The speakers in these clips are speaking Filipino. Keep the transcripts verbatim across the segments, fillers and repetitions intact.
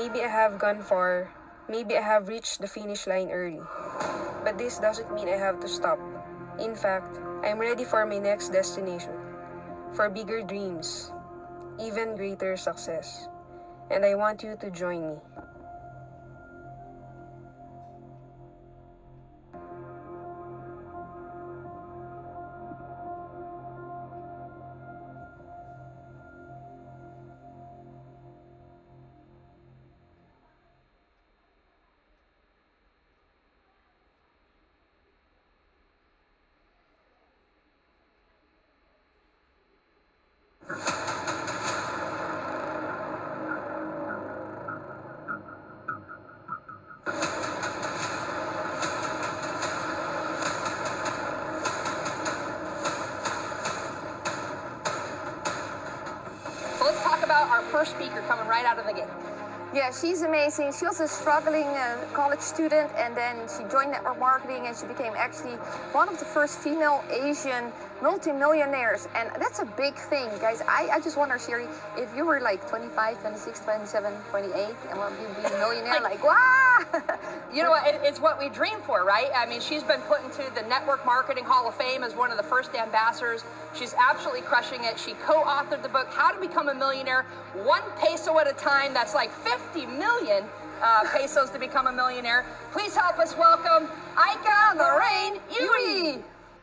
Maybe I have gone far, maybe I have reached the finish line early. But this doesn't mean I have to stop. In fact, I'm ready for my next destination, for bigger dreams, even greater success. And I want you to join me. Let's talk about our first speaker coming right out of the gate. Yeah, she's amazing. She was a struggling uh, college student, and then she joined network marketing, and she became actually one of the first female Asian multimillionaires. And that's a big thing, guys. I, I just wonder, Sherry, if you were like twenty-five, twenty-six, twenty-seven, twenty-eight, and well, you'd be a millionaire, like, wow! You know what? It, it's what we dream for, right? I mean, she's been put into the Network Marketing Hall of Fame as one of the first ambassadors. She's absolutely crushing it. She co-authored the book, How to Become a Millionaire, One Peso at a Time. That's like fifty million uh, pesos to become a millionaire. Please help us welcome Aika Lorraine Yuri.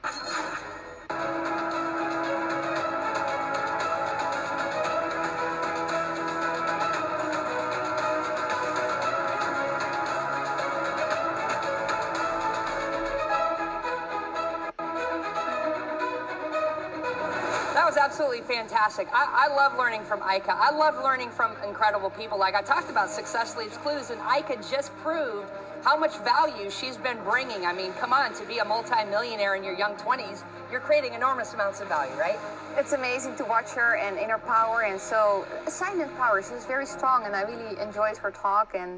That was absolutely fantastic. I, I love learning from Aika. I love learning from incredible people. Like I talked about Success Leaves Clues, and Aika just proved how much value she's been bringing. I mean, come on, to be a multi-millionaire in your young twenties, you're creating enormous amounts of value, right? It's amazing to watch her and in her power, and so silent power. She was very strong, and I really enjoyed her talk. And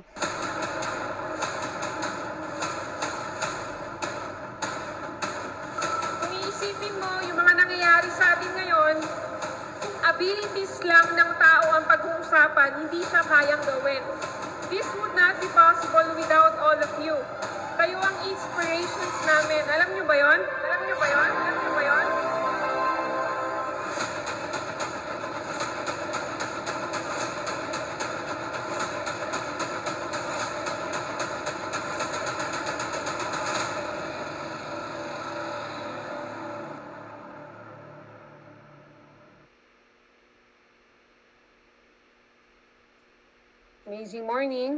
Kung iisipin mo yung mga nangyayari sa atin ngayon, abilities lang ng tao ang pag-uusapan, hindi siya kayang gawin. This would not be possible without all of you. Kayo ang inspirations namin. Alam niyo ba yon? Alam niyo ba yon? Alam niyo ba yon? Amazing morning.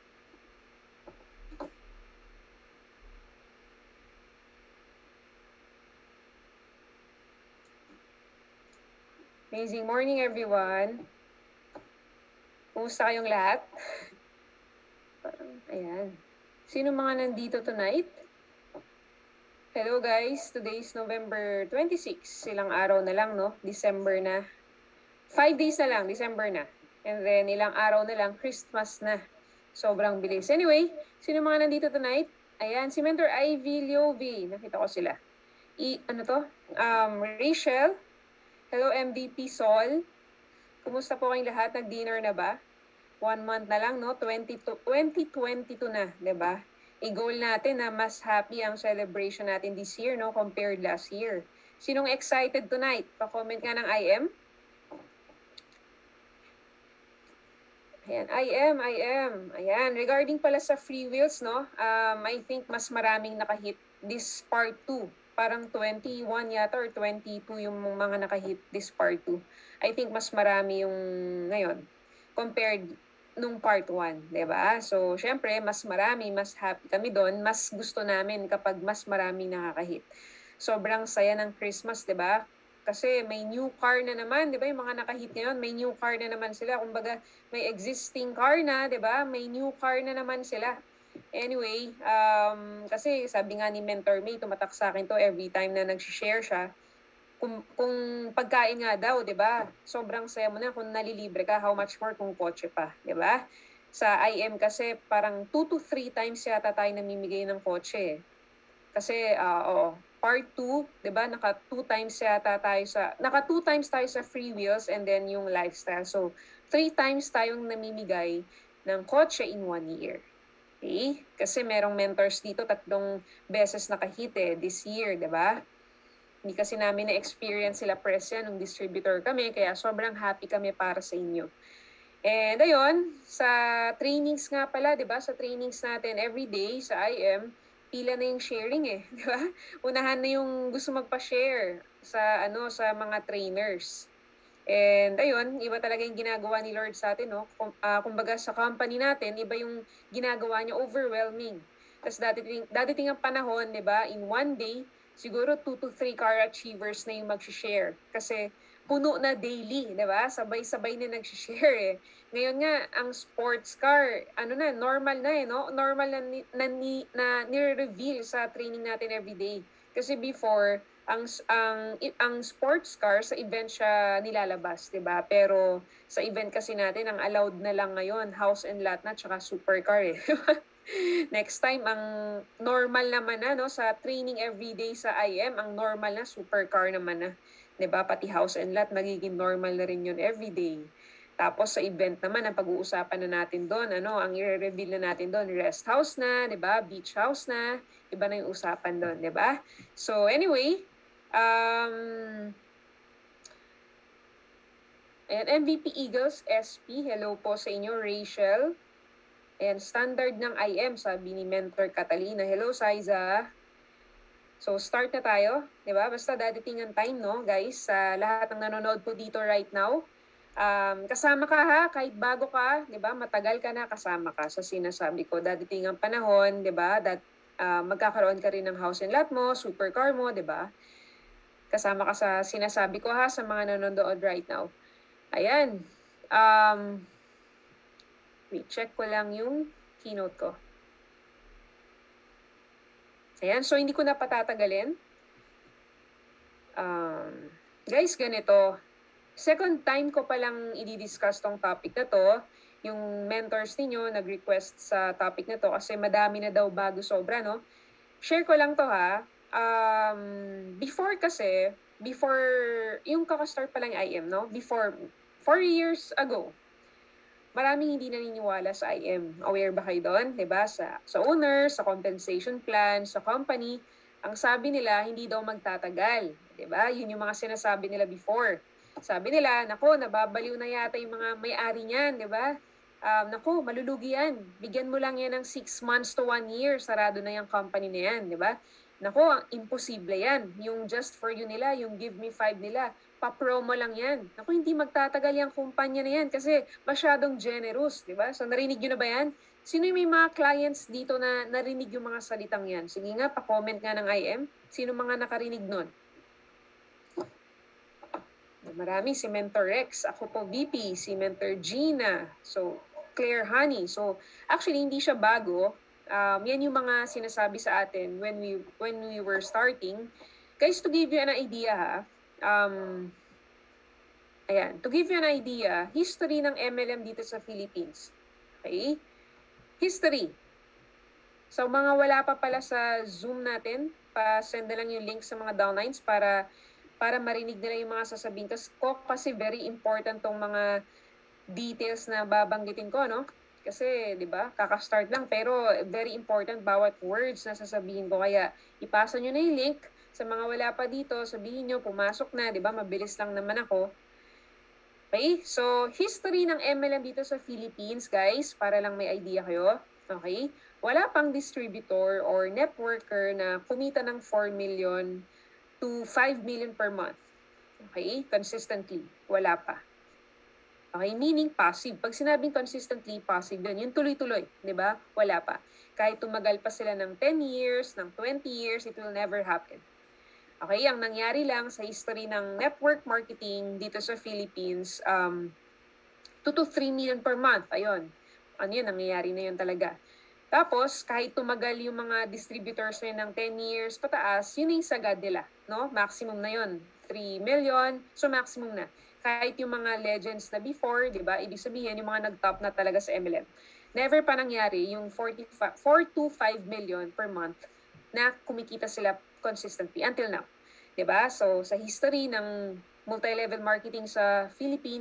Amazing morning, everyone. Kumusta kayong lahat? Parang, ayan. Sino mga nandito tonight? Hello guys, today is November twenty-sixth. Ilang araw na lang, no? December na. Five days na lang, December na. And then, ilang araw na lang, Christmas na. Sobrang bilis. Anyway, sino mga nandito tonight? Ayan, si Mentor Ivy Liovi. Nakita ko sila. I, ano to? Um, Rachel. Hello, M V P Sol. Kumusta po kayong lahat? Nag-dinner na ba? One month na lang, no? twenty twenty-two na, di ba? I-goal natin na mas happy ang celebration natin this year, no? Compared last year. Sinong excited tonight? Pa-comment ka ng I M. Ayan, I am, I am. Ayan, regarding pala sa free wheels, no? Um, I think mas maraming nakahit this part two. Parang twenty-one yata or twenty-two yung mga nakahit this part two. I think mas marami yung ngayon compared nung part one, di ba? So, syempre, mas marami, mas happy kami doon. Mas gusto namin kapag mas marami nakakahit. Sobrang saya ng Christmas, di ba? Kasi may new car na naman, di ba? Yung mga nakahit ngayon, may new car na naman sila. Kumbaga, may existing car na, di ba? May new car na naman sila. Anyway, um, kasi sabi nga ni Mentor May, tumatak sa akin to every time na nag-share siya. Kung, kung pagkain nga daw, di ba? Sobrang saya mo na kung nalilibre ka, how much more kung kotse pa, di ba? Sa I M kasi parang two to three times yata tayo namimigay ng kotse. Kasi, uh, oo, part two, di ba? Naka two times yata tayo sa, naka two times tayo sa free wheels and then yung lifestyle. So, three times tayong namimigay ng kotse in one year. Okay? Kasi merong mentors dito, tatlong beses nakahit eh, this year, di ba? Hindi kasi namin na-experience sila presya nung distributor kami, kaya sobrang happy kami para sa inyo. And ayun, sa trainings nga pala, di ba? Sa trainings natin everyday sa I M, pila na yung sharing eh, di ba? Unahan na yung gusto magpa-share sa ano sa mga trainers. And ayun, iba talaga yung ginagawa ni Lord sa atin, no? Kung, uh, kumbaga sa company natin, iba yung ginagawa niya, overwhelming. Tapos dadating, dadating ang panahon, di ba, in one day, siguro two to three car achievers na yung mag-share. Kasi puno na daily, di ba? Sabay-sabay na nag-share eh. Ngayon nga, ang sports car, ano na, normal na eh, no? Normal na, na, na, na nire-reveal sa training natin everyday. Kasi before, ang ang ang sports car sa event siya nilalabas, 'di ba? Pero sa event kasi natin ang allowed na lang ngayon house and lot na tsaka supercar eh. Next time ang normal naman na no sa training everyday sa I M, ang normal na supercar naman na, 'di ba? Pati house and lot magiging normal na rin 'yun everyday. Tapos sa event naman ang pag-uusapan na natin doon, ano, ang i-reveal na natin doon, rest house na, 'di ba? Beach house na, iba na yung usapan doon, 'di ba? So anyway, Um, ayan, M V P Eagles, S P, hello po sa inyo, Rachel. And standard ng I M, sabi ni Mentor Catalina. Hello, Saiza. So, start na tayo, di ba? Basta dadating ang time, no, guys, sa lahat ng nanonood po dito right now. Um, kasama ka ha, kahit bago ka, di ba? Matagal ka na, kasama ka. So, sinasabi ko, dadating ang panahon, di ba? That, uh, magkakaroon ka rin ng house and lot mo, supercar mo, di ba? Kasama ka sa sinasabi ko ha, sa mga nanonood right now. Ayan. Um, wait, check ko lang yung keynote ko. Ayan, so hindi ko na patatagalin. Um, guys, ganito. Second time ko palang i-discuss tong topic na to. Yung mentors ninyo nag-request sa topic na to kasi madami na daw bago sobra, no? Share ko lang to ha. Um, before kasi, before, yung kakastart pa lang I M, no? Before, four years ago, maraming hindi naniniwala sa I M. Aware ba kayo doon? Diba? Sa, sa owner, sa compensation plan, sa company, ang sabi nila, hindi daw magtatagal. Diba? Yun yung mga sinasabi nila before. Sabi nila, nako, nababaliw na yata yung mga may-ari niyan, diba? Um, naku, malulugi yan. Bigyan mo lang yan ng six months to one year, sarado na yung company na yan, diba? Nako, imposible yan. Yung just for you nila, yung give me five nila, pa-promo lang yan. Nako, hindi magtatagal yung kumpanya na yan kasi masyadong generous, di ba? So, narinig nyo na ba yan? Sino yung may mga clients dito na narinig yung mga salitang yan? Sige nga, pa-comment nga ng I M. Sino mga nakarinig nun? Marami, si Mentor Rex, ako po V P, si Mentor Gina, so Claire Honey. So, actually, hindi siya bago. Um, yan yung mga sinasabi sa atin when we when we were starting. Guys, to give you an idea ha, um, ayan, to give you an idea, history ng M L M dito sa Philippines. Okay? History. So, mga wala pa pala sa Zoom natin, pa-send na lang yung link sa mga downlines para para marinig nila yung mga sasabihin. Ko kasi very important tong mga details na babanggitin ko, no? Kasi, di ba, kaka-start lang, pero very important bawat words na sasabihin ko. Kaya, ipasa nyo na yung link sa mga wala pa dito, sabihin nyo, pumasok na, di ba, mabilis lang naman ako. Okay, so, history ng M L M dito sa Philippines, guys, para lang may idea kayo. Okay, wala pang distributor or networker na kumita ng four million to five million per month. Okay, consistently, wala pa. Okay, meaning passive. Pag sinabing consistently passive, yun, yung tuloy-tuloy, di ba? Wala pa. Kahit tumagal pa sila ng ten years, ng twenty years, it will never happen. Okay, ang nangyari lang sa history ng network marketing dito sa Philippines, um, two to three million per month. Ayun, ano yun, nangyayari na yun talaga. Tapos, kahit tumagal yung mga distributors na yun ng ten years pataas, yun yung sagad nila, no? Maximum na yun, three million, so maximum na. Kahit yung mga legends na before, di ba? Ibig sabihin, yung mga nag-top na talaga sa M L M. Never pa nangyari yung four to five million per month na kumikita sila consistently until now. Di ba? So, sa history ng multi-level marketing sa Philippines,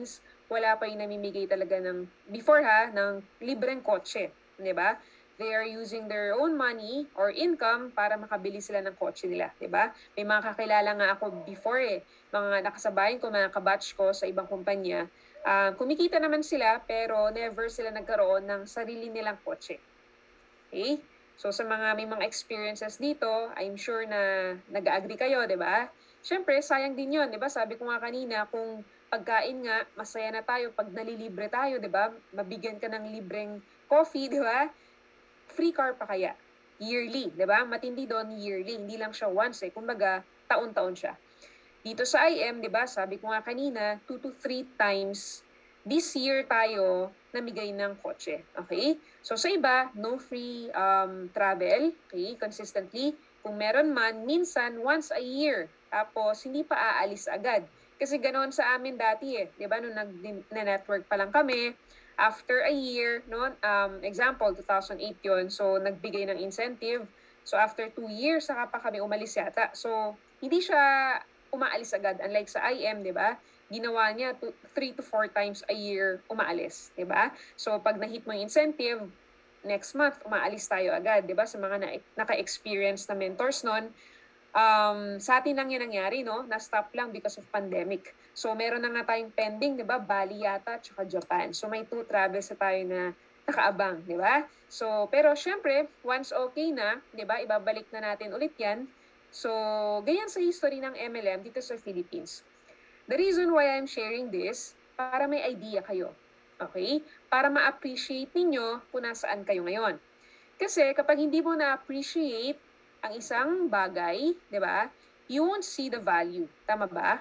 wala pa yung namimigay talaga ng, before ha, ng libreng kotse, di ba? They are using their own money or income para makabili sila ng kotse nila, di ba? May mga kakilala nga ako before eh, mga nakasabayan ko, mga kabatch ko sa ibang kumpanya, uh, kumikita naman sila pero never sila nagkaroon ng sarili nilang kotse. Okay? So sa mga may mga experiences dito, I'm sure na nag-agree kayo, di ba? Siyempre, sayang din yun, di ba? Sabi ko nga kanina, kung pagkain nga, masaya na tayo pag nalilibre tayo, di ba? Mabigyan ka ng libreng coffee, di ba? Free car pa kaya? Yearly, di ba? Matindi doon, yearly. Hindi lang siya once eh. Kumbaga, taon-taon siya. Dito sa I M, di ba? Sabi ko nga kanina, two to three times this year tayo namigay ng kotse. Okay? So sa iba, no free um, travel. Okay? Consistently. Kung meron man, minsan once a year. Tapos hindi pa aalis agad. Kasi ganoon sa amin dati eh. Di ba? Nung nag-network pa lang kami, after a year, no, um, example, two thousand eight yun, so nagbigay ng incentive. So after two years, saka pa kami umalis yata. So hindi siya umaalis agad. Unlike sa I M, di ba? Ginawa niya to, three to four times a year umaalis, di ba? So pag na-hit mo yung incentive, next month, umaalis tayo agad, di ba? Sa mga na, naka-experience na mentors nun, um, sa atin lang yan nangyari, no? Na-stop lang because of pandemic. So meron na nga tayong pending, di ba? Bali yata, tsaka Japan. So may two travels na tayo na nakaabang, di ba? So, pero syempre, once okay na, di ba? Ibabalik na natin ulit yan. So, ganyan sa history ng M L M dito sa Philippines. The reason why I'm sharing this, para may idea kayo. Okay? Para ma-appreciate ninyo kung nasaan kayo ngayon. Kasi kapag hindi mo na-appreciate ang isang bagay, di ba? You won't see the value. Tama ba?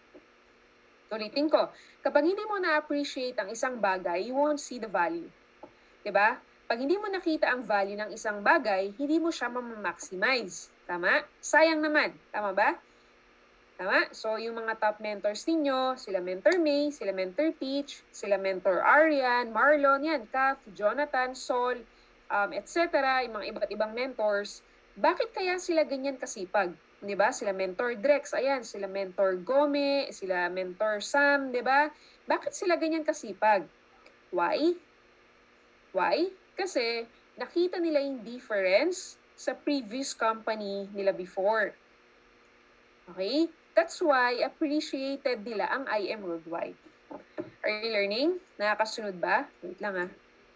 Ulitin ko. Kapag hindi mo na-appreciate ang isang bagay, you won't see the value. Di ba? Pag hindi mo nakita ang value ng isang bagay, hindi mo siya ma-maximize. Tama? Sayang naman. Tama ba? Tama? So, yung mga top mentors ninyo, sila Mentor May, sila Mentor Peach, sila Mentor Arian, Marlon, yan, Kath, Jonathan, Sol, um, et cetera, yung mga iba't ibang mentors, bakit kaya sila ganyan kasipag? Di ba? Sila Mentor Drex, ayan, sila Mentor Gome, sila Mentor Sam, di ba? Bakit sila ganyan kasipag? Why? Why? Kasi nakita nila yung difference sa previous company nila before. Okay? That's why appreciated nila ang I M Worldwide. Are you learning? Nakakasunod ba? Wait lang ah.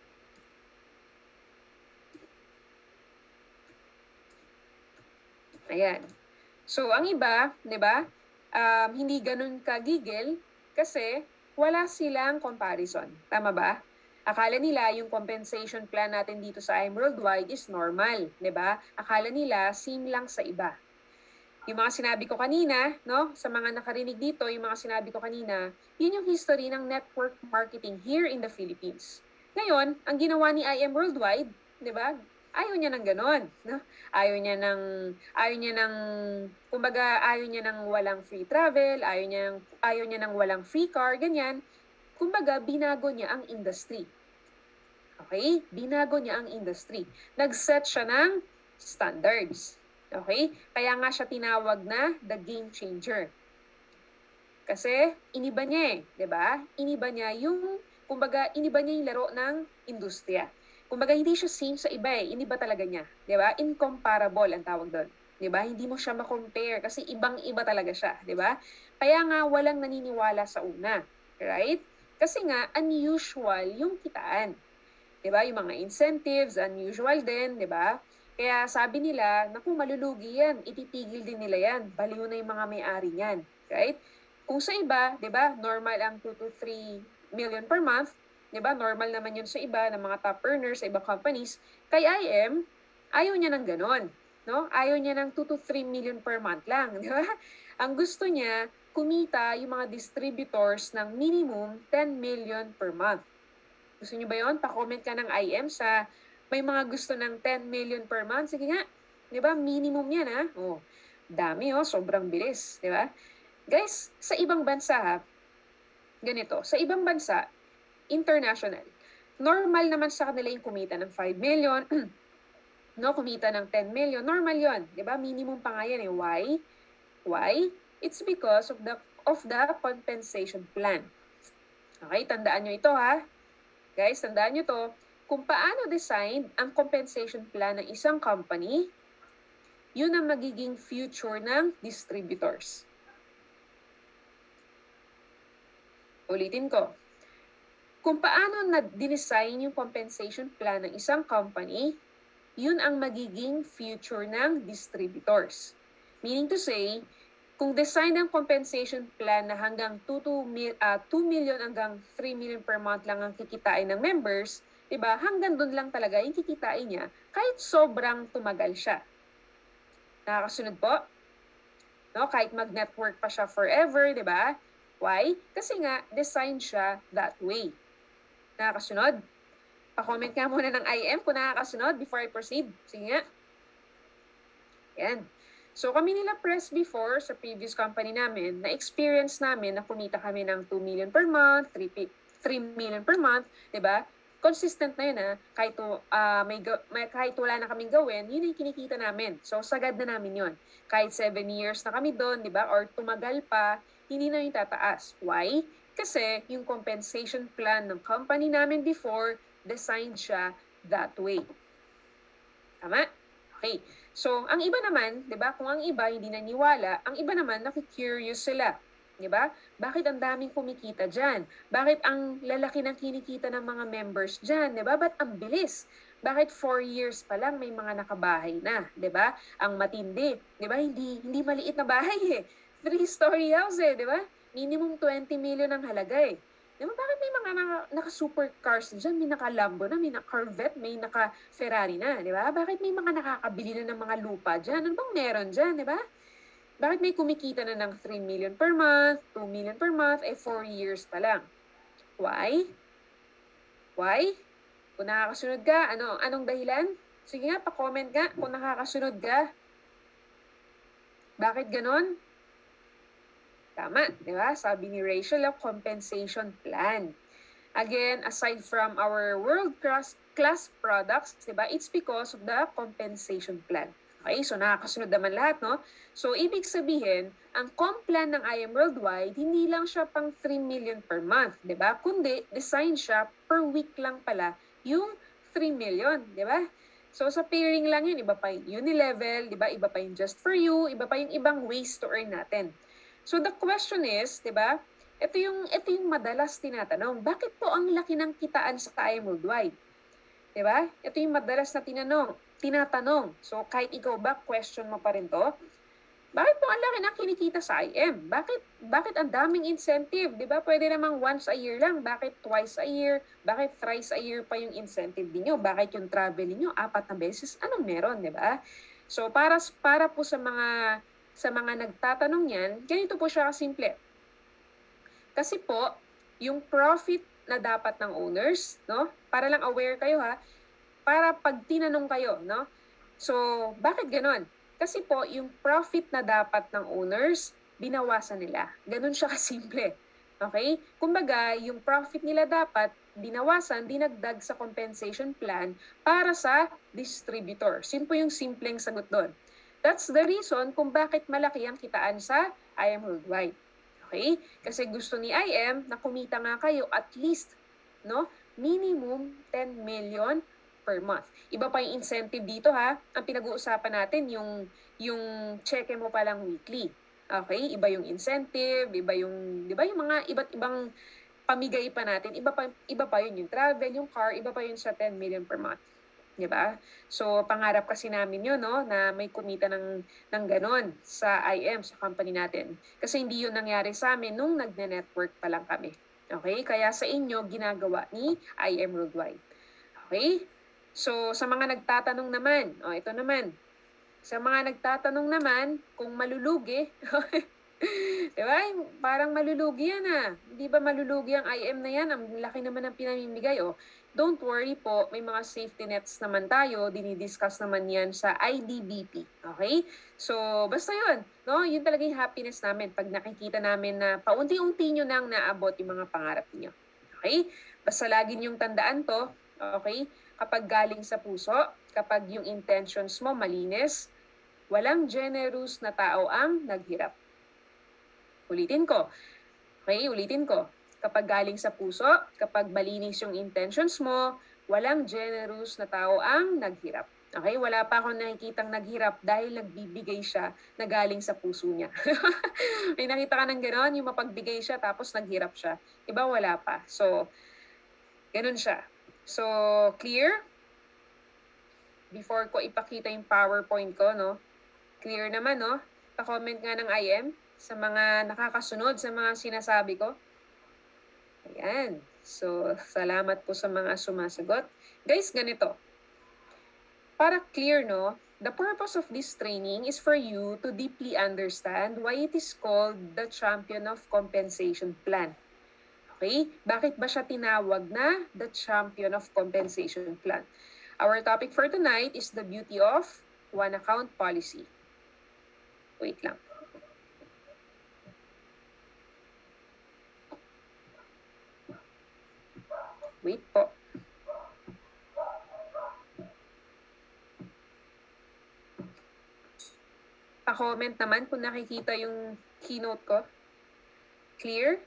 Ayan. So, ang iba, di ba, um, hindi ganun kagigil kasi wala silang comparison. Tama ba? Akala nila yung compensation plan natin dito sa I M Worldwide is normal, di ba? Akala nila same lang sa iba. Yung mga sinabi ko kanina, no, sa mga nakarinig dito, yung mga sinabi ko kanina, yun yung history ng network marketing here in the Philippines. Ngayon, ang ginawa ni I M Worldwide, di ba? Ayaw niya ng ganon, no? Ayaw niya ng ayaw niya ng kumbaga ayaw niya ng walang free travel, ayaw niya ng ayaw niya ng walang free car, ganyan. Kumbaga binago niya ang industry. Okay? Binago niya ang industry. Nag-set siya ng standards. Okay? Kaya nga siya tinawag na the game changer. Kasi iniba niya eh, 'di ba? Iniba niya yung kumbaga iniba niya yung laro ng industriya. Kumbaga hindi siya same sa iba eh, iniba talaga niya, 'di ba? Incomparable ang tawag doon. 'Di ba? Hindi mo siya ma-compare kasi ibang-iba talaga siya, 'di ba? Kaya nga walang naniniwala sa una, right? Kasi nga unusual yung kitaan. 'Di ba? Yung mga incentives unusual din, 'di ba? Kaya sabi nila, naku malulugi yan, ititigil din nila yan. Baliw na yung mga may-ari niyan, right? Kung sa iba, 'di ba? Normal ang two to three million per month. Diba? Normal naman yun sa iba, ng mga top earners sa ibang companies. Kay I M, ayaw niya ng ganon. No? Ayaw niya ng two to three million per month lang. Diba? Ang gusto niya, kumita yung mga distributors ng minimum ten million per month. Gusto niyo ba yun? Pa-comment ka ng I M sa may mga gusto ng ten million per month. Sige nga. Diba? Minimum yan ha. Oh, dami oh. Sobrang bilis. Diba? Guys, sa ibang bansa ha, ganito. Sa ibang bansa, international. Normal naman sa kanila yung kumita ng five million, no, kumita ng ten million. Normal yon, 'di ba? Minimum pa nga yan eh. Why? Why? It's because of the of the compensation plan. Okay, tandaan nyo ito ha. Guys, tandaan nyo to. Kung paano designed ang compensation plan ng isang company, yun ang magiging future ng distributors. Ulitin ko. Kung paano na-design yung compensation plan ng isang company, yun ang magiging future ng distributors. Meaning to say, kung design ng compensation plan na hanggang two million hanggang three million per month lang ang kikitain ng members, diba? Hanggang doon lang talaga yung kikitain niya kahit sobrang tumagal siya. Nakakasunod po? No, kahit mag-network pa siya forever, diba? Why? Kasi nga, design siya that way. Nakakasunod? Pa-comment nga muna ng I M kung nakakasunod before I proceed. Sige nga. Yan. So kami nila press before sa previous company namin, na-experience namin na kumita kami ng two million per month, three million per month, di ba? Consistent na yun ha, kahit, uh, may, may, kahit wala na kaming gawin, yun yung kinikita namin. So sagad na namin yun. Kahit seven years na kami doon, di ba? Or tumagal pa, hindi na yung tataas. Why? Kasi yung compensation plan ng company namin before, designed siya that way. Tama? Okay. So, ang iba naman, 'di ba? Kung ang iba hindi naniwala, ang iba naman naki-curious sila, 'di ba? Bakit ang daming kumikita diyan? Bakit ang lalaki ng kinikita ng mga members diyan, 'di ba? Ba't ang bilis? Bakit four years pa lang may mga nakabahay na, 'di ba? Ang matindi, 'di ba? Hindi hindi maliit na bahay eh. Three-story house eh, 'di ba? Minimum twenty million ang halaga eh. Di ba, bakit may mga naka-supercars naka dyan? May naka-Lambo na, may naka-Corvette, may naka-Ferrari na, di ba? Bakit may mga nakakabili na ng mga lupa dyan? Ano bang meron dyan, di ba? Bakit may kumikita na ng three million per month, two million per month, eh four years pa lang? Why? Why? Kung nakakasunod ka, ano, anong dahilan? Sige nga, pa-comment ka kung nakakasunod ka. Bakit ganon? Tama, di ba? Sabi ni Rachel, a compensation plan. Again, aside from our world-class class products, di ba? It's because of the compensation plan. Okay, so nakakasunod naman lahat, no? So, ibig sabihin, ang comp plan ng I M Worldwide, hindi lang siya pang three million per month, di ba? Kundi, design siya per week lang pala yung three million, di ba? So, sa pairing lang yun, iba pa yung Unilevel, di ba? Iba pa yung Just For You, iba pa yung ibang ways to earn natin. So the question is, 'di ba? Ito yung ito yung madalas tinatanong. Bakit po ang laki ng kitaan sa I M Worldwide? 'Di ba? Ito yung madalas na tinanong, tinatanong. So kahit ikaw ba question mo pa rin 'to? Bakit po ang laki ng kinikita sa I M? Bakit bakit ang daming incentive? 'Di ba? Pwede namang once a year lang, bakit twice a year? Bakit thrice a year pa yung incentive niyo? Bakit yung travel niyo apat na beses? Anong meron, 'di ba? So para para po sa mga sa mga nagtatanong yan, ganito po siya kasimple. Kasi po, yung profit na dapat ng owners, no? Para lang aware kayo ha, para pag tinanong kayo, no? So, bakit ganon? Kasi po, yung profit na dapat ng owners, binawasan nila. Ganon siya kasimple. Okay? Kumbaga, yung profit nila dapat, binawasan, dinagdag sa compensation plan para sa distributor. Yun po yung simpleng sagot doon. That's the reason kung bakit malaki ang kitaan sa I M Worldwide. Okay? Kasi gusto ni I M na kumita nga kayo at least, no, minimum ten million per month. Iba pa yung incentive dito ha. Ang pinag-uusapan natin yung yung check mo pa lang weekly. Okay? Iba yung incentive, iba yung, 'di ba, yung mga iba't ibang pamigay pa natin. Iba pa iba pa yun yung travel, yung car, iba pa yun sa ten million per month. Diba? So, pangarap kasi namin yun, no, na may kumita ng, ng ganon sa I M, sa company natin. Kasi hindi yun nangyari sa amin nung nagne-network pa lang kami. Okay? Kaya sa inyo, ginagawa ni I M Worldwide. Okay? So, sa mga nagtatanong naman, oh, ito naman. Sa mga nagtatanong naman, kung malulugi, diba? Parang malulugi yan ah. Hindi ba malulugi ang I M na yan? Ang laki naman ng pinamimigay, oh. Don't worry po, may mga safety nets naman tayo, dinidiscuss naman yan sa I D B P. Okay? So, basta yun. No? Yun talaga yung happiness namin pag nakikita namin na paunti-unti nyo nang naabot yung mga pangarap niyo. Okay? Basta lagi niyong tandaan to, okay? Kapag galing sa puso, kapag yung intentions mo malinis, walang generous na tao ang naghirap. Ulitin ko. Okay? Ulitin ko. Kapag galing sa puso, kapag malinis yung intentions mo, walang generous na tao ang naghirap. Okay? Wala pa akong nakikitang naghirap dahil nagbibigay siya na galing sa puso niya. May nakita ka ng gano'n, yung mapagbigay siya tapos naghirap siya. Iba wala pa. So, ganun siya. So, clear? Before ko ipakita yung PowerPoint ko, no? Clear naman, no? Pa-comment nga ng I M sa mga nakakasunod sa mga sinasabi ko. Ayan. So, salamat po sa mga sumasagot. Guys, ganito. Para clear, no? The purpose of this training is for you to deeply understand why it is called the Champion of Compensation Plan. Okay? Bakit ba siya tinawag na the Champion of Compensation Plan? Our topic for tonight is the beauty of one account policy. Wait lang. Wait po. Pa-comment naman kung nakikita yung keynote ko. Clear?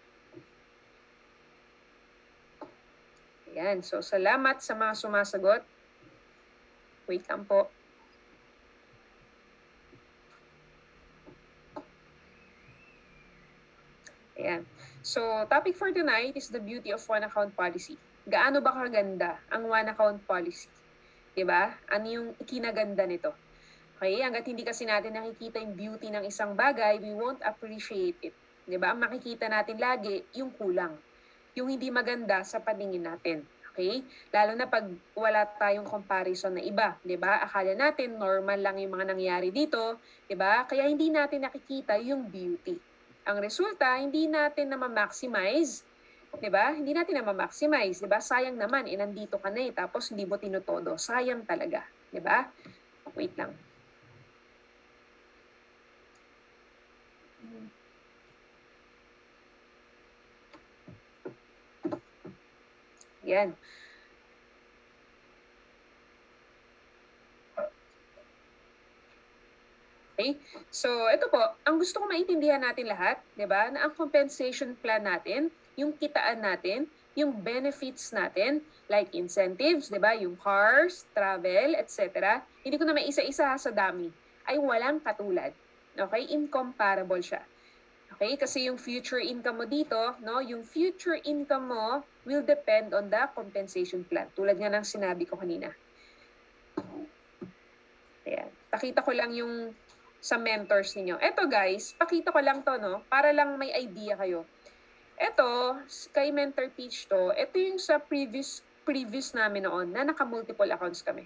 Ayan. So, salamat sa mga sumasagot. Wait lang po. Ayan. So, topic for tonight is the beauty of one account policy. Gaano ba kaganda ang one account policy? Diba? Ano yung ikinaganda nito? Okay? Hanggat hindi kasi natin nakikita yung beauty ng isang bagay, we won't appreciate it. Diba? Ang makikita natin lagi, yung kulang. Yung hindi maganda sa paningin natin. Okay? Lalo na pag wala tayong comparison na iba, 'di ba? Akala natin normal lang yung mga nangyari dito, 'di ba? Kaya hindi natin nakikita yung beauty. Ang resulta, hindi natin na ma-maximize, 'di ba? Hindi natin na ma-maximize, 'di ba? Sayang naman, eh nandito ka na eh, tapos hindi mo tinutodo. Sayang talaga, 'di ba? Wait lang. Yan. Okay? So, ito po, ang gusto ko maintindihan natin lahat, 'di ba? Na ang compensation plan natin, yung kitaan natin, yung benefits natin, like incentives, 'di ba? Yung cars, travel, et cetera. Hindi ko na maisa-isa sa dami. Ay walang katulad. Okay? Incomparable siya. Okay? Kasi yung future income mo dito, no, yung future income mo will depend on the compensation plan. Tulad nga ng sinabi ko kanina. Ayan. Pakita ko lang yung sa mentors ninyo. Eto guys, pakita ko lang to, no, para lang may idea kayo. Eto, kay Mentor Peach to, ito yung sa previous previous namin noon na naka-multiple accounts kami.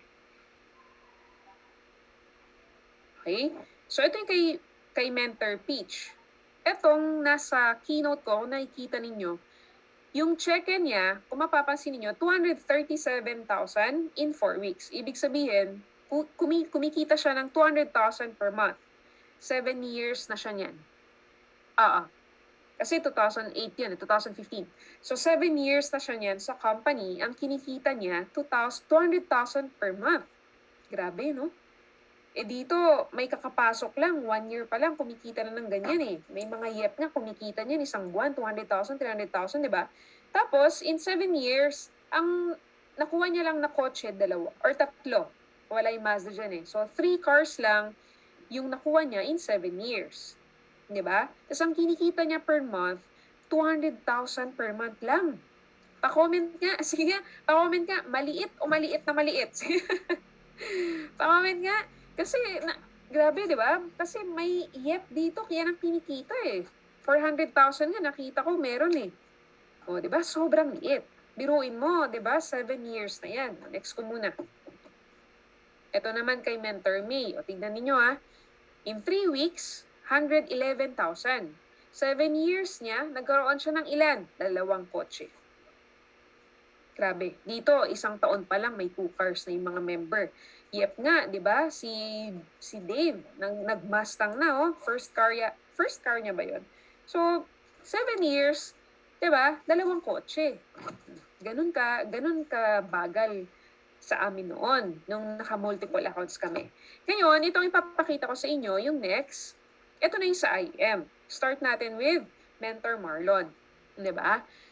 Okay? So ito yung kay, kay Mentor Peach. Etong nasa keynote ko, nakikita ninyo, yung check-in niya, kung mapapansin niyo, two hundred thirty-seven thousand in four weeks. Ibig sabihin, kumi kumikita siya ng two hundred thousand per month. Seven years na siya niyan. Ah, kasi two thousand eight yan, two thousand fifteen. So, seven years na siya niyan sa company, ang kinikita niya, two hundred thousand per month. Grabe, no? Eh dito, may kakapasok lang, one year pa lang, kumikita na ng ganyan eh. May mga yep nga, kumikita niyan isang buwan, two hundred thousand, three hundred thousand, di ba? Tapos, in seven years, ang nakuha niya lang na kotse, dalawa, or tatlo. Wala yung Mazda dyan eh. So, three cars lang yung nakuha niya in seven years. Di ba? Tapos, ang kinikita niya per month, two hundred thousand per month lang. Pa-comment nga. Sige nga, pa-comment nga. Maliit o maliit na maliit. Pa-comment nga. Kasi, na, grabe, di ba? Kasi may yep dito, kaya nang kinikita eh. four hundred thousand nga, nakita ko, meron eh. O, di ba? Sobrang liit. Biruin mo, di ba? Seven years na yan. Next ko muna. Ito naman kay Mentor May. O, tignan ninyo ha. In three weeks, one hundred eleven thousand. Seven years niya, nagkaroon siya ng ilan? Dalawang kotse. Grabe. Dito, isang taon pa lang, may two cars na yung mga member. Yep nga, di ba? Si, si Dave, nang, nag-Mustang na, oh. First car, ya, first car niya ba yun? So, seven years, di ba? Dalawang kotse. Ganun ka, ganun ka bagal sa amin noon, nung naka-multiple accounts kami. Ngayon, itong ipapakita ko sa inyo, yung next, ito na yung sa I M. Start natin with Mentor Marlon. Diba?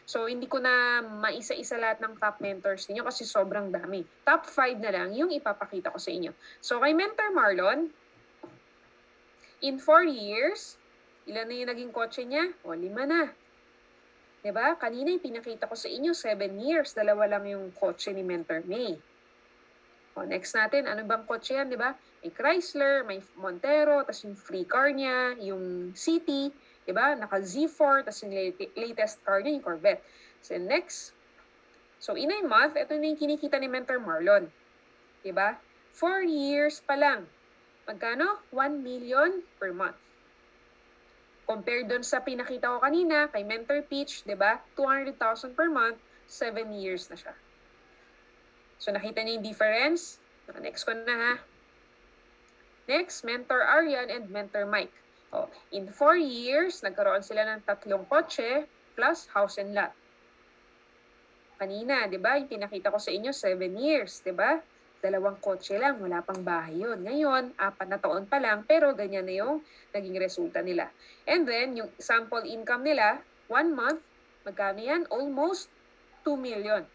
So, hindi ko na maisa-isa lahat ng top mentors ninyo kasi sobrang dami. Top five na lang yung ipapakita ko sa inyo. So, kay Mentor Marlon, in four years, ilan na yung naging kotse niya? O, lima na. Diba? Kanina yung pinakita ko sa inyo, seven years, dalawa lang yung kotse ni Mentor May. O, next natin, ano bang kotse yan, diba? May Chrysler, may Montero, tas yung free car niya, yung City, diba? Naka Z four, tas yung latest car niya, yung Corvette. So, next. So, in a month, ito na yung kinikita ni Mentor Marlon. Diba? Four years pa lang. Magkano? one million per month. Compared doon sa pinakita ko kanina, kay Mentor Peach, diba? two hundred thousand per month, seven years na siya. So, nakita niyo yung difference? Next ko na ha. Next, Mentor Arian and Mentor Mike. Oh, in four years, nagkaroon sila ng tatlong kotse plus house and lot. Kanina, di ba? Yung pinakita ko sa inyo, seven years, di ba? Dalawang kotse lang, wala pang bahay yun. Ngayon, apat na taon pa lang, pero ganyan na yung naging resulta nila. And then, yung sample income nila, one month, magkano yan? Almost two million.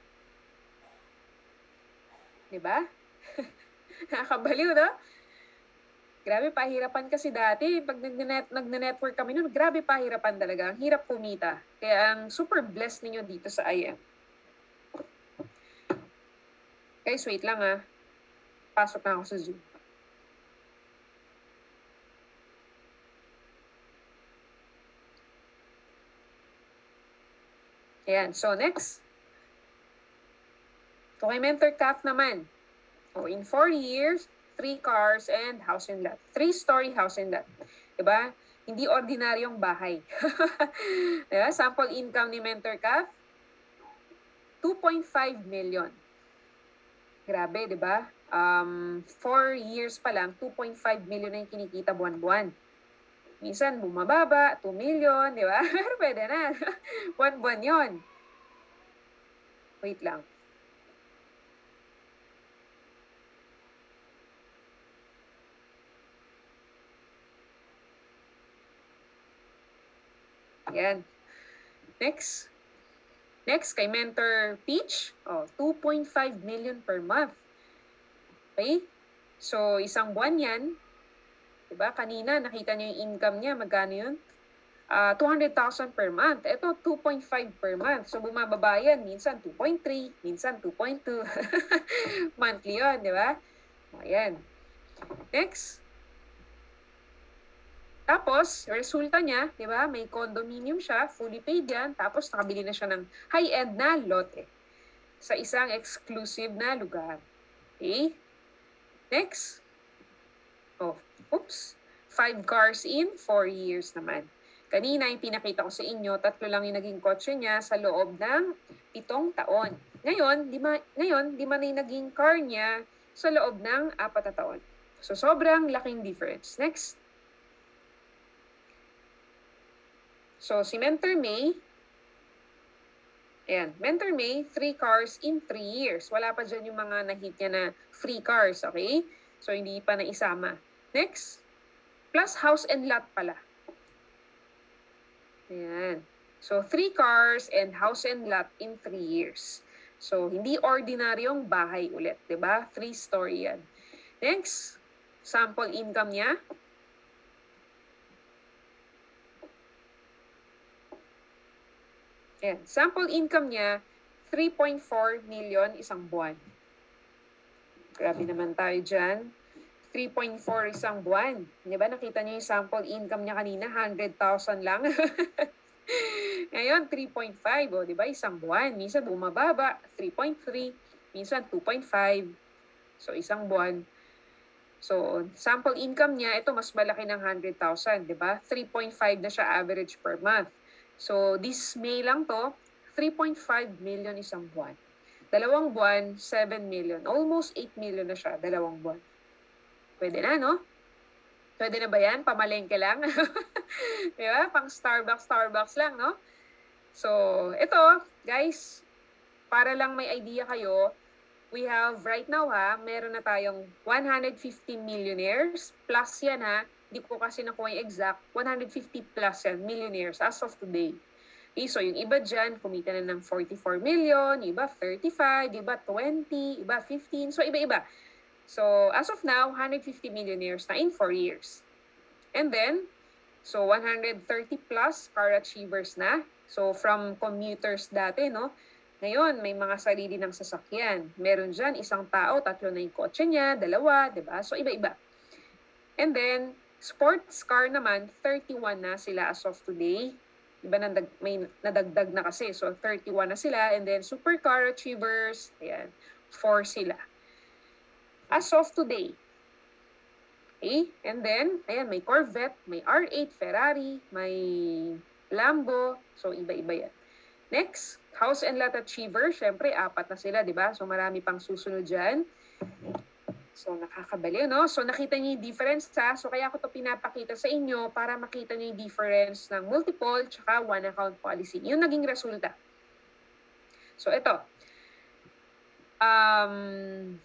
Di ba? Nakakabaliw, no? Grabe, pahirapan kasi dati. Pag nagne-network kami noon, grabe pahirapan talaga. Ang hirap kumita. Kaya ang super blessed ninyo dito sa I M. Guys, wait lang ah. Pasok na ako sa Zoom. Ayan. So, next. So, kay Mentor Calf naman. Oh, in four years, three cars and house and lot. Three-story house and lot. Diba? Hindi ordinaryong bahay. Diba? Sample income ni Mentor Calf, two point five million. Grabe, diba? Um, four years pa lang, two point five million na yung kinikita buwan-buwan. Minsan, bumababa, two million, di ba? Pero pwede na. Buwan-buwan yun. Wait lang. Yan. Next. Next, kay Mentor Peach, oh, two point five million per month. Okay? So, isang buwan yan. Diba? Kanina, nakita niyo yung income niya. Magkano yun? Uh, two hundred thousand per month. Ito, two point five per month. So, bumababa yan. Minsan two point three, minsan two point two. Monthly yun, di ba? Ayan. Next. Tapos, resulta niya, di ba? May condominium siya, fully paid yan. Tapos, nakabili na siya ng high-end na lote sa isang exclusive na lugar. Okay? Next. Oh, oops. Five cars in, four years naman. Kanina, yung pinakita ko sa inyo, tatlo lang yung naging kotse niya sa loob ng pitong taon. Ngayon, lima, ngayon, lima na yung naging car niya sa loob ng apat na taon. So, sobrang laking difference. Next. So, si Mentor May, ayan, Mentor May, three cars in three years. Wala pa dyan yung mga na-hit niya na free cars, okay? So, hindi pa naisama. Next, plus house and lot pala. Ayan. So, three cars and house and lot in three years. So, hindi ordinaryong bahay ulit, diba? Three-story yan. Next, sample income niya. Ayan. Sample income niya, three point four million isang buwan. Grabe naman tayo dyan. three point four isang buwan. Di ba? Nakita niyo yung sample income niya kanina, one hundred thousand lang. Ngayon, three point five. O, di ba? Isang buwan. Minsan bumababa, three point three. Minsan, two point five. So, isang buwan. So, sample income niya, ito mas malaki ng one hundred thousand. Di ba? three point five na siya average per month. So, this May lang to, three point five million isang buwan. Dalawang buwan, seven million. Almost eight million na siya, dalawang buwan. Pwede na, no? Pwede na ba yan? Pamalengke lang? Di ba? Pang Starbucks, Starbucks lang, no? So, ito, guys, para lang may idea kayo, we have right now, ha, meron na tayong one hundred fifty millionaires, plus yan, ha, hindi ko kasi nakuha yung exact, one hundred fifty plus yan, millionaires as of today. Okay, so yung iba dyan, kumita na ng forty-four million, yung iba thirty-five, yung iba twenty, iba fifteen, so iba-iba. So as of now, one hundred fifty millionaires na in four years. And then, so one hundred thirty plus car achievers na. So from commuters dati, no? Ngayon, may mga sarili ng sasakyan. Meron dyan, isang tao, tatlo na yung kotse niya, dalawa, di ba? So iba-iba. And then, sports car naman, thirty-one na sila as of today. Diba, nadag, may nadagdag na kasi. So, thirty-one na sila. And then, supercar achievers, ayan, four sila. As of today. Okay? And then, ayan, may Corvette, may R eight Ferrari, may Lambo. So, iba-iba yan. Next, house and lot achiever. Siyempre, apat na sila, di ba? So, marami pang susunod dyan. So, nakakabaliw, no? So, nakita niyo yung difference, ha? So, kaya ko to pinapakita sa inyo para makita niyo yung difference ng multiple tsaka one account policy. Yung naging resulta. So, ito. Um,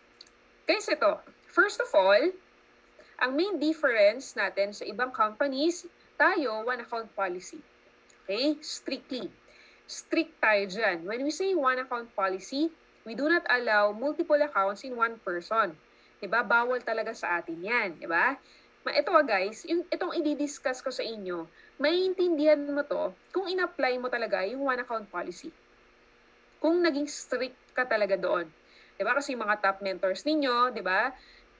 guys, ito. First of all, ang main difference natin sa ibang companies, tayo, one account policy. Okay? Strictly. Strict tayo dyan. When we say one account policy, we do not allow multiple accounts in one person. Diba? Bawal talaga sa atin yan. Diba? Ito guys, yung, itong i-discuss ko sa inyo, maiintindihan mo to kung in-apply mo talaga yung one account policy. Kung naging strict ka talaga doon. Diba? Kasi yung mga top mentors ninyo, diba?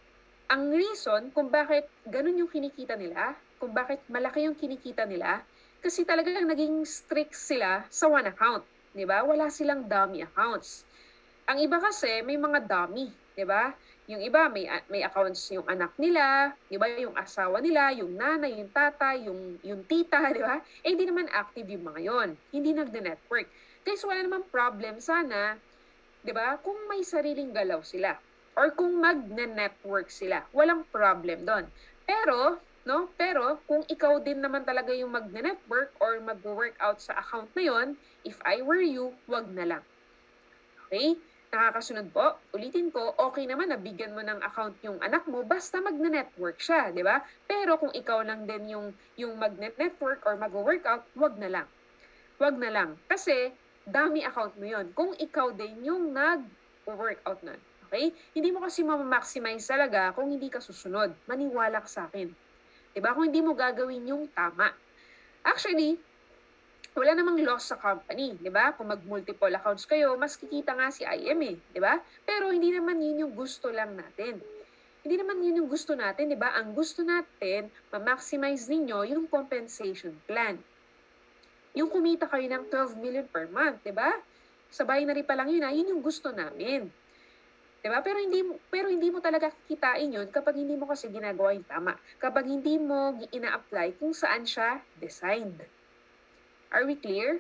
Ang reason kung bakit ganun yung kinikita nila, kung bakit malaki yung kinikita nila, kasi talagang naging strict sila sa one account. Diba? Wala silang dummy accounts. Ang iba kasi may mga dummy, 'di ba? Yung iba may may accounts yung anak nila, 'di ba? Yung asawa nila, yung nanay, yung tatay, yung yung tita, 'di ba? Eh hindi naman active yung mga 'yon. Hindi nagde-network. Guys, wala namang problem sana, 'di ba? Kung may sariling galaw sila or kung magne-network sila, walang problem doon. Pero, no? Pero kung ikaw din naman talaga yung magne-network or mag-workout sa account na 'yon, if I were you, wag na lang. Okay? Nakakasunod po, ulitin ko, okay naman na bigyan mo ng account yung anak mo basta magne-network siya, di ba? Pero kung ikaw lang din yung, yung mag-network or mag-workout, wag na lang. Wag na lang. Kasi, dami account mo yon. Kung ikaw din yung nag-workout nun. Okay? Hindi mo kasi ma-maximize talaga kung hindi ka susunod. Maniwala ka sa akin. Di ba? Kung hindi mo gagawin yung tama. Actually, wala namang loss sa company, di ba? Kung mag-multiple accounts kayo, mas kikita nga si I M eh, di ba? Pero hindi naman yun yung gusto lang natin. Hindi naman yun yung gusto natin, di ba? Ang gusto natin, ma-maximize ninyo yung compensation plan. Yung kumita kayo ng twelve million per month, di ba? Sa binary pa lang yun, ha? Yun yung gusto namin. Di ba? Pero hindi, pero hindi mo talaga kikitain yun kapag hindi mo kasi ginagawa yung tama. Kapag hindi mo ina-apply kung saan siya designed. Are we clear?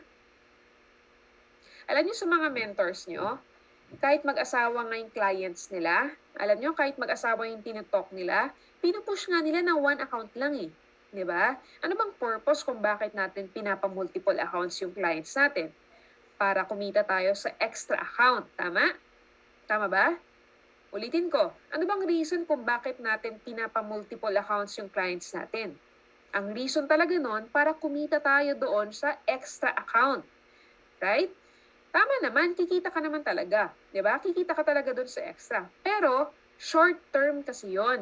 Alam niyo sa mga mentors niyo, kahit mag-asawa nga yung clients nila, alam niyo kahit mag-asawa yung tinutalk nila, pinupush nga nila na one account lang eh. Di ba? Ano bang purpose kung bakit natin pinapa-multiple accounts yung clients natin? Para kumita tayo sa extra account. Tama? Tama ba? Ulitin ko, ano bang reason kung bakit natin pinapa-multiple accounts yung clients natin? Ang reason talaga nun, para kumita tayo doon sa extra account. Right? Tama naman, kikita ka naman talaga. Diba? Kikita ka talaga doon sa extra. Pero, short term kasi yon.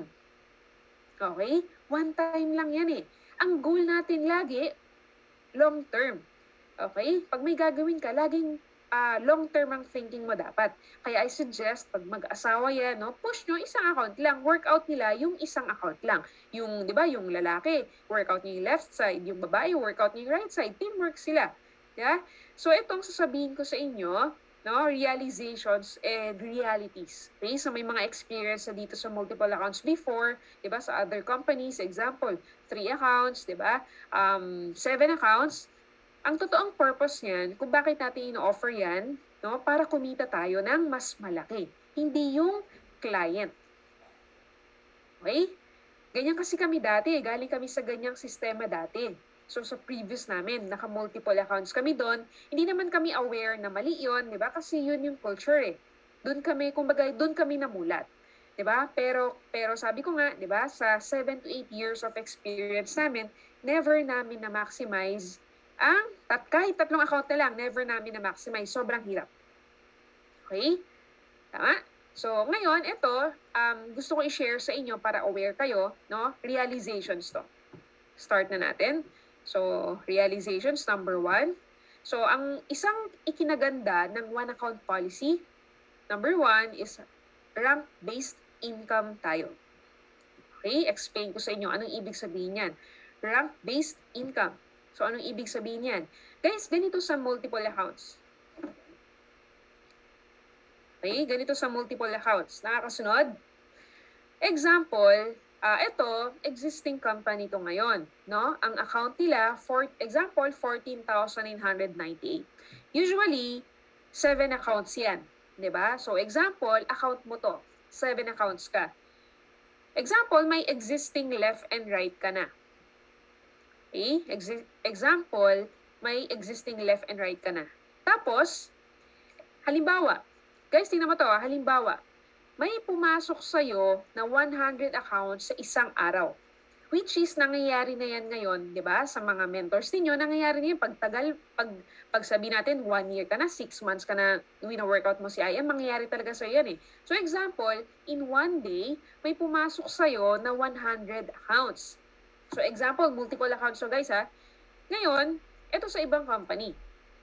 Okay? One time lang yan eh. Ang goal natin lagi, long term. Okay? Pag may gagawin ka, laging uh, long term ang thinking mo dapat. Kaya I suggest, pag mag-asawa yan, no, push nyo isang account lang. Workout nila yung isang account lang. Yung, di ba, yung lalaki, workout niya yung left side. Yung babae, workout niya yung right side. Teamwork sila. Yeah? So, itong sasabihin ko sa inyo, no, realizations and realities. Okay? So, may mga experience na dito sa multiple accounts before, di ba, sa other companies, example, three accounts, di ba, um, seven accounts. Ang totoong purpose niyan, kung bakit natin ino-offer yan, no, para kumita tayo ng mas malaki. Hindi yung client. Okay? Ganyan kasi kami dati. Galing kami sa ganyang sistema dati. So, sa previous namin, naka-multiple accounts kami doon. Hindi naman kami aware na mali yun, di ba? Kasi yun yung culture eh. Doon kami, kumbaga, doon kami namulat. Di ba? Pero, pero sabi ko nga, di ba, sa seven to eight years of experience namin, never namin na-maximize ang tat kahit tatlong account na lang, never namin na-maximize. Sobrang hirap. Okay? Tama? So, ngayon, ito, um, gusto ko i-share sa inyo para aware kayo, no? Realizations to. Start na natin. So, realizations, number one. So, ang isang ikinaganda ng one-account policy, number one is rank-based income tayo. Okay? Explain ko sa inyo anong ibig sabihin yan. Rank-based income. So, anong ibig sabihin yan? Guys, ganito sa multiple accounts. Okay, ganito sa multiple accounts. Nakakasunod? Example, uh, ito, existing company to ngayon. No? Ang account nila, for example, fourteen thousand nine hundred ninety-eight. Usually, seven accounts yan. Diba? So, example, account mo to. seven accounts ka. Example, may existing left and right ka na. Okay? Ex- example, may existing left and right ka na. Tapos, halimbawa, guys, tingnan mo to, ha? Halimbawa, may pumasok sa'yo na one hundred accounts sa isang araw. Which is, nangyayari na yan ngayon, di ba? Sa mga mentors ninyo, nangyayari na yan pagtagal, pag, pag sabi natin, one year ka na, six months ka na, wina-workout mo si I M, mangyayari talaga sa'yo yan eh. So, example, in one day, may pumasok sa'yo na one hundred accounts. So, example, multiple accounts. So, guys, ha? Ngayon, ito sa ibang company.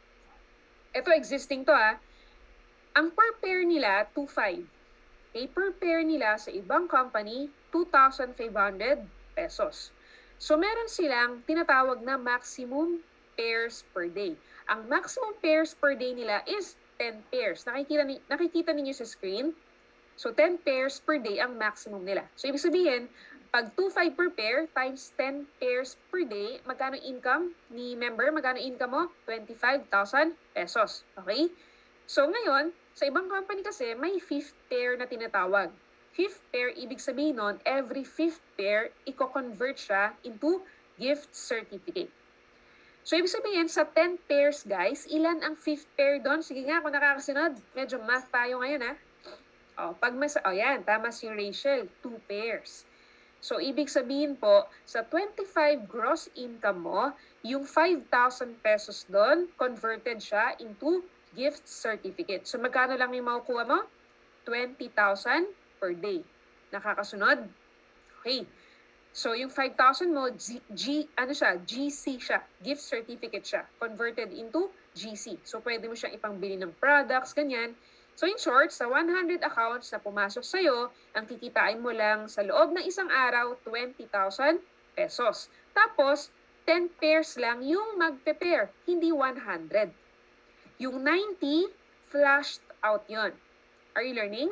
Ito, existing to, ha? Ang per pair nila, two thousand five hundred. Okay, per pair nila sa ibang company, two thousand five hundred pesos. So, meron silang tinatawag na maximum pairs per day. Ang maximum pairs per day nila is ten pairs. Nakikita, ni nakikita ninyo sa screen. So, ten pairs per day ang maximum nila. So, ibig sabihin, pag two thousand five hundred per pair times ten pairs per day, magkano income ni member? Magkano income mo? twenty-five thousand pesos. Okay? So, ngayon, sa ibang company kasi, may fifth pair na tinatawag. Fifth pair, ibig sabihin nun, every fifth pair, i-convert siya into gift certificate. So, ibig sabihin, sa ten pairs, guys, ilan ang fifth pair doon? Sige nga, kung nakakasunod, medyo math tayo ngayon, ha? O, pag mas, o yan, tama si Rachel, two pairs. So, ibig sabihin po, sa twenty-five gross income mo, yung five thousand pesos doon, converted siya into gift certificate. So, magkano lang yung makukuha mo? twenty thousand per day. Nakakasunod? Okay. So, yung five thousand mo, G, G, ano siya? G C siya. Gift certificate siya. Converted into G C. So, pwede mo siyang ipangbili ng products, ganyan. So, in short, sa one hundred accounts na pumasok sa'yo, ang kikitain mo lang sa loob ng isang araw, twenty thousand pesos. Tapos, ten pairs lang yung magpe-pair, hindi one hundred. Yung ninety, flashed out yon. Are you learning?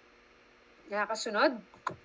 Nakakasunod?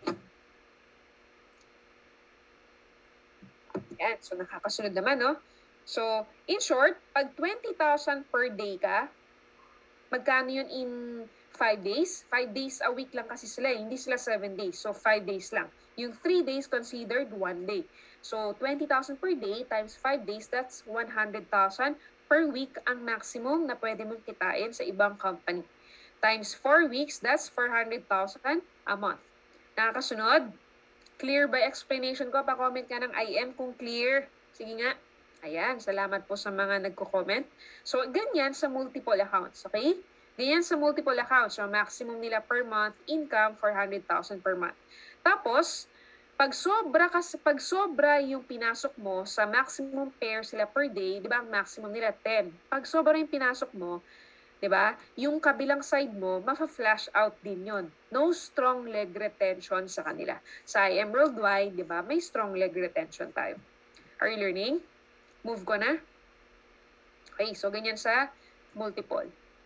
Yan. So, nakakasunod naman, no? So, in short, pag twenty thousand per day ka, magkano yun in five days? five days a week lang kasi sila, hindi sila seven days. So, five days lang. Yung three days considered one day. So, twenty thousand per day times five days, that's one hundred thousand per week ang maximum na pwede mong kitain sa ibang company. Times four weeks, that's four hundred thousand a month. Nakakasunod? Clear by explanation ko? Pa-comment ka ng I M kung clear. Sige nga. Ayan, salamat po sa mga nagko-comment. So, ganyan sa multiple accounts, okay? Ganyan sa multiple accounts. So, maximum nila per month, income, four hundred thousand per month. Tapos, pag sobra, kas, pag sobra yung pinasok mo sa maximum pair sila per day, di ba, ang maximum nila ten. Pag sobra yung pinasok mo, di ba, yung kabilang side mo, mafa-flash out din yon. No strong leg retention sa kanila. Sa I M Worldwide, di ba, may strong leg retention tayo. Are you learning? Move ko na. Okay, so ganyan sa multiple.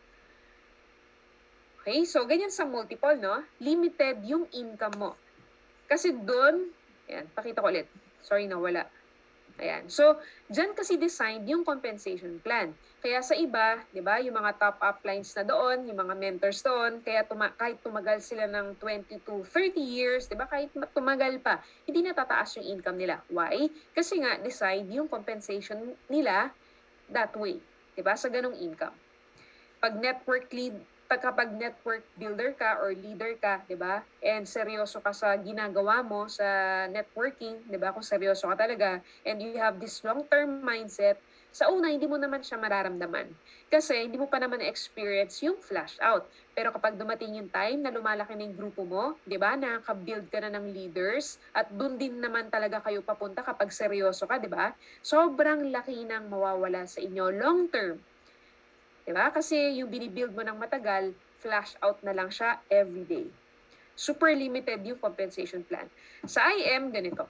Okay, so ganyan sa multiple, no? Limited yung income mo. Kasi doon, ayan, pakita ko ulit. Sorry na wala. Ayan. So, dyan kasi designed yung compensation plan. Kaya sa iba, di ba, yung mga top uplines na doon, yung mga mentors doon, kaya tuma kahit tumagal sila ng twenty to thirty years, di ba, kahit tumagal pa, hindi natataas yung income nila. Why? Kasi nga, decide yung compensation nila that way. Di ba, sa ganong income. Pag network lead kapag network builder ka or leader ka, di ba? And seryoso ka sa ginagawa mo sa networking, di ba? Kung seryoso ka talaga and you have this long-term mindset, sa una, hindi mo naman siya mararamdaman. Kasi hindi mo pa naman na-experience yung flash out. Pero kapag dumating yung time na lumalaki na yung grupo mo, di ba? Nakaka-build ka na ng leaders at dun din naman talaga kayo papunta kapag seryoso ka, di ba? Sobrang laki ng mawawala sa inyo long-term. Diba? Kasi yung binibuild mo ng matagal, flash out na lang siya everyday. Super limited yung compensation plan. Sa I M, ganito.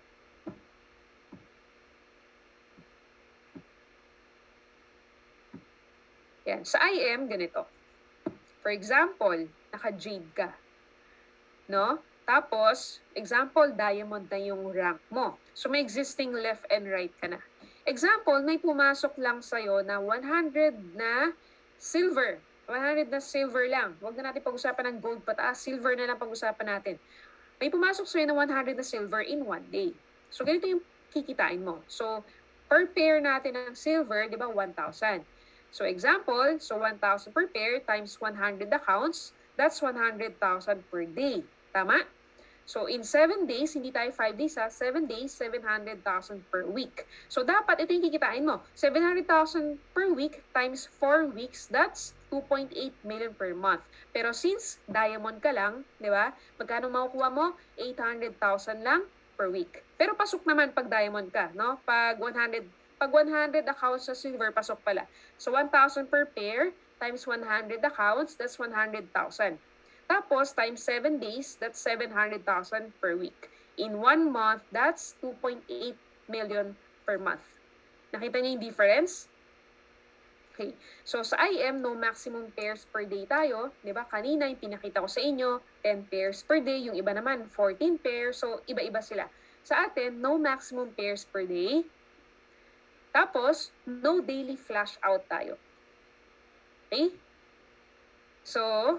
Yan. Sa I M, ganito. For example, naka-jade ka. No? Tapos, example, diamond na yung rank mo. So, may existing left and right ka na. Example, may pumasok lang sa'yo na one hundred na silver. one hundred na silver lang. Huwag na natin pag-usapan ng gold pataas. Silver na lang pag-usapan natin. May pumasok sa'yo na one hundred na silver in one day. So, ganito yung kikitain mo. So, per pair natin ng silver, di ba, one thousand. So, example, so one thousand per pair times one hundred accounts, that's one hundred thousand per day. Tama? So, in seven days, hindi tayo five days ha, seven days, seven hundred thousand per week. So, dapat ito yung kikitain mo. seven hundred thousand per week times four weeks, that's two point eight million per month. Pero since diamond ka lang, di ba? Magkano makukuha mo? eight hundred thousand lang per week. Pero pasok naman pag diamond ka, no? Pag one hundred, pag one hundred accounts sa silver, pasok pala. So, one thousand per pair times one hundred accounts, that's one hundred thousand. Tapos, times seven days, that's seven hundred thousand per week. In one month, that's two point eight million per month. Nakita niyo yung difference? Okay. So, sa I M, no maximum pairs per day tayo. Diba? Kanina, yung pinakita ko sa inyo, ten pairs per day. Yung iba naman, fourteen pairs. So, iba-iba sila. Sa atin, no maximum pairs per day. Tapos, no daily flash out tayo. Okay? So,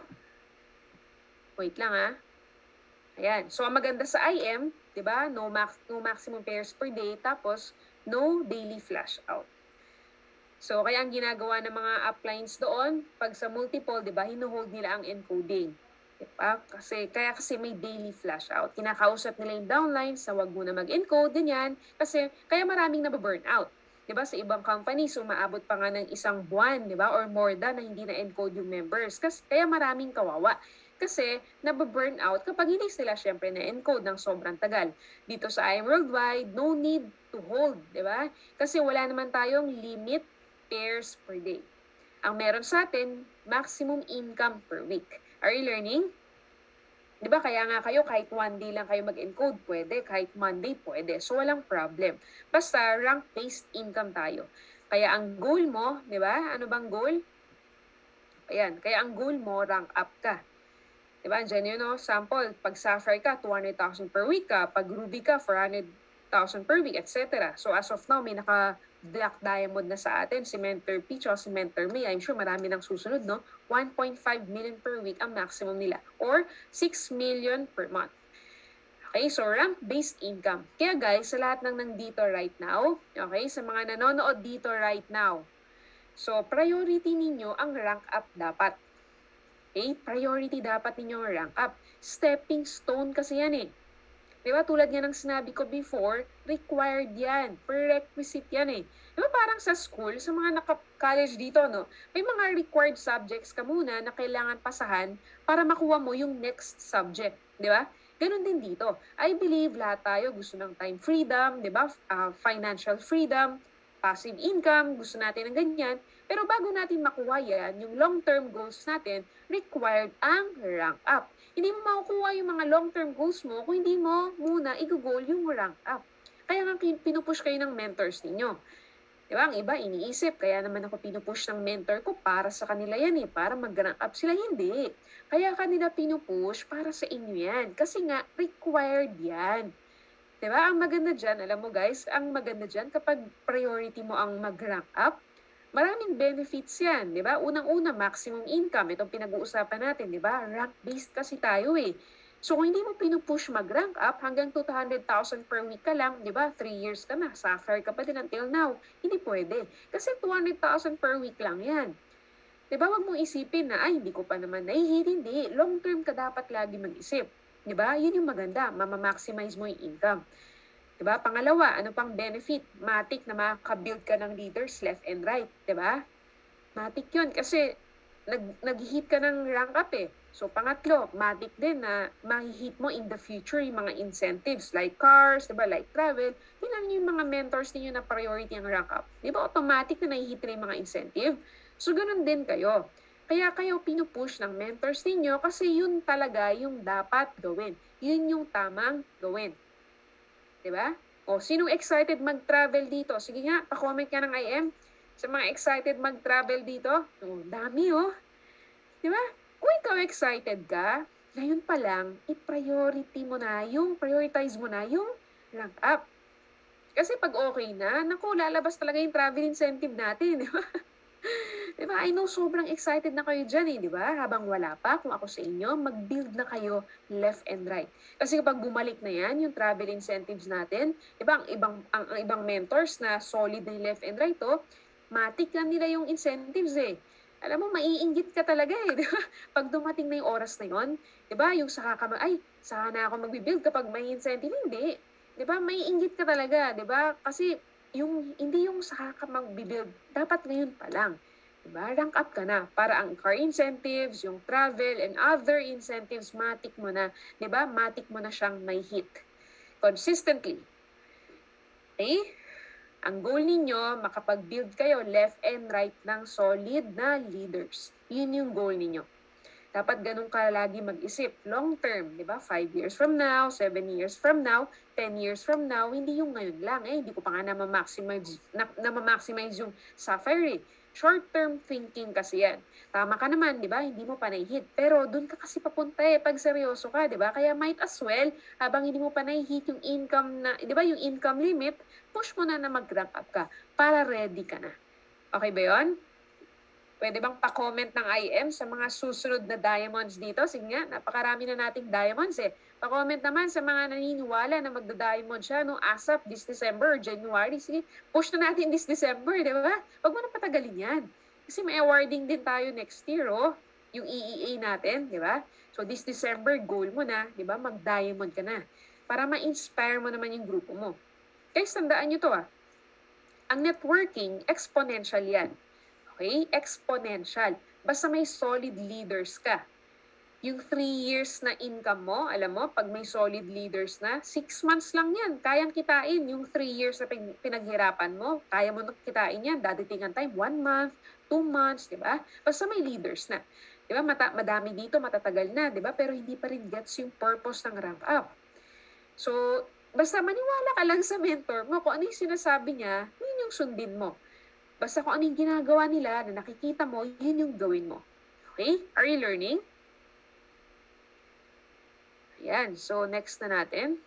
wait lang ah. Ayan. So, ang maganda sa I M, di ba? No, max, no maximum pairs per day. Tapos, no daily flash out. So, kaya ang ginagawa ng mga uplines doon, pag sa multiple, di ba, hinuhold nila ang encoding. Diba? Kasi, kaya kasi may daily flash out. Kinakausap nila yung downlines na wag muna mag-encode, ganyan. Kasi, kaya maraming nababurn out. Diba? Sa ibang companies, umaabot pa nga ng isang buwan, diba? Or more than na hindi na-encode yung members. Kasi, kaya maraming kawawa. Kasi nababurn out kapag hindi sila syempre na-encode ng sobrang tagal. Dito sa I M Worldwide, no need to hold, di ba? Kasi wala naman tayong limit pairs per day. Ang meron sa atin, maximum income per week. Are you learning? Di ba? Kaya nga kayo, kahit one day lang kayo mag-encode, pwede. Kahit Monday, pwede. So, walang problem. Basta, rank-based income tayo. Kaya ang goal mo, di ba? Ano bang goal? Ayan. Kaya ang goal mo, rank up ka. Diba? Diyan yun, no? Sample, pag Sapphire ka, two hundred thousand per week ka. Pag Ruby ka, four hundred thousand per week, et cetera. So, as of now, may naka-black diamond na sa atin. Si Mentor Peach o si Mentor May. I'm sure marami nang susunod, no? one point five million per week ang maximum nila. Or six million per month. Okay, so rank-based income. Kaya guys, sa lahat ng nandito right now, okay, sa mga nanonood dito right now, so, priority ninyo ang rank up dapat. Okay? Priority dapat ninyo rank up. Stepping stone kasi yan eh. Diba? Tulad nga ng sinabi ko before, required yan. Prerequisite yan eh. Diba parang sa school, sa mga naka-college dito, no? May mga required subjects ka muna na kailangan pasahan para makuha mo yung next subject. Diba? Ganon din dito. I believe lahat tayo gusto ng time freedom, diba? Uh, financial freedom, passive income, gusto natin ng ganyan. Pero bago natin makuha yan, yung long-term goals natin, required ang rank up. Hindi mo makukuha yung mga long-term goals mo kung hindi mo muna i-goal yung rank up. Kaya nga pinupush kayo ng mentors ninyo. Diba? Ang iba iniisip, kaya naman ako pinupush ng mentor ko para sa kanila yan eh, para mag-rank up sila. Hindi. Kaya kanila pinupush para sa inyo yan. Kasi nga, required yan. Diba? Ang maganda dyan, alam mo guys, ang maganda dyan kapag priority mo ang mag-rank up, maraming benefits yan, di ba? Unang-una, maximum income. Itong pinag-uusapan natin, di ba? Rank-based kasi tayo eh. So, kung hindi mo pinupush mag-rank up, hanggang two hundred thousand per week ka lang, di ba? Three years ka na, Sapphire ka pa din until now. Hindi pwede. Kasi two hundred thousand per week lang yan. Diba, wag mong isipin na, ay, hindi ko pa naman nahihit, hindi. Long term ka dapat lagi mag-isip. Diba? Yun yung maganda, mamamaximize mo yung income. Diba? Pangalawa, ano pang benefit? Matik na makaka-build ka ng leaders left and right. Diba? Matik yun kasi nag, nag-hit ka ng rank up eh. So pangatlo, matik din na ma-hit mo in the future yung mga incentives like cars, diba? Like travel. Tingnan yung mga mentors ninyo na priority ang rank up. Diba? Automatic na nahihit na yung mga incentive. So, ganun din kayo. Kaya kayo pinupush ng mentors ninyo kasi yun talaga yung dapat gawin. Yun yung tamang gawin. Diba? O, sinong excited mag-travel dito? Sige nga, pa-comment ka ng I M. Sa mga excited mag-travel dito, o, dami oh. Diba? Kung ikaw excited ka, ngayon pa lang, i-priority mo na yung, prioritize mo na yung rank up. Kasi pag okay na, naku, lalabas talaga yung travel incentive natin. Diba? Diba? I know sobrang excited na kayo dyan eh, di ba? Habang wala pa, kung ako sa inyo, mag-build na kayo left and right. Kasi kapag bumalik na yan, yung travel incentives natin, di ba, ang ibang, ang, ang ibang mentors na solid na yung left and right, oh, matik lang nila yung incentives eh. Alam mo, maiinggit ka talaga eh, di ba? Pag dumating na yung oras na yon, di ba, yung saka ka, ay, saka na ako mag-build kapag may incentive, hindi. Di ba, maiinggit ka talaga, di ba? Kasi, yung hindi yung saka ka mag-build, dapat ngayon pa lang. Diba? Rank up ka na para ang car incentives, yung travel, and other incentives, matik mo na. Diba? Matik mo na siyang may hit. Consistently. Okay? Ang goal ninyo, makapag-build kayo left and right ng solid na leaders. Yun yung goal ninyo. Dapat ganun ka lagi mag-isip. Long term, di ba? Five years from now, seven years from now, ten years from now, hindi yung ngayon lang. Eh, hindi ko pa nga na-maximize, na, na-maximize yung Sapphire. Short-term thinking kasi yan. Tama ka naman, di ba? Hindi mo pa na-hit. Pero dun ka kasi papunta eh, pag seryoso ka, di ba? Kaya might as well, habang hindi mo pa na-hit yung income na, di ba, yung income limit, push mo na na mag-rank up ka para ready ka na. Okay ba yun? Pwede bang pa-comment ng I M sa mga susunod na diamonds dito? Sige nga, napakarami na nating diamonds eh. Pa-comment naman sa mga naniniwala na magda-diamond siya no ASAP this December or January. Sige, push na natin this December, di ba? Huwag mo na patagalin yan. Kasi may awarding din tayo next year, oh. Yung E E A natin, di ba? So this December, goal mo na, di ba? Mag-diamond ka na. Para ma-inspire mo naman yung grupo mo. Guys, tandaan nyo to ah. Ang networking, exponential yan. Okay? Exponential. Basta may solid leaders ka. Yung three years na income mo, alam mo, pag may solid leaders na, six months lang yan. Kayang kitain yung three years na pinaghirapan mo. Kaya mo nang kitain yan. Dadating ang time, one month, two months, di ba? Basta may leaders na. Di ba? Mata- madami dito, matatagal na, di ba? Pero hindi pa rin gets yung purpose ng rank up. So, basta maniwala ka lang sa mentor mo. Kung ano yung sinasabi niya, yun yung sundin mo. Basta kung ano yung ginagawa nila na nakikita mo, yun yung gawin mo. Okay? Are you learning? Ayan. So, next na natin.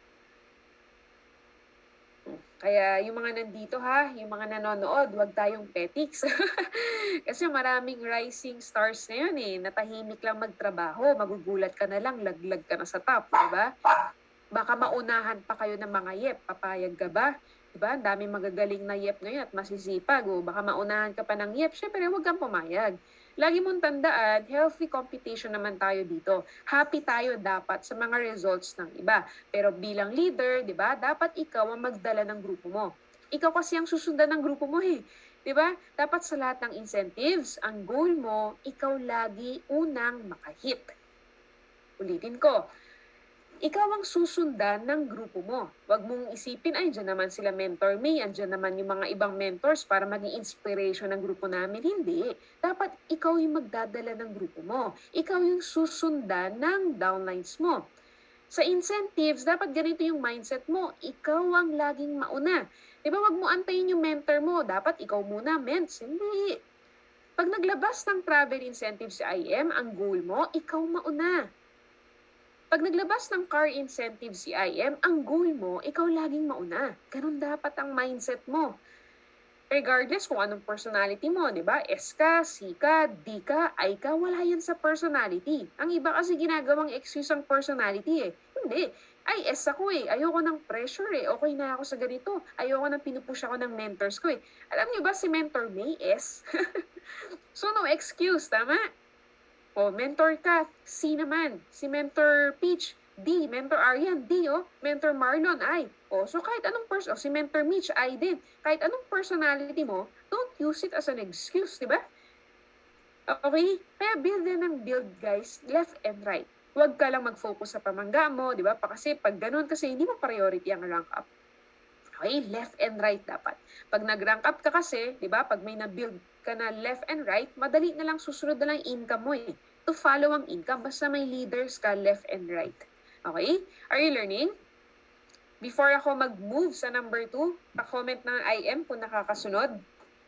Kaya yung mga nandito ha, yung mga nanonood, huwag tayong petics. Kasi maraming rising stars na yun eh. Natahimik lang magtrabaho. Magugulat ka na lang, laglag ka na sa top. Diba? Baka maunahan pa kayo ng mga yep. Papayag ka ba? Diba? Ang daming magagaling na yep ngayon at masisipag. O baka maunahan ka pa ng yep. Siyempre, huwag kang pumayag. Lagi mong tandaan, healthy competition naman tayo dito. Happy tayo dapat sa mga results ng iba. Pero bilang leader, diba, dapat ikaw ang magdala ng grupo mo. Ikaw kasi ang susundan ng grupo mo eh. Diba? Dapat sa lahat ng incentives, ang goal mo, ikaw lagi unang makahit. Ulitin ko. Ikaw ang susundan ng grupo mo. Huwag mong isipin, ay, dyan naman sila mentor me, andyan naman yung mga ibang mentors para maging inspiration ng grupo namin. Hindi. Dapat ikaw yung magdadala ng grupo mo. Ikaw yung susundan ng downlines mo. Sa incentives, dapat ganito yung mindset mo. Ikaw ang laging mauna. Diba, wag mo antayin yung mentor mo. Dapat ikaw muna, ments. Hindi. Pag naglabas ng travel incentives si I M, ang goal mo, ikaw mauna. Pag naglabas ng car incentive si I M, ang goal mo, ikaw laging mauna. Ganun dapat ang mindset mo. Regardless kung anong personality mo, di ba? S ka, C ka, D ka, I ka, wala yan sa personality. Ang iba kasi ginagawang excuse ang personality eh. Hindi. Ay, S ako eh. Ayoko ng pressure eh. Okay na ako sa ganito. Ayoko nang pinupush ako ng mentors ko eh. Alam niyo ba si Mentor May, S? So, no excuse, tama? O, mentor ka, C naman. Si Mentor Peach, D. Mentor Arian, D, oh. Mentor Marlon, I. O, so kahit anong person, o, si Mentor Mitch, I din. Kahit anong personality mo, don't use it as an excuse, di ba? Okay? Kaya build din ng build, guys, left and right. Huwag ka lang mag-focus sa pamangga mo, di ba? Kasi pag ganun, kasi hindi mo priority ang rank up. Okay? Left and right dapat. Pag nag-rank up ka kasi, di ba? Pag may na-build ka na left and right, madali na lang susunod na lang income mo eh. To follow ang income, basta may leaders ka left and right. Okay? Are you learning? Before ako mag-move sa number two, pa-comment ng I M kung nakakasunod.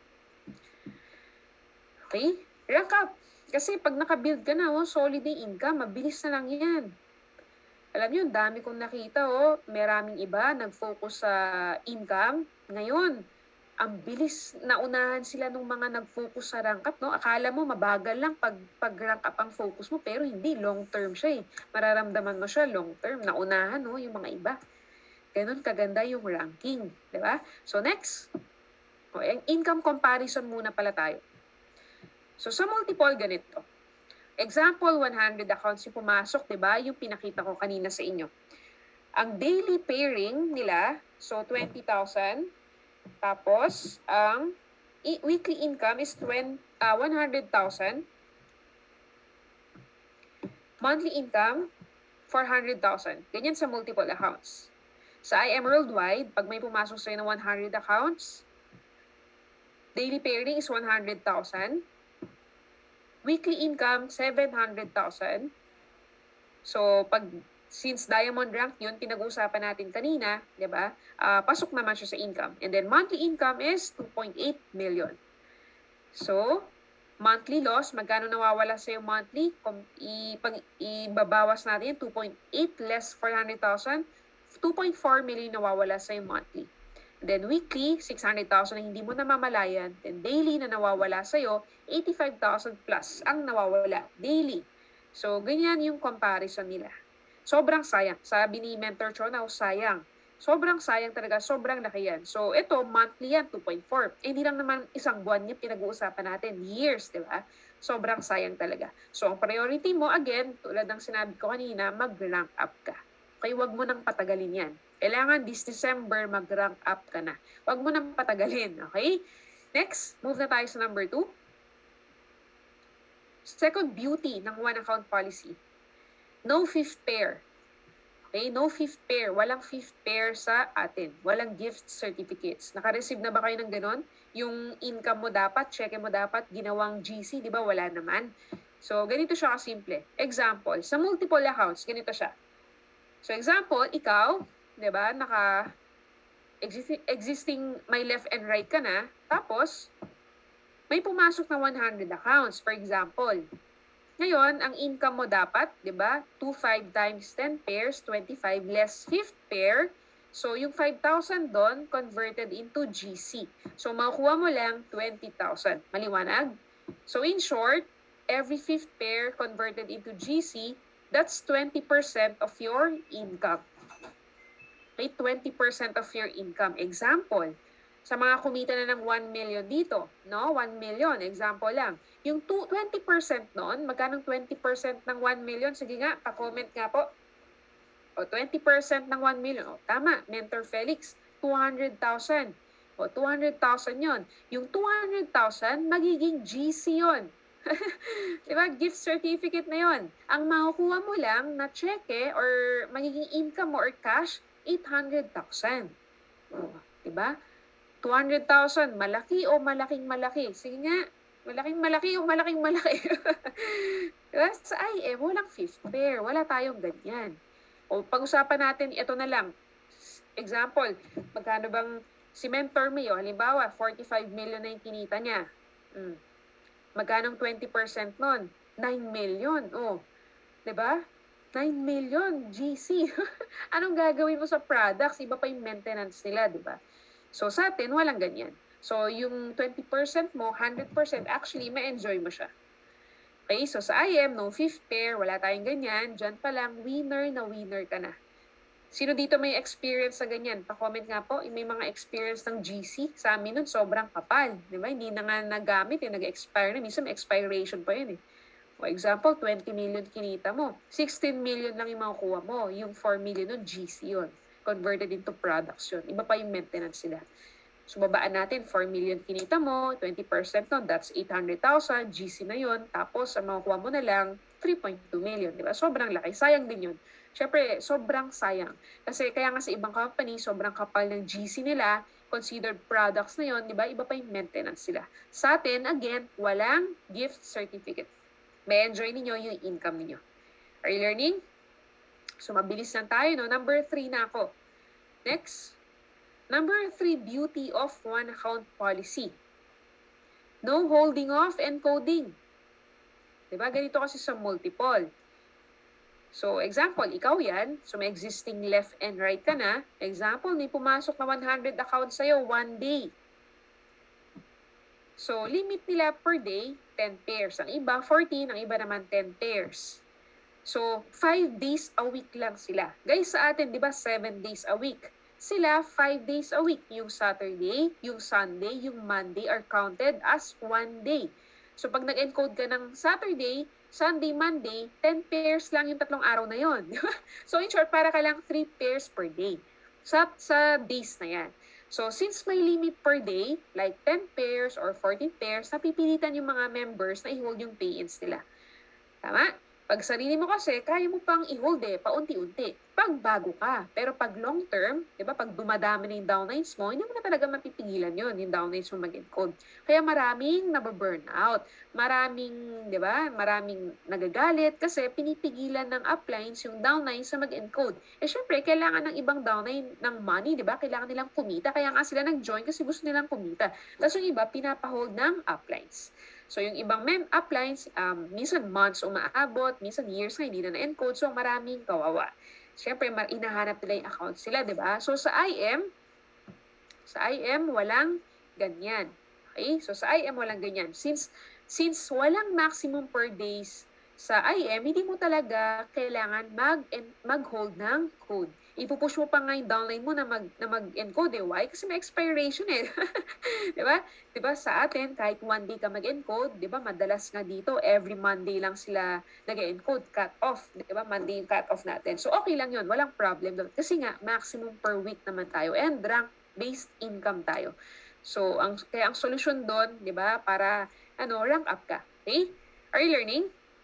Okay? Rank up. Kasi pag naka-build ka na, oh, solid yung income, mabilis na lang yan. Alam niyo, dami kong nakita, oh, maraming iba, nag-focus sa income. Ngayon, ang bilis, naunahan sila nung mga nag-focus sa rank up, no? Akala mo, mabagal lang pag, pag rank up ang focus mo, pero hindi, long term siya eh. Mararamdaman mo siya long term, naunahan, no? Yung mga iba. Ganun kaganda yung ranking, di ba? So next, oh, ang income comparison muna pala tayo. So sa multiple, ganito. Example, one hundred accounts yung pumasok, di ba? Yung pinakita ko kanina sa inyo. Ang daily pairing nila, so twenty thousand. Tapos, ang weekly income is twenty, uh, one hundred thousand. Monthly income, four hundred thousand. Ganyan sa multiple accounts. Sa I M Worldwide, pag may pumasok sa'yo na one hundred accounts, daily pairing is one hundred thousand. Weekly income, seven hundred thousand. So, pag since diamond rank yun, pinag-uusapan natin kanina, di ba? Uh, pasok naman siya sa income. And then, monthly income is two point eight million. So, monthly loss, magkano nawawala sa'yo monthly? Kung ipag, ibabawas natin, two point eight less four hundred thousand, two point four million nawawala sa'yo monthly. Then weekly, six hundred thousand na hindi mo namamalayan. Then daily na nawawala sa'yo, eighty-five thousand plus ang nawawala daily. So, ganyan yung comparison nila. Sobrang sayang. Sabi ni Mentor Chonaw, sayang. Sobrang sayang talaga. Sobrang laki yan. So, ito, monthly yan, two point four. Eh, hindi lang naman isang buwan yung pinag-uusapan natin. Years, di ba? Sobrang sayang talaga. So, ang priority mo, again, tulad ng sinabi ko kanina, mag-rank up ka. Okay, wag mo nang patagalin yan. Kailangan this December mag-rank up ka na. Wag mo nang patagalin, okay? Next, move na tayo sa number two. Second beauty ng one account policy. No fifth pair. Okay, no fifth pair. Walang fifth pair sa atin. Walang gift certificates. Naka-receive na ba kayo ng ganon? Yung income mo dapat, check mo dapat, ginawang G C, di ba? Wala naman. So, ganito siya kasimple. Example, sa multiple accounts, ganito siya. So, example, ikaw, di ba, naka existing, existing may left and right ka na, tapos, may pumasok na one hundred accounts, for example. Ngayon, ang income mo dapat, di ba, two point five times ten pairs, twenty-five less fifth pair. So, yung five thousand doon, converted into G C. So, makukuha mo lang twenty thousand. Maliwanag? So, in short, every fifth pair converted into G C, that's twenty percent of your income. Okay, twenty percent of your income. Example, sa mga kumita na ng one million dito, no? one million, example lang. Yung twenty percent noon, magkano twenty percent ng one million? Sige nga, pa-comment nga po. O, twenty percent ng one million. O, tama, Mentor Felix, two hundred thousand. O, two hundred thousand yon. Yung two hundred thousand, magiging G C yon. Diba? Gift certificate na yon. Ang makukuha mo lang na cheque or magiging income mo or cash, eight hundred thousand. O, diba? two hundred thousand, malaki o malaking malaki? Sige nga, malaking malaki o malaking malaki? Diba? Sa I M, walang fifth pair. Wala tayong ganyan. O pag-usapan natin, ito na lang. Example, magkano bang si Mentor May, o halimbawa, forty-five million na yung kinita niya. Hmm. Magkano twenty percent nun? nine million. O, diba? nine million G C. Anong gagawin mo sa products? Iba pa yung maintenance nila, diba? So, sa atin, walang ganyan. So, yung twenty percent mo, one hundred percent, actually, ma-enjoy mo siya. Okay, so sa I M, no fifth pair, wala tayong ganyan. Diyan pa lang, winner na winner ka na. Sino dito may experience sa ganyan? Pa-comment nga po, may mga experience ng G C. Sa amin nun, sobrang kapal. Di ba? Hindi na nga nagamit, eh, nag-expire na. Minsan may expiration pa yun eh. For example, twenty million kinita mo. sixteen million lang yung makukuha mo. Yung four million nun, G C yun. Converted into products yun. Iba pa yung maintenance sila. So, babaan natin, four million kinita mo, twenty percent nun, that's eight hundred thousand, G C na yun. Tapos, ang makukuha mo na lang, three point two million. Di ba? Sobrang laki. Sayang din yun. Siyempre, sobrang sayang. Kasi kaya nga sa ibang company, sobrang kapal ng G C nila, considered products na yon, di ba? Iba pa yung maintenance sila. Sa atin, again, walang gift certificate. May enjoy ninyo yung income ninyo. Are you learning? So, mabilis lang tayo, no? Number three na ako. Next. Number three, beauty of one account policy. No holding off and coding. Di ba? Ganito kasi sa multiple. So, example, ikaw yan. So, may existing left and right ka na. Example, may pumasok na one hundred accounts sa'yo one day. So, limit nila per day, ten pairs. Ang iba, fourteen. Ang iba naman, ten pairs. So, five days a week lang sila. Guys, sa atin, di ba, seven days a week. Sila, five days a week. Yung Saturday, yung Sunday, yung Monday are counted as one day. So, pag nag-encode ka ng Saturday, Sunday, Monday, ten pairs lang yung tatlong araw na yon. So, in short, para ka lang three pairs per day sa, sa days na yan. So, since may limit per day, like ten pairs or fourteen pairs, napipilitan yung mga members na i-hold yung pay-ins nila. Tama? Pag sarili mo kasi, kaya mo pang i-hold eh, paunti-unti. Pag bago ka. Pero pag long term, di ba, pag dumadami na yung downlines mo, hindi mo na talaga mapipigilan yun, yung downlines mo mag-encode. Kaya maraming nababurn out. Maraming, di ba, maraming nagagalit kasi pinipigilan ng uplines yung downlines sa mag-encode. Eh, syempre, kailangan ng ibang downline ng money, di ba? Kailangan nilang kumita. Kaya nga sila nag-join kasi gusto nilang kumita. Tapos yung iba, pinapahold ng uplines. So, yung ibang mem uplines, um, minsan months umaabot, minsan years na hindi na na-encode. So, maraming kawawa. Siyempre, inahanap nila yung account sila, di ba? So, sa I M, sa I M, walang ganyan. Okay? So, sa I M, walang ganyan. Since, since walang maximum per days sa I M, hindi mo talaga kailangan mag mag-hold ng code. Ipupush mo pa nga yung downline mo na mag na mag-encode eh. Why? Kasi may expiration eh. 'Di ba? 'Di ba sa atin kahit one day ka mag-encode, 'di ba? Madalas nga dito every Monday lang sila nag-encode, cut off, 'di ba? Monday yung cut off natin. So okay lang 'yun, walang problem doon. Kasi nga maximum per week naman tayo and rank based income tayo. So ang kaya ang solusyon doon, 'di ba? Para ano, rank up ka. Okay? Are you learning?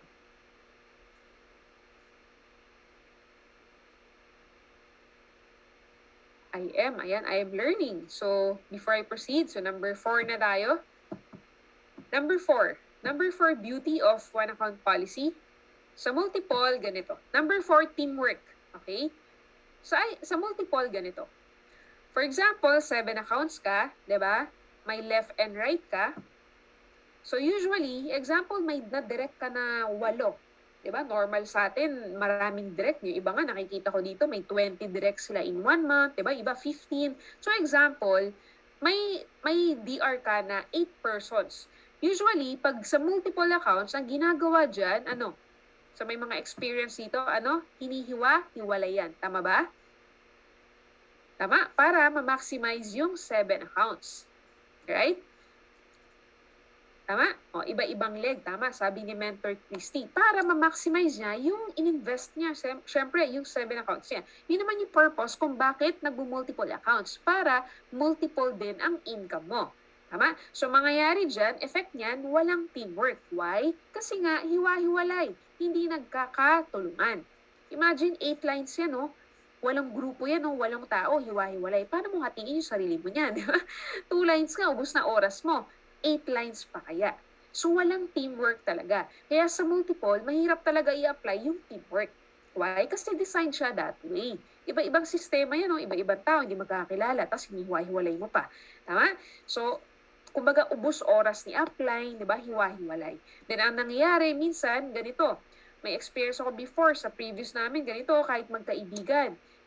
I am, ayan, I am learning. So, before I proceed, so number four na tayo. Number four. Number four, beauty of one account policy. Sa multiple, ganito. Number four, teamwork. Okay? Sa, sa multiple, ganito. For example, seven accounts ka, di ba? May left and right ka. So, usually, example, may na-direct ka na walo. Diba? Normal sa atin, maraming direct. Yung iba nga, nakikita ko dito, may twenty direct sila in one month. Diba? Iba, fifteen. So, example, may, may D R ka na eight persons. Usually, pag sa multiple accounts, ang ginagawa dyan, ano? So, may mga experience dito, ano? Hinihiwa-hiwalayan. Tama ba? Tama? Para ma-maximize yung seven accounts. Right? Tama? O, iba-ibang leg. Tama, sabi ni Mentor Christy. Para ma-maximize niya yung in-invest niya. Siyempre, yung seven accounts niya. Yun naman yung purpose kung bakit nag-multiple accounts. Para multiple din ang income mo. Tama? So, mangyayari dyan, effect niyan, walang teamwork. Why? Kasi nga, hiwa-hiwalay. Hindi nagkakatulungan. Imagine, eight lines yan, no? Walang grupo yan, no? Walang tao, hiwa-hiwalay. Paano mo hatiin yung sarili mo niyan? Two lines nga, ubos na oras mo. Eight lines pa kaya. So, walang teamwork talaga. Kaya sa multiple, mahirap talaga i-apply yung teamwork. Why? Kasi design siya that way. Iba-ibang sistema yan, no? Iba-ibang tao, hindi magkakilala, tapos hinihiwa-hiwalay mo pa. Tama? So, kumbaga, ubos oras ni apply, di ba? Hiwa-hiwalay. Then, ang nangyayari, minsan, ganito. May experience ako before, sa previous namin, ganito, kahit magkaibigan.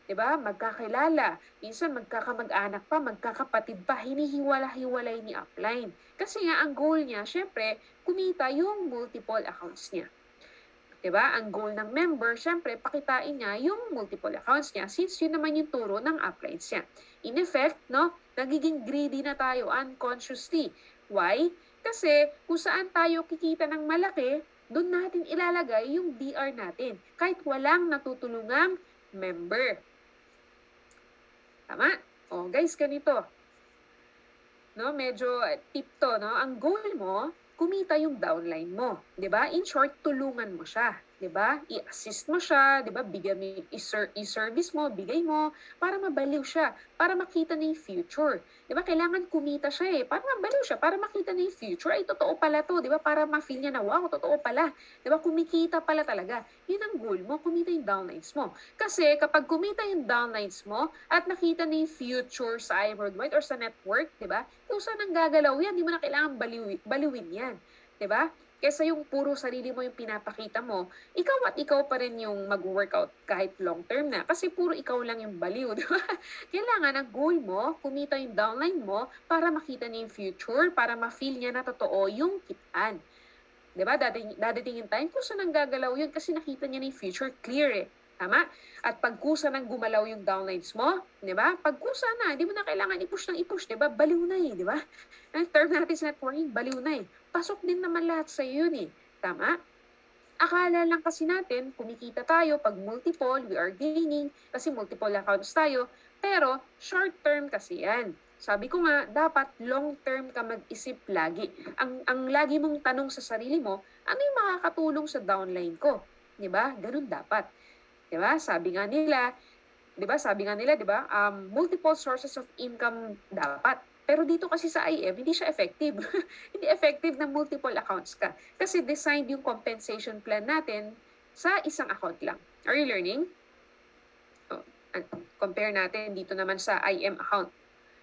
'Di ba? Magkakilala, minsan magkakamag-anak pa, magkakapatid pa, hinihiwala-hiwalay ni upline. Kasi nga ang goal niya, syempre, kumita yung multiple accounts niya. 'Di ba? Ang goal ng member, syempre, pakitain niya yung multiple accounts niya since yun naman yung turo ng uplines niya. In effect, no, nagiging greedy na tayo unconsciously. Why? Kasi kung saan tayo kikita ng malaki, doon natin ilalagay yung D R natin kahit walang natutulungang member. Tama? O guys, ganito. No, medyo tip to, no? Ang goal mo, kumita yung downline mo, 'di ba? In short, tulungan mo siya, 'di ba? I-assist mo siya, 'di ba? Bigyan mo i-service mo, bigay mo para mabaliw siya, para makita na yung future. 'Di ba? Kailangan kumita siya eh, para mabaliw siya, para makita na yung future. Ay totoo pala 'to, 'di ba? Para ma-feel niya na wow, totoo pala. 'Di ba? Kumikita pala talaga. 'Yun ang goal mo, kumita yung downlines mo. Kasi kapag kumita yung downlines mo at nakita na yung future sa iWorldwide or sa network, 'di ba? Kung saan ang gagalaw yan, di mo na kailangan baliwin, baliwin yan. Diba? Kesa yung puro sarili mo yung pinapakita mo, ikaw at ikaw pa rin yung mag-workout kahit long term na. Kasi puro ikaw lang yung baliw. Diba? Kailangan ang goal mo, kumita yung downline mo para makita niya yung future, para ma-feel niya na totoo yung kitaan. Diba? Dadating, dadating yung time kung saan ang gagalaw yun kasi nakita niya na yung future clear eh. Tama? At pagkusa ng gumalaw yung downlines mo, di ba? Pagkusa na, di mo na kailangan i-push ng i-push, di ba? Baliw na eh, di ba? Ang term natin sa networking, baliw na eh. Pasok din naman lahat sa iyo yun eh. Tama? Akala lang kasi natin, kumikita tayo pag multiple, we are gaining, kasi multiple accounts tayo, pero short term kasi yan. Sabi ko nga, dapat long term ka mag-isip lagi. Ang, ang lagi mong tanong sa sarili mo, ano yung makakatulong sa downline ko? Di ba? Ganun dapat. 'Di ba? Sabi nga nila, 'di ba? Sabi nga nila, 'di ba? Um, multiple sources of income dapat. Pero dito kasi sa I M, hindi siya effective. Hindi effective na multiple accounts ka. Kasi designed yung compensation plan natin sa isang account lang. Are you learning? Oh, compare natin dito naman sa I M account.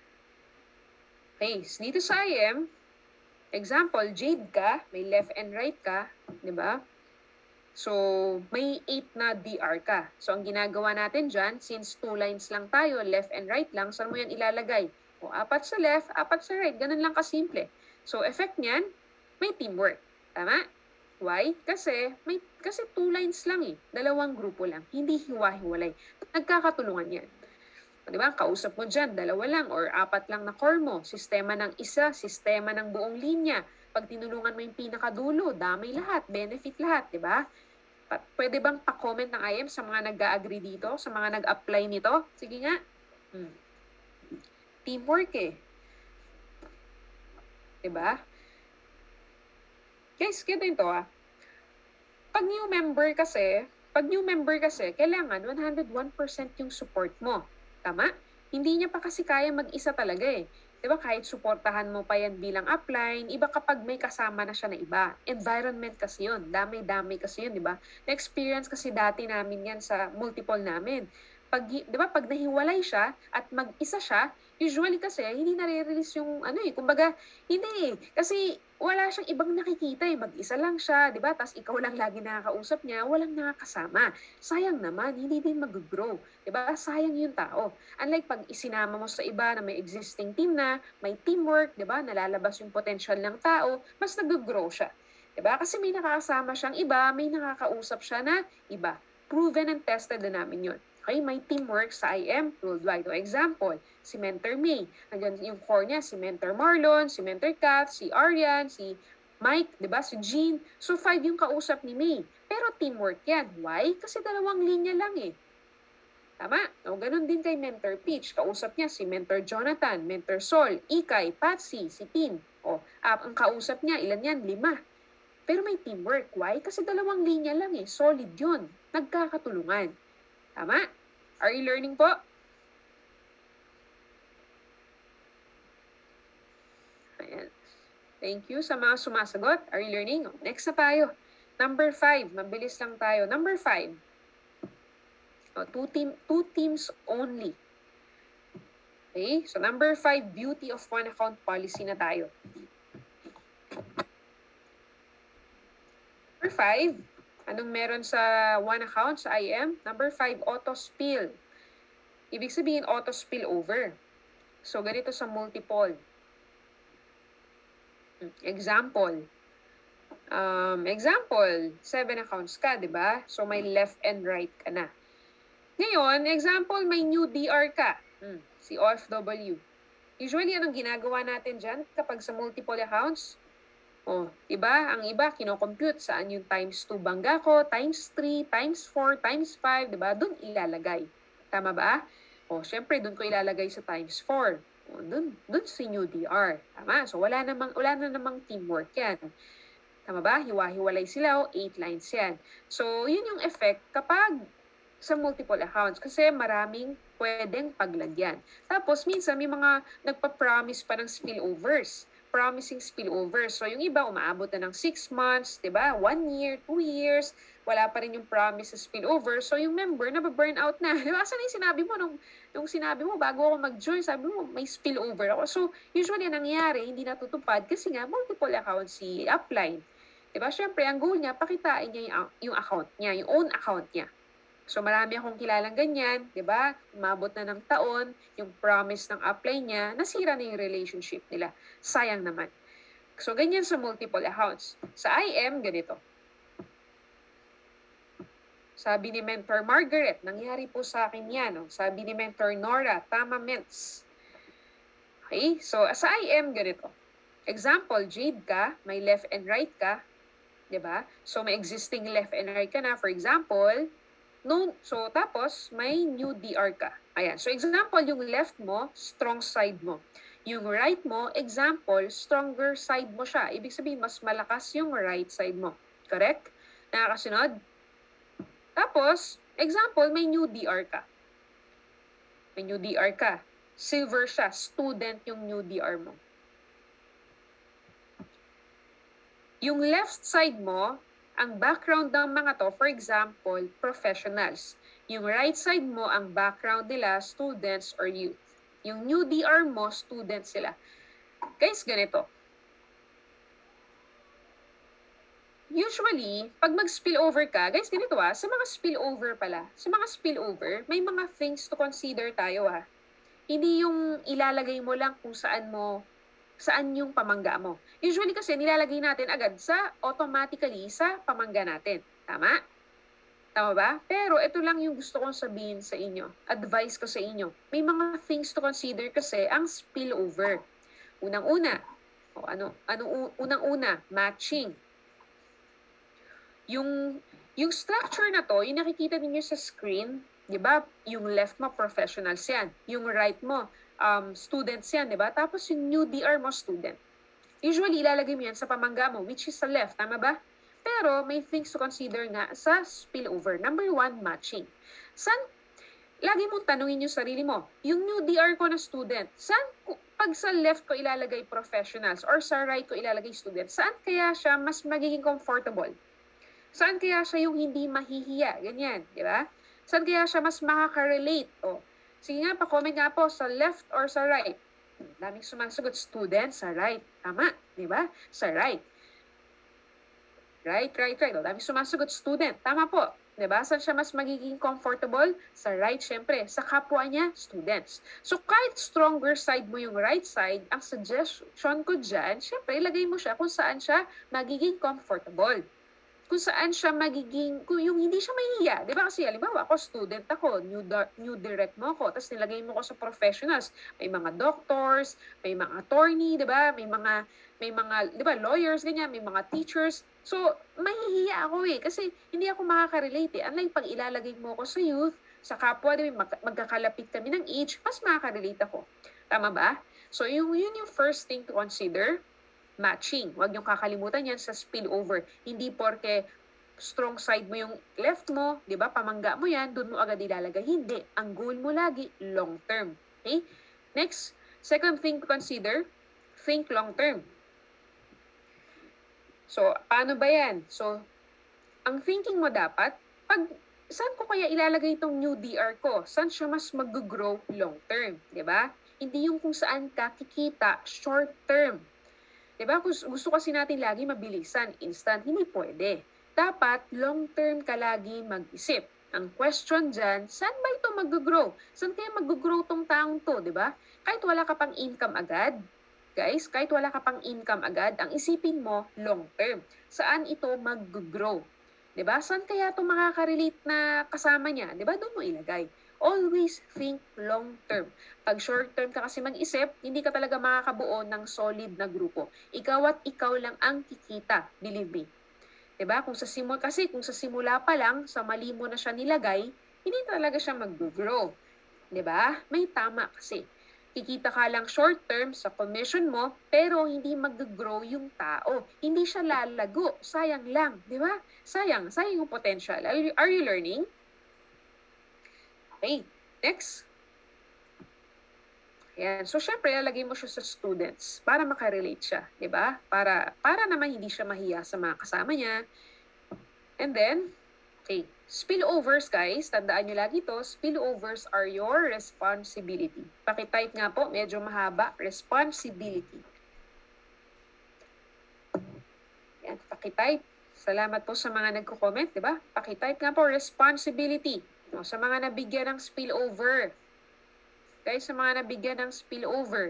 Okay, so dito sa I M, example, Jade ka, may left and right ka, 'di ba? So, may eight na D R ka. So, ang ginagawa natin dyan, since two lines lang tayo, left and right lang, saan mo yan ilalagay? O, apat sa left, apat sa right. Ganun lang kasimple. So, effect niyan, may teamwork. Tama? Why? Kasi, may, kasi two lines lang eh. Dalawang grupo lang. Hindi hiwa-hiwalay. Nagkakatulungan yan. O, di ba? Kausap mo dyan, dalawa lang or apat lang na core mo. Sistema ng isa, sistema ng buong linya. Pag tinulungan mo yung pinakadulo, damay lahat, benefit lahat, di ba? Pwede bang pa-comment ng I M sa mga nag-agree dito, sa mga nag-apply nito? Sige nga. Hmm. Teamwork eh. Diba? Guys, ganito ah. Pag new member kasi, pag new member kasi, kailangan one hundred one percent yung support mo. Tama? Hindi niya pa kasi kaya mag-isa talaga eh. Diba kahit suportahan mo pa yan bilang upline, iba kapag may kasama na siya na iba. Environment kasi yun. Dami-dami kasi yun, diba? Na-experience kasi dati namin yan sa multiple namin. Pag, diba, pag nahiwalay siya at mag-isa siya, usually kasi hindi nare-release yung ano eh. Kumbaga, hindi eh. Kasi wala siyang ibang nakikita eh. Mag-isa lang siya, diba? Tapos ikaw lang lagi nakakausap niya, walang nakakasama. Sayang naman, hindi din mag-grow. Diba? Sayang yung tao. Unlike pag isinama mo sa iba na may existing team na, may teamwork, diba? Nalalabas yung potential ng tao, mas nag-grow siya. Diba? Kasi may nakakasama siyang iba, may nakakausap siya na iba. Proven and tested na namin yun. Okay, may teamwork sa I M worldwide. O example, si Mentor May. Nandiyan yung core niya, si Mentor Marlon, si Mentor Kat, si Arian, si Mike, di ba? Si Jean. So, five yung kausap ni May. Pero teamwork yan. Why? Kasi dalawang linya lang eh. Tama? O, ganun din kay Mentor Peach. Kausap niya si Mentor Jonathan, Mentor Sol, Ikay, Patsy, si Tin. O, uh, ang kausap niya, ilan yan? Lima. Pero may teamwork. Why? Kasi dalawang linya lang eh. Solid yun. Nagkakatulungan. Tama? Are you learning po? Ayan. Thank you sa mga sumasagot. Are you learning? Next na tayo. Number five. Mabilis lang tayo. Number five. O, two, team, two teams only. Okay? So, number five, beauty of one account policy na tayo. Number five, anong meron sa one account sa I M? Number five, auto spill. Ibig sabihin, auto spillover. So, ganito sa multiple. Example. Um, example, seven accounts ka, di ba? So, may left and right ka na. Ngayon, example, may new D R ka. Hmm, si O F W. Usually, anong ginagawa natin dyan kapag sa multiple accounts? O, iba, ang iba, kinocompute saan yung times two bangga ko, times three, times four, times five, di ba? Doon ilalagay. Tama ba? O, syempre, doon ko ilalagay sa times four. O, doon, doon si new D R. Tama? So, wala, namang, wala na namang teamwork yan. Tama ba? Hiwa-hiwalay sila o eight lines yan. So, yun yung effect kapag sa multiple accounts kasi maraming pwedeng paglagyan. Tapos, minsan may mga nagpa-promise pa ng spillovers. Promising spillovers. So, yung iba umaabot na ng six months, diba? One year, two years, wala pa rin yung promise sa spillover. So, yung member, nababurn out na. Diba? Saan yung sinabi mo? Nung, nung sinabi mo, bago ako mag-join, sabi mo, may spillover ako. So, usually, nangyayari, hindi natutupad kasi nga, multiple accounts si upline. Diba? Siyempre, ang goal niya, pakitain niya yung, yung account niya, yung own account niya. So, marami akong kilalang ganyan, diba? Umabot na ng taon, yung promise ng upline niya, nasira na yung relationship nila. Sayang naman. So, ganyan sa multiple accounts. Sa I M, ganito. Sabi ni Mentor Margaret, nangyari po sa akin yan. Oh. Sabi ni Mentor Nora, tama ments. Okay? So, sa I M, ganito. Example, Jade ka, may left and right ka, diba? So, may existing left and right ka na. For example, no, so tapos may new D R ka. Ayan. So, example, yung left mo, strong side mo. Yung right mo, example, stronger side mo siya. Ibig sabihin, mas malakas yung right side mo. Correct? Nakakasunod? Tapos, example, may new D R ka. May new D R ka. Silver siya. Student yung new D R mo. Yung left side mo, ang background ng mga to, for example, professionals. Yung right side mo, ang background nila, students or youth. Yung new D R mo, students sila. Guys, ganito. Usually, pag mag-spillover ka, guys, ganito ah, sa mga spillover pala, sa mga spillover, may mga things to consider tayo ah. Hindi yung ilalagay mo lang kung saan mo saan yung pamangga mo. Usually kasi nilalagay natin agad sa automatically sa pamangga natin. Tama? Tama ba? Pero ito lang yung gusto kong sabihin sa inyo. Advice ko sa inyo. May mga things to consider kasi ang spillover. Unang-una, o ano, ano unang-una, matching. Yung yung structure na to, yung nakikita niyo sa screen, 'di ba? Yung left mo professionals 'yan, yung right mo um, students yan, di ba? Tapos yung new D R mo, student. Usually, ilalagay mo yan sa pamangga mo, which is sa left, tama ba? Pero may things to consider nga sa spillover. Number one, matching. San, lagi mong tanungin yung sarili mo, yung new D R ko na student, saan, pag sa left ko ilalagay professionals or sa right ko ilalagay students, saan kaya siya mas magiging comfortable? Saan kaya siya yung hindi mahihiya? Ganyan, di ba? Saan kaya siya mas makaka-relate? O, sige nga, pa-comment nga po sa left or sa right. Daming sumasagot, student sa right. Tama, di ba? Sa right. Right, right, right. O, daming sumasagot, student. Tama po. Di ba? Saan siya mas magiging comfortable? Sa right, syempre. Sa kapwa niya, students. So, kahit stronger side mo yung right side, ang suggestion ko dyan, syempre, ilagay mo siya kung saan siya magiging comfortable. Kung saan siya magiging, kung yung hindi siya mahihiya. Di ba kasi, halimbawa, ako, student ako, new, new direct mo ako, tapos nilagay mo ko sa professionals. May mga doctors, may mga attorney, di ba? May mga, may mga, di ba, lawyers, ganyan, may mga teachers. So, mahihiya ako eh, kasi hindi ako makaka-relate eh. Unlike pag ilalagay mo ako sa youth, sa kapwa, di ba, magkakalapit kami ng age, mas makaka-relate ako. Tama ba? So, yung, yun yung first thing to consider. Matching. Huwag niyong kakalimutan yan sa spillover. Hindi porke strong side mo yung left mo, di ba, pamangga mo yan, doon mo agad ilalagay. Hindi. Ang goal mo lagi, long term. Okay? Next, second thing to consider, think long term. So, paano ba yan? So, ang thinking mo dapat, pag, saan ko kaya ilalagay itong new D R ko? Saan siya mas mag-grow long term? Di ba? Hindi yung kung saan ka kikita short term. Diba? Gusto kasi natin lagi mabilisan, instant. Hindi pwede. Dapat long-term ka lagi mag-isip. Ang question dyan, saan ba ito mag-grow? Saan kaya mag-grow tong taong to, di ba? Kahit wala ka pang income agad, guys, kahit wala ka pang income agad, ang isipin mo long term. Saan ito mag-grow? Di ba? Saan kaya ito makaka-relate na kasama niya? Di ba? Doon mo ilagay. Always think long term. Pag short term ka kasi mag-isip, hindi ka talaga makakabuo ng solid na grupo. Ikaw at ikaw lang ang kikita, believe me. Diba? Kung sa simula, kasi kung sa simula pa lang, sa mali mo na siya nilagay, hindi talaga siya mag-grow. Diba? May tama kasi. Kikita ka lang short term sa commission mo, pero hindi mag-grow yung tao. Hindi siya lalago. Sayang lang. Diba? Sayang. Sayang yung potential. Are you, are you learning? Okay. Next. Ayan. So, syempre, lalagay mo siya sa students para makarelate siya, di ba? Para, para naman hindi siya mahiya sa mga kasama niya. And then, okay, spillovers, guys. Tandaan nyo lagi to. Spillovers are your responsibility. Pakitype nga po, medyo mahaba. Responsibility. Ayan, pakitype. Salamat po sa mga nagko-comment, di ba? Pakitype nga po, responsibility. O, sa mga nabigyan ng spillover. Guys, sa mga nabigyan ng spillover,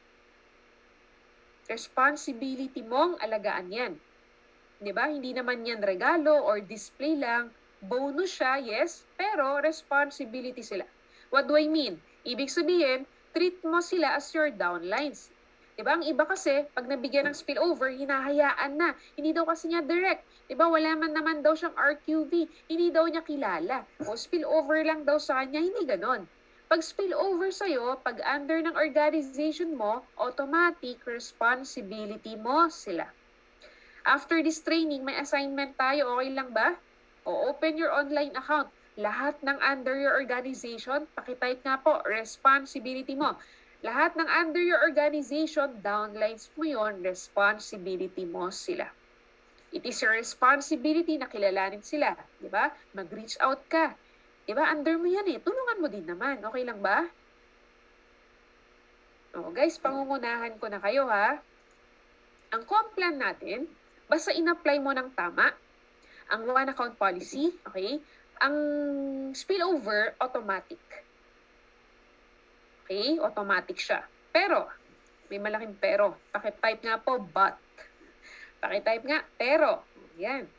responsibility mong alagaan yan. Diba? Hindi naman yan regalo or display lang. Bonus siya, yes, pero responsibility sila. What do I mean? Ibig sabihin, treat mo sila as your downlines. Diba? Ang iba kasi, pag nabigyan ng spillover, hinahayaan na. Hindi daw kasi niya direct. Diba? Wala man naman daw siyang R Q V. Hindi daw niya kilala. O spillover lang daw sa kanya. Hindi ganon. Pag spillover sa'yo, pag under ng organization mo, automatic responsibility mo sila. After this training, may assignment tayo. Okay lang ba? O open your online account. Lahat ng under your organization, pakitype nga po, responsibility mo. Lahat ng under your organization, downlines mo yon, responsibility mo sila. It is your responsibility na kilalanin sila. Diba? Mag-reach out ka. Diba? Under mo yan eh. Tulungan mo din naman. Okay lang ba? O guys, pangungunahan ko na kayo ha. Ang comp plan natin, basta in-apply mo ng tama, ang one account policy, okay? Ang spillover, automatic. Okay? Automatic siya. Pero, may malaking pero. Pakitype nga po, but. Pakitype nga, pero. Yan.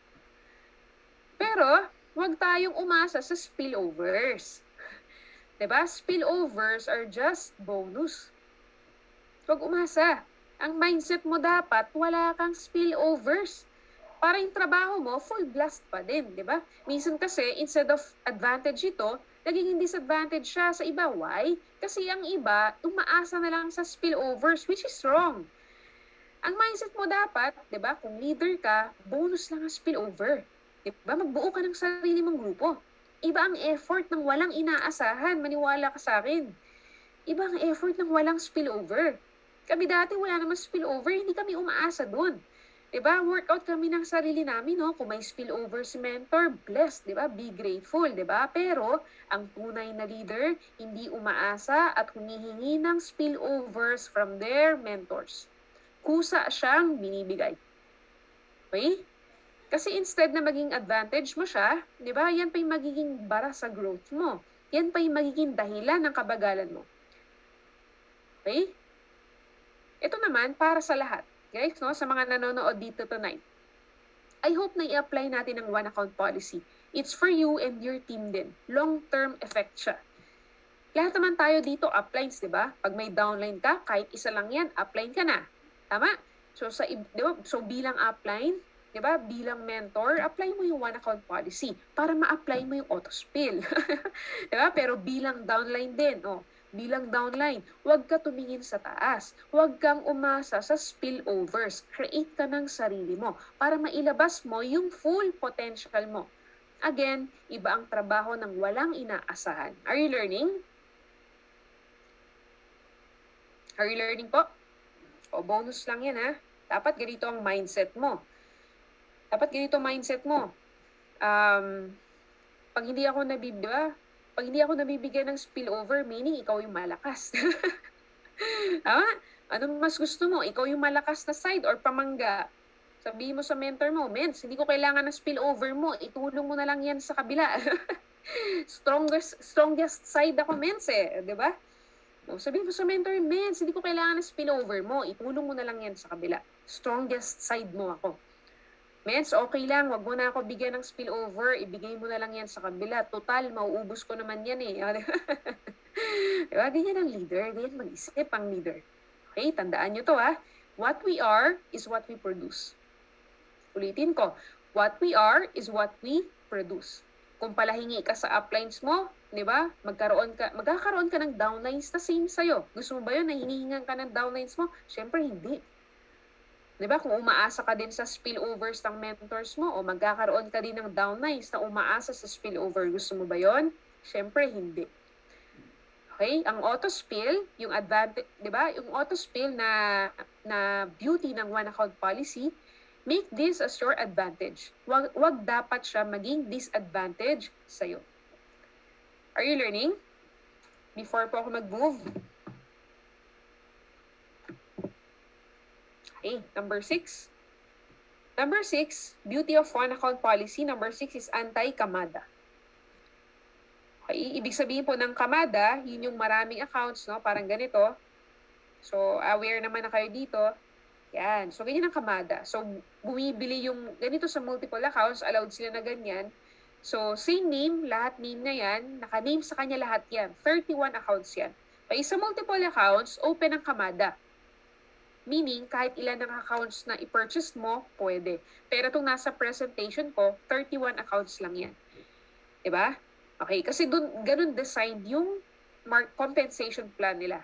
Pero, huwag tayong umasa sa spillovers. Diba? Spillovers are just bonus. Huwag umasa. Ang mindset mo dapat, wala kang spillovers. Para yung trabaho mo, full blast pa din. Diba? Minsan kasi, instead of advantage ito, nagiging disadvantage siya sa iba. Why? Kasi ang iba, umaasa na lang sa spillovers, which is wrong. Ang mindset mo dapat, diba? Kung leader ka, bonus lang ang spillover. Diba? Magbuo ka ng sarili mong grupo. Iba ang effort ng walang inaasahan. Maniwala ka sa akin. Iba ang effort ng walang spillover. Kami dati wala naman spillover, hindi kami umaasa doon. Diba? Workout kami ng sarili namin, no? Kung may spillover si mentor, blessed, diba? Be grateful, diba? Pero, ang tunay na leader, hindi umaasa at humihingi ng spillovers from their mentors. Kusa siyang binibigay. Okay? Kasi instead na maging advantage mo siya, di ba, yan pa yung magiging bara sa growth mo. Yan pa yung magiging dahilan ng kabagalan mo. Okay? Ito naman, para sa lahat. Guys, no, sa mga nanonood dito tonight. I hope na i-apply natin ang one account policy. It's for you and your team din. Long-term effect siya. Lahat naman tayo dito, uplines, di ba? Pag may downline ka, kahit isa lang yan, upline ka na. Tama? So, sa, di ba? So bilang upline, diba? Bilang mentor, apply mo yung one account policy para ma-apply mo yung auto-spill. Diba? Pero bilang downline din, oh, bilang downline, huwag ka tumingin sa taas. Huwag kang umasa sa spillovers. Create ka ng sarili mo para mailabas mo yung full potential mo. Again, iba ang trabaho ng walang inaasahan. Are you learning? Are you learning po? O, bonus lang yan ha. Dapat ganito ang mindset mo. Dapat ganito mindset mo. Um, pag hindi ako nabibigyan, pag hindi ako nabibigyan ng spillover, meaning ikaw yung malakas. Tama? Anong mas gusto mo? Ikaw yung malakas na side or pamangga? Sabihin mo sa mentor mo, Mens, hindi ko kailangan ng spillover mo. Itulong mo na lang yan sa kabila. strongest, strongest side ako, mens eh. Di ba? O, sabihin mo sa mentor, mens, hindi ko kailangan ng spillover mo. Itulong mo na lang yan sa kabila. Strongest side mo ako. Mens, okay lang, wag mo na ako bigyan ng spillover, ibigay mo na lang yan sa kabila. Total, mauubos ko naman yan eh. Diba? Ganyan ang leader, ganyan mag-isip ang leader. Okay, tandaan nyo to ha. What we are is what we produce. Ulitin ko, what we are is what we produce. Kung palahingi ka sa uplines mo, di ba? Magkaroon ka, magkakaroon ka ng downlines na same sa'yo. Gusto mo ba yun na hinihingan ka ng downlines mo? Siyempre, hindi. Di ba? Kung umaasa ka din sa spillovers ng mentors mo o magkakaroon ka din ng downlines na umaasa sa spillover, gusto mo ba yon? Siyempre, hindi. Okay? Ang auto-spill, yung advantage, di ba? Yung auto-spill na, na beauty ng one account policy, make this as your advantage. Wag, wag dapat siya maging disadvantage sa'yo. Are you learning? Before po ako mag-move. Okay, number six. Number six, beauty of one account policy. Number six is anti-kamada. Okay, ibig sabihin po ng kamada, yun yung maraming accounts, no? Parang ganito. So, aware naman na kayo dito. Yan. So, ganyan ang kamada. So, bumibili yung ganito sa multiple accounts, allowed sila na ganyan. So, same name, lahat name na yan, naka-name sa kanya lahat yan. thirty-one accounts yan. Kaya sa multiple accounts, open ang kamada. Meaning, kahit ilan ng accounts na i-purchase mo, pwede. Pero itong nasa presentation ko, thirty-one accounts lang yan. Diba? Okay, kasi dun, ganun designed yung mark compensation plan nila.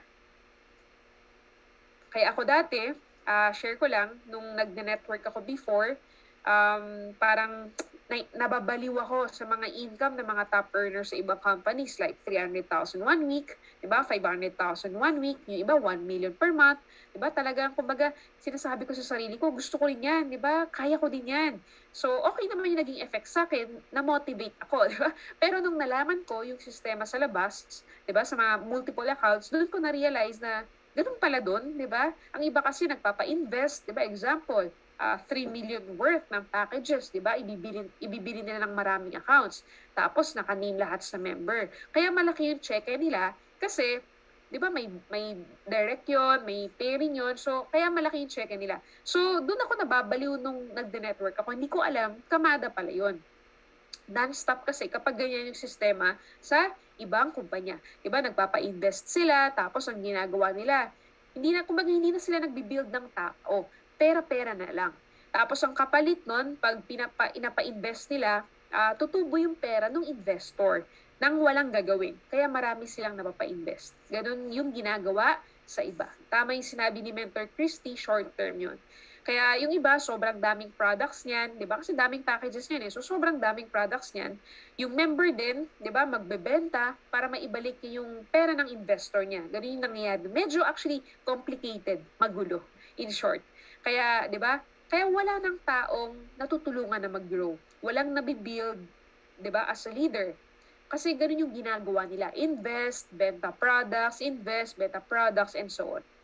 Kaya ako dati, uh, share ko lang, nung nag-network ako before, um, parang na, nababaliw ako sa mga income ng mga top earners sa ibang companies like three hundred thousand one week, diba? five hundred thousand one week, yung iba one million per month, diba? Talagang, kumbaga, sinasabi ko sa sarili ko, gusto ko rin yan, diba? Kaya ko din yan. So, okay naman yung naging effect sa akin, na-motivate ako, diba? Pero nung nalaman ko yung sistema sa labas, diba? Sa mga multiple accounts, doon ko na-realize na ganun pala doon, diba? Ang iba kasi nagpapa-invest, diba? Example, Uh, three million worth ng packages, di ba? Ibibili, ibibili nila ng maraming accounts. Tapos, naka-name lahat sa member. Kaya malaki yung check nila kasi, di ba, may, may direct yun, may pairing yun. So, kaya malaki yung check nila. So, doon ako nababaliw nung nagde-network ako. Hindi ko alam, kamada pala yun. Non-stop kasi kapag ganyan yung sistema sa ibang kumpanya. Di ba, nagpapa-invest sila, tapos ang ginagawa nila, hindi na, kumbaga, hindi na sila nagbi-build ng tao. Pera-pera na lang. Tapos ang kapalit nun, pag pinapa, inapa-invest nila, uh, tutubo yung pera ng investor nang walang gagawin. Kaya marami silang napapa-invest. Ganon yung ginagawa sa iba. Tama yung sinabi ni Mentor Christy, short term yun. Kaya yung iba, sobrang daming products niyan, di ba? Kasi daming packages niyan eh. So sobrang daming products niyan. Yung member din, di ba, magbebenta para maibalik yung pera ng investor niya. Ganon yung nangyayari. Medyo actually complicated, magulo, in short. Kaya, di ba? Kaya wala ng taong natutulungan na mag-grow. Walang nabibuild, di ba, as a leader. Kasi ganun yung ginagawa nila. Invest, benta products, invest, benta products, and so on.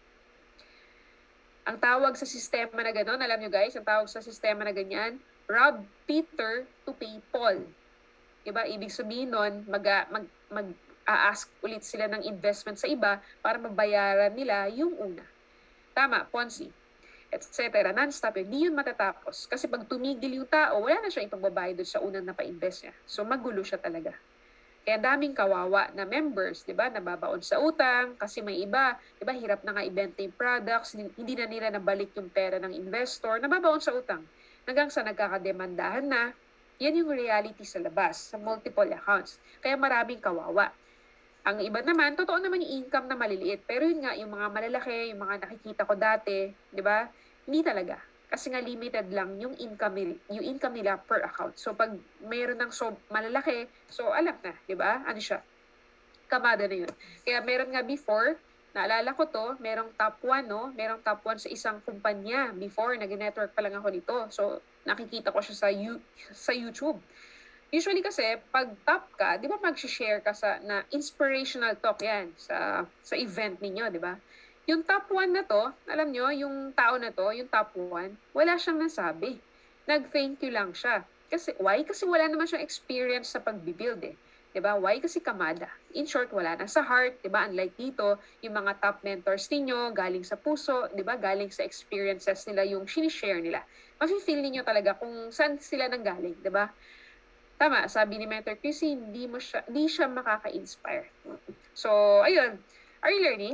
Ang tawag sa sistema na gano'n, alam nyo guys, ang tawag sa sistema na ganyan, rob Peter to pay Paul. Diba? Ibig sabihin nun, mag, mag, mag a-ask ulit sila ng investment sa iba para mabayaran nila yung una. Tama, Ponzi, et cetera. Non-stop yun. Hindi yun matatapos. Kasi pag tumigil yung tao, wala na siya ipagbabayad doon sa unang napa-invest niya. So magulo siya talaga. Kaya daming kawawa na members, di ba, nababaon sa utang kasi may iba, di ba, hirap na nga ibenta yung products, hindi na nila nabalik yung pera ng investor, nababaon sa utang. Hanggang sa nagkakademandahan na, yan yung reality sa labas, sa multiple accounts. Kaya maraming kawawa. Ang iba naman, totoo naman yung income na maliliit, pero yun nga, yung mga malalaki, yung mga nakikita ko dati, di ba, hindi talaga. Kasi nga limited lang yung income, yung income nila per account. So pag mayroon ng so malalaki, so alam na, di ba? Ano siya? Kamada na yun. Kaya meron nga before, naalala ko to, merong top one, no? Merong top one sa isang kumpanya before, nag-network pa lang ako nito. So nakikita ko siya sa, sa YouTube. Usually kasi, pag top ka, di ba mag-share ka sa na inspirational talk yan sa, sa event ninyo, di ba? Yung top one na to, alam nyo, yung tao na to, yung top one, wala siyang nasabi. Nag-thank you lang siya. Kasi, why? Kasi wala naman siyang experience sa pag-build eh. Diba? Why? Kasi kamada. In short, wala na sa heart. Diba? Unlike dito, yung mga top mentors ninyo, galing sa puso, diba? Galing sa experiences nila, yung sinishare nila. Mafe-feel niyo talaga kung saan sila nanggaling. Diba? Tama, sabi ni Mentor Chris, hindi, mo siya, hindi siya makaka-inspire. So, ayun. Are you learning?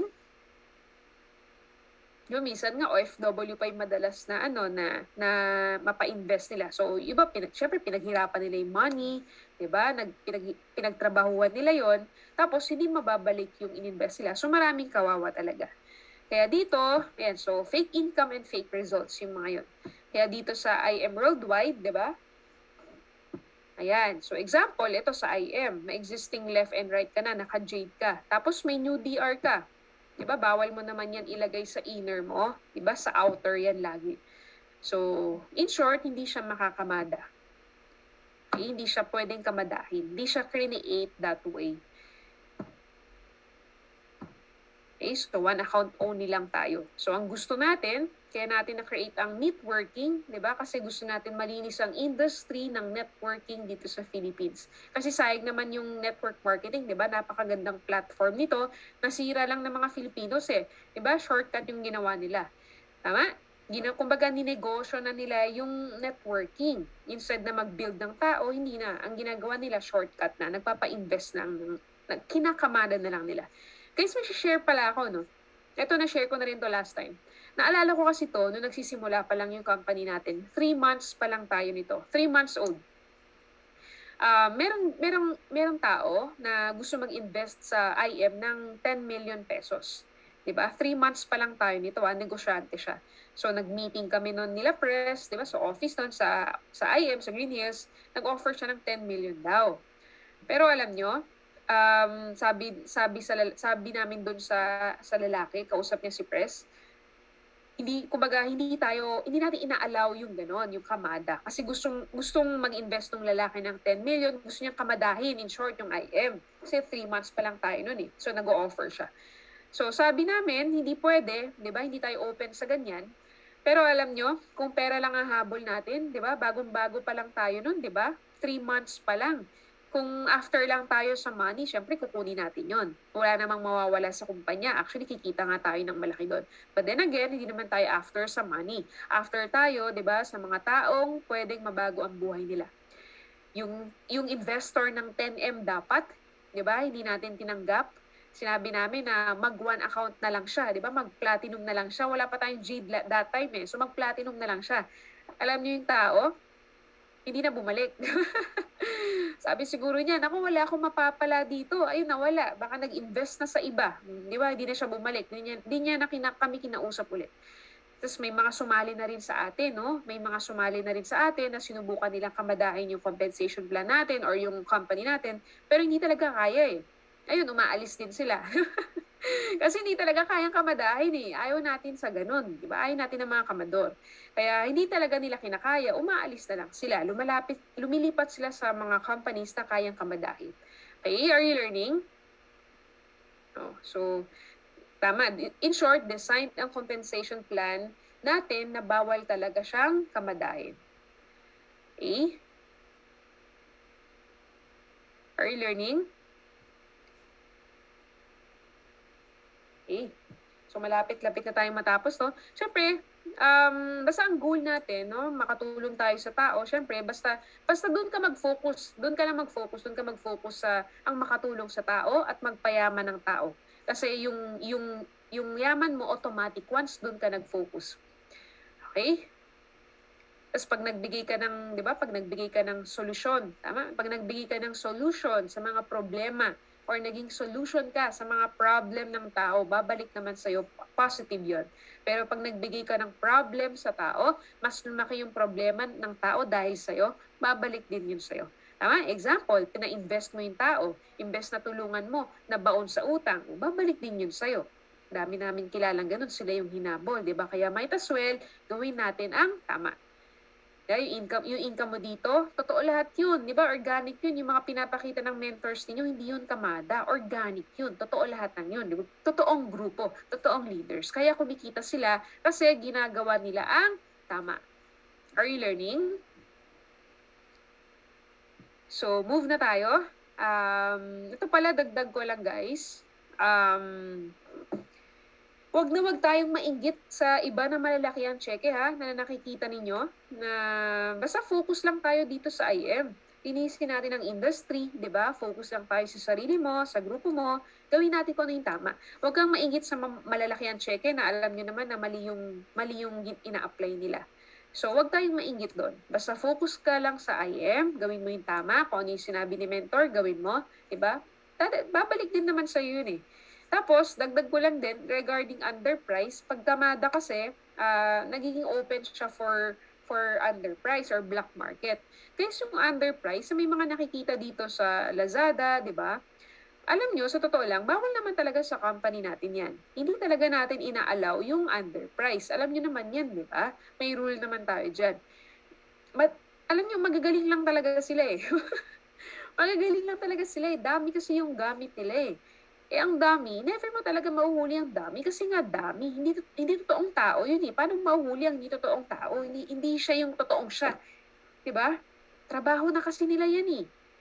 Yung minsan nga O F W pa yung madalas na ano na na mapa-invest nila. So, iba pinag syempre pinaghirapan nila yung money, 'di ba? Nag pinag, pinagtrabahuan nila 'yon. Tapos hindi mababalik yung ininvest nila. So, maraming kawawa talaga. Kaya dito, ayan, so fake income and fake results yung mga 'yon. Kaya dito sa I M Worldwide, 'di ba? Ayan. So, example, ito sa I M, may existing left and right ka na, naka-jade ka. Tapos may new D R ka. Diba, bawal mo naman yan ilagay sa inner mo. Diba, sa outer yan lagi. So, in short, hindi siya makakamada. Okay? Hindi siya pwedeng kamadahin. Hindi siya create that way. Okay, so one account only lang tayo. So, ang gusto natin, kaya natin na-create ang networking, di ba? Kasi gusto natin malinis ang industry ng networking dito sa Philippines. Kasi sayang naman yung network marketing, di ba? Napakagandang platform nito. Nasira lang ng mga Filipinos eh. Di ba? Shortcut yung ginawa nila. Tama? Gina, kumbaga, ninegosyo na nila yung networking. Instead na mag-build ng tao, hindi na. Ang ginagawa nila, shortcut na. Nagpapa-invest na. Ng, kinakamada na lang nila. Guys, may share pala ako, no? Ito, na-share ko na rin to last time. Naalala ko kasi to, nung nagsisimula pa lang yung company natin, three months pa lang tayo nito. Three months old. Uh, merong, merong, merong tao na gusto mag-invest sa I M ng ten million pesos. Diba? Three months pa lang tayo nito, ah, negosyante siya. So, nag-meeting kami noon nila press, diba? So, office noon sa, sa I M, sa Green Hills, nag-offer siya ng ten million daw. Pero alam nyo, um, sabi sabi sa sabi namin doon sa sa lalaki, kausap niya si Press, hindi kumbaga hindi tayo hindi natin ina-allow yung ganon, yung kamada. Kasi gustong gustong mag-invest ng lalaki ng ten million, gusto niya kamadahin, in short, yung I M. Kasi three months pa lang tayo noon eh. So nag-o-offer siya. So sabi namin, hindi pwede, 'di ba? Hindi tayo open sa ganyan. Pero alam nyo, kung pera lang ang habol natin, 'di ba? Bagong-bago pa lang tayo noon, 'di ba? Three months pa lang. Kung after lang tayo sa money, syempre kukunin natin yon. Wala namang mawawala sa kumpanya. Actually, kikita nga tayo ng malaki doon. But then again, hindi naman tayo after sa money. After tayo, di ba, sa mga taong pwedeng mabago ang buhay nila. Yung, yung investor ng ten M dapat, di ba, hindi natin tinanggap. Sinabi namin na mag one account na lang siya, di ba, mag-platinum na lang siya. Wala pa tayong jade that time eh. So mag-platinum na lang siya. Alam niyo yung tao, hindi na bumalik. Sabi siguro niya, naku, wala akong mapapala dito. Ayun, nawala. Baka nag-invest na sa iba. Di ba? Hindi na siya bumalik. Hindi niya, hindi niya na kina, kami kinausap ulit. Tapos may mga sumali na rin sa atin, no? May mga sumali na rin sa atin na sinubukan nilang kamadahin yung compensation plan natin or yung company natin. Pero hindi talaga kaya eh. Ayun, umaalis din sila. Kasi hindi talaga kayang kamadahin eh. Ayaw natin sa ganun. Di ba? Ayaw natin ng mga kamador. Kaya hindi talaga nila kinakaya. Umaalis na lang sila. Lumalapit, lumilipat sila sa mga companies na kayang kamadahin. Okay, are you learning? Oh, so, tama. In short, design ang compensation plan natin na bawal talaga siyang kamadahin. Okay? Are you learning? Okay. So, malapit-lapit na tayong matapos, no? Siyempre, um, basta ang goal natin, no? Makatulong tayo sa tao. Siyempre, basta, basta doon ka mag-focus. Doon ka lang mag-focus. Doon ka mag-focus sa ang makatulong sa tao at magpayaman ng tao. Kasi yung, yung, yung yaman mo automatic once doon ka nag-focus. Okay? Tapos pag nagbigay ka ng, di ba? Pag nagbigay ka ng solusyon, tama? Pag nagbigay ka ng solution sa mga problema, or naging solution ka sa mga problem ng tao, babalik naman sa'yo, positive yun. Pero pag nagbigay ka ng problem sa tao, mas lumaki yung problema ng tao dahil sa'yo, babalik din yun sa'yo. Tama? Example, pina-invest mo yung tao, invest na tulungan mo, na baon sa utang, babalik din yun sa'yo. Dami namin kilalang ganun, sila yung hinabol, di ba? Kaya might as well, gawin natin ang tama. Yeah, yung income, yung income mo dito, totoo lahat yun. Di ba? Organic yun. Yung mga pinapakita ng mentors ninyo, hindi yun kamada. Organic yun. Totoo lahat ng yun. Diba? Totoong grupo. Totoong leaders. Kaya kumikita sila kasi ginagawa nila ang tama. Are you learning? So, move na tayo. Um, ito pala, dagdag ko lang guys. Um, Huwag na wag tayong mainggit sa iba na malalaki ang cheque ha, na nakikita ninyo, na basta focus lang tayo dito sa I M. Linisin natin ang industry, di ba? Focus lang tayo sa sarili mo, sa grupo mo, gawin natin kung ano yung tama. Huwag kang mainggit sa malalaki ang cheque na alam nyo naman na mali yung, mali yung ina-apply nila. So, huwag tayong mainggit doon. Basta focus ka lang sa I M, gawin mo yung tama, kung ano yung sinabi ni mentor, gawin mo, di ba? Babalik din naman sa yun eh. Tapos, dagdag ko lang din, regarding underprice, pag Tamada kasi, uh, nagiging open siya for for underprice or black market. Kasi yung underprice, may mga nakikita dito sa Lazada, di ba? Alam nyo, sa totoo lang, bawal naman talaga sa company natin yan. Hindi talaga natin ina-allow yung underprice. Alam nyo naman yan, di ba? May rule naman tayo dyan. But, alam nyo, magagaling lang talaga sila eh. Magagaling lang talaga sila eh. Dami kasi yung gamit nila eh. Eh, ang dami, never mo talaga mahuhuli ang dami kasi nga dami. Hindi, hindi totoong tao yun eh. Paano mahuhuli ang hindi totoong tao? Hindi, hindi siya yung totoong siya. Diba? Trabaho na kasi nila yan eh.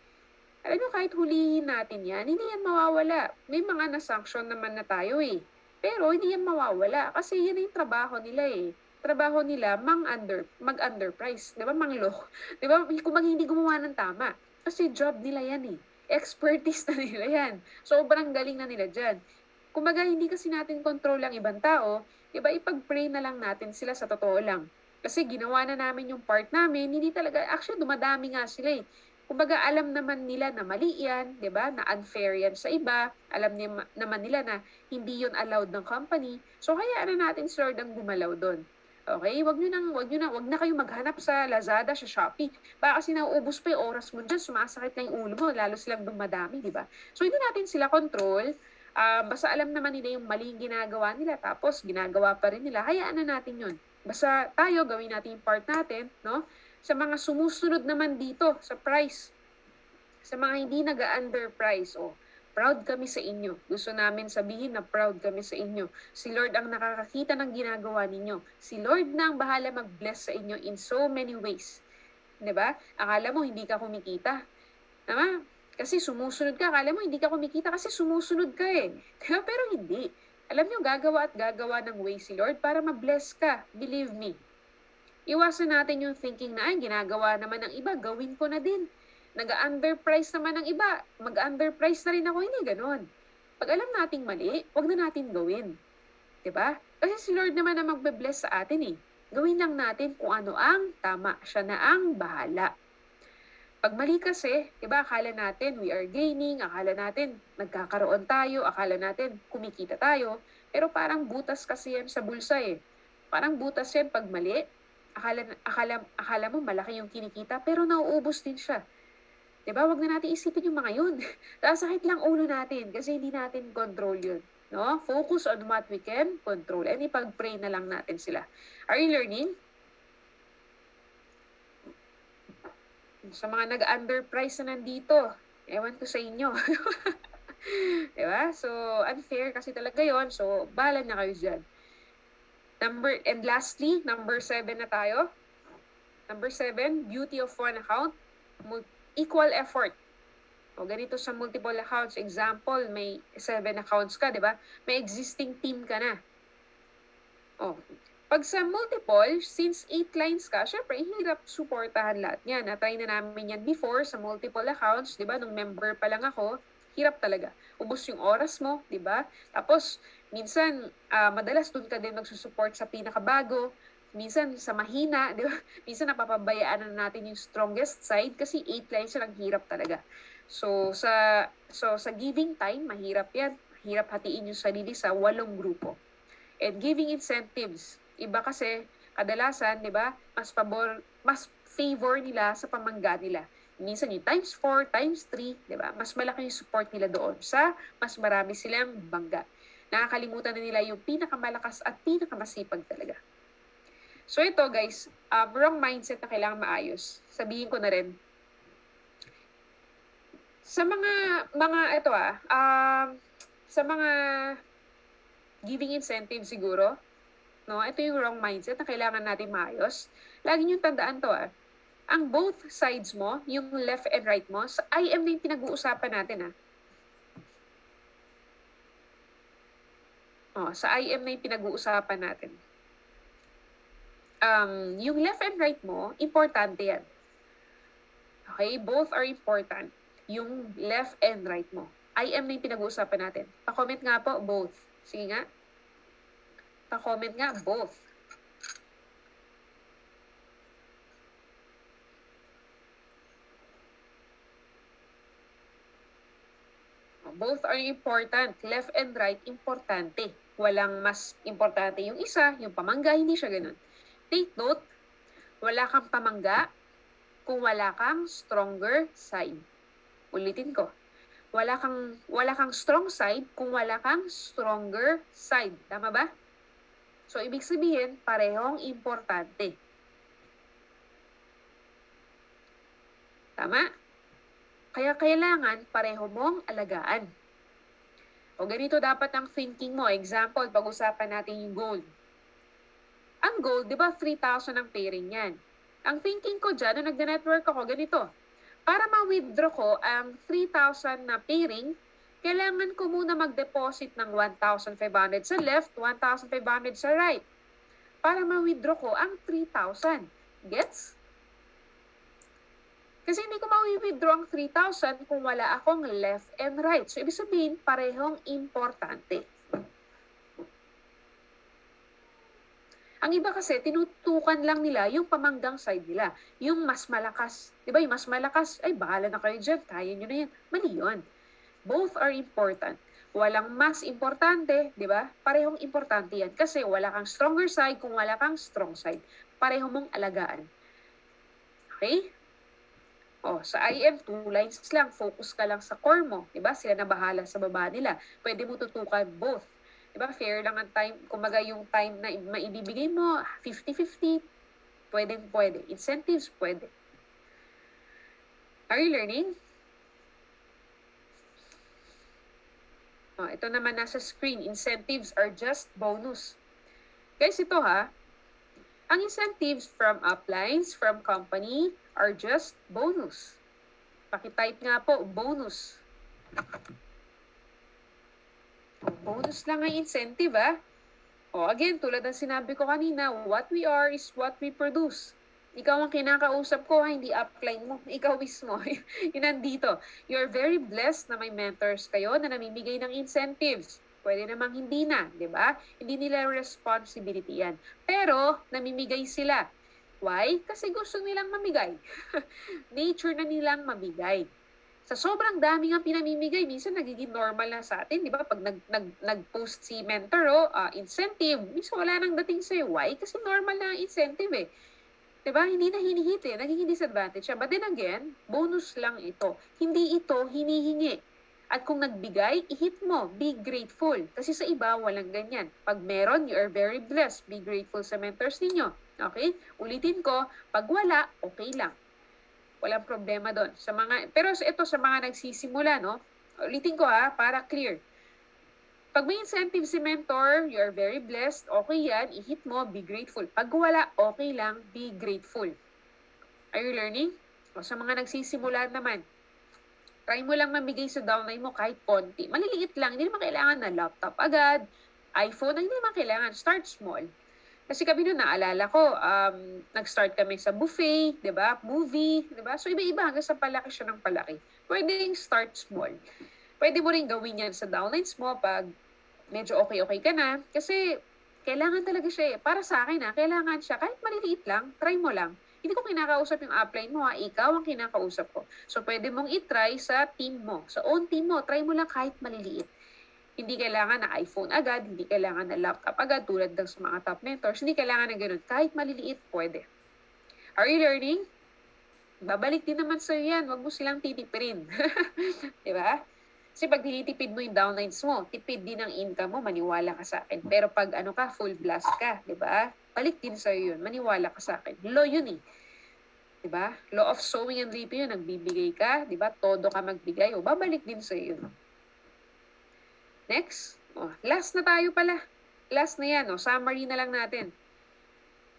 Alam nyo, kahit hulihin natin yan, hindi yan mawawala. May mga na-sanction naman na tayo eh. Pero hindi yan mawawala kasi yan yung trabaho nila eh. Trabaho nila mang-under, mag-underprice. Diba? Mang-low. Diba? Kung hindi gumawa ng tama. Kasi job nila yan eh. Expertise na nila yan. Sobrang galing na nila dyan. Kumbaga, hindi kasi natin control ang ibang tao, iba ipag-pray na lang natin sila sa totoo lang. Kasi ginawa na namin yung part namin, hindi talaga, actually dumadami nga sila eh. Kumbaga, alam naman nila na mali yan, di ba? Na unfair yan sa iba. Alam niya, naman nila na hindi yun allowed ng company. So, hayaan na natin si Lord ang gumalaw doon. Okay, wag niyo nang wag niyo na wag na kayong maghanap sa Lazada, sa Shopee. Baka kasi nauubos pa 'yung oras mo diyan, sumasakit na 'yung ulo mo, lalo silang dumadami, di ba? So hindi natin sila control. Uh, basta alam naman nila 'yung maling ginagawa nila, tapos ginagawa pa rin nila. Hayaan na natin 'yun. Basta tayo gawin natin 'yung part natin, no? Sa mga sumusunod naman dito sa price. Sa mga hindi nag-underprice, oh. Proud kami sa inyo. Gusto namin sabihin na proud kami sa inyo. Si Lord ang nakakakita ng ginagawa ninyo. Si Lord na ang bahala mag-bless sa inyo in so many ways. Diba? Akala mo hindi ka kumikita. Tama? Kasi sumusunod ka. Akala mo hindi ka kumikita kasi sumusunod ka eh. Pero hindi. Alam nyo, gagawa at gagawa ng way si Lord para ma-bless ka. Believe me. Iwasan natin yung thinking na, ay, ginagawa naman ng iba, gawin ko na din. Nag-underprice naman ng iba, mag-underprice na rin ako, hindi ganon. Pag alam nating mali, wag na natin gawin. Diba? Kasi si Lord naman na magbe-bless sa atin eh. Gawin lang natin kung ano ang tama. Siya na ang bahala. Pag mali kasi, diba, akala natin we are gaining, akala natin nagkakaroon tayo, akala natin kumikita tayo, pero parang butas kasi yan sa bulsa eh. Parang butas yan pag mali, akala, akala, akala mo malaki yung kinikita, pero nauubos din siya. Diba? Wag na natin isipin yung mga yun. Sakit lang ulo natin kasi hindi natin control yun. No? Focus on what we can control and ipag-pray na lang natin sila. Are you learning? Sa mga nag-underprice na nandito, ewan ko sa inyo. Diba? So, unfair kasi talaga yon. So, bahala na kayo dyan. Number, and lastly, number seven na tayo. Number seven, beauty of one account. Equal effort. O ganito sa multiple accounts. Example, may seven accounts ka, di ba? May existing team ka na. O, pag sa multiple, since eight lines ka, syempre, hirap supportahan lahat yan. Na-try na namin yan before sa multiple accounts, di ba? Nung member pa lang ako, hirap talaga. Ubus yung oras mo, di ba? Tapos, minsan, uh, madalas dun ka din magsusupport sa pinakabago. Minsan sa mahina, di ba? Minsan napapabayaan na natin yung strongest side kasi eight lines lang hirap talaga. So sa so sa giving time, mahirap yan. Mahirap hatiin yung sarili sa walong grupo. And giving incentives, iba kasi kadalasan, di ba? Mas pabor, mas favor nila sa pamangga nila. Minsan yung times four, times three, di ba? Mas malaki yung support nila doon sa mas marami silang bangga. Nakakalimutan na nila yung pinakamalakas at pinakamasipag talaga. So ito guys, um, wrong mindset na kailangan maayos. Sabihin ko na rin. Sa mga, mga ito ah, um, sa mga giving incentive siguro, no, ito yung wrong mindset na kailangan natin maayos. Lagi niyong tandaan to ah. Ang both sides mo, yung left and right mo, sa I M na yung pinag-uusapan natin ah. Oh, sa I M na yung pinag-uusapan natin. Um, yung left and right mo, importante yan. Okay? Both are important. Yung left and right mo. I M na yung pinag-uusapan natin. Pa-comment nga po, both. Sige nga. Pa-comment nga, both. Both are important. Left and right, importante. Walang mas importante yung isa, yung pamangga, hindi siya ganun. Take note, wala kang pamangga kung wala kang stronger side. Ulitin ko. Wala kang, wala kang strong side kung wala kang stronger side. Tama ba? So, ibig sabihin, parehong importante. Tama? Kaya kailangan pareho mong alagaan. O ganito dapat ang thinking mo. Example, pag-usapan natin yung gold. Ang gold, di ba, three thousand ang pairing yan. Ang thinking ko dyan, nung nag-network ako, ganito. Para ma-withdraw ko ang three thousand na pairing, kailangan ko muna mag-deposit ng one thousand five hundred sa left, one thousand five hundred sa right. Para ma-withdraw ko ang three thousand. Gets? Kasi hindi ko ma-withdraw ang three thousand kung wala akong left and right. So, ibig sabihin, parehong importante. Ang iba kasi, tinutukan lang nila yung pamanggang side nila. Yung mas malakas. Diba? Yung mas malakas, ay, bahala na kayo dyan. Kaya nyo na yan. Mali yun. Both are important. Walang mas importante, diba? Parehong importante yan. Kasi wala kang stronger side kung wala kang strong side. Pareho mong alagaan. Okay? Oh, sa I M, two lines lang. Focus ka lang sa core mo. Diba? Sila na bahala sa baba nila. Pwede mo tutukan both. Diba? Fair lang ang time. Kumaga yung time na maibibigay mo, fifty fifty. Pwede, pwede. Incentives, pwede. Are you learning? Oh, ito naman nasa screen. Incentives are just bonus. Guys, ito ha. Ang incentives from uplines, from company, are just bonus. Pakitype nga po, bonus. O, bonus lang ang incentive, ah. O, again, tulad ng sinabi ko kanina, what we are is what we produce. Ikaw ang kinakausap ko, ha, hindi upline mo. Ikaw mismo. Yun nandito. You're very blessed na may mentors kayo na namimigay ng incentives. Pwede namang hindi na, di ba? Hindi nila responsibility yan. Pero, namimigay sila. Why? Kasi gusto nilang mamigay. Nature na nilang mamigay. Sa sobrang dami nga pinamimigay, minsan nagiging normal na sa atin, di ba? Pag nag, nag, nag-post si mentor, oh, uh, incentive, minsan wala nang dating sa'yo. Why? Kasi normal na ang incentive eh. Di ba? Hindi na hinihit eh. Nagiging disadvantage siya. But then again, bonus lang ito. Hindi ito hinihingi. At kung nagbigay, i-hit mo. Be grateful. Kasi sa iba, walang ganyan. Pag meron, you are very blessed. Be grateful sa mentors ninyo. Okay? Ulitin ko, pag wala, okay lang. Walang problema doon. Sa mga, pero ito sa mga nagsisimula, no? Ulitin ko ha, para clear. Pag may incentive si mentor, you are very blessed. Okay yan, i-hit mo, be grateful. Pag wala, okay lang, be grateful. Are you learning? O sa mga nagsisimula naman, try mo lang mamigay sa downline mo kahit konti. Maliliit lang, hindi naman kailangan na laptop agad, iPhone, hindi naman kailangan. Start small. Kasi kami noon, naalala ko, um, nag-start kami sa buffet, di ba? Movie, di ba? So iba-iba hanggang sa palaki siya ng palaki. Pwedeng start small. Pwede mo rin gawin yan sa downlines mo pag medyo okay-okay ka na. Kasi kailangan talaga siya eh. Para sa akin ha, kailangan siya. Kahit maliliit lang, try mo lang. Hindi ko kinakausap yung upline mo ha, ikaw ang kinakausap ko. So pwede mong itry sa team mo. Sa own team mo, try mo lang kahit maliliit. Hindi kailangan na iPhone agad, hindi kailangan na laptop agad tulad ng sa mga top mentors. Hindi kailangan na gano'n. Kahit maliliit, pwede. Are you learning? Babalik din naman sa'yo yan. Huwag mo silang titipirin. Diba? Kasi pag tinitipid mo yung downlines mo, tipid din ang income mo, maniwala ka sa akin. Pero pag ano ka, full blast ka, diba? Balik din sa'yo yun. Maniwala ka sa akin. Law yun eh. Diba? Law of sowing and reaping yun. Nagbibigay ka, diba? Todo ka magbigay. O, babalik din sa'yo yun. Next. Oh, last na tayo pala. Last na yan. Oh. Summary na lang natin.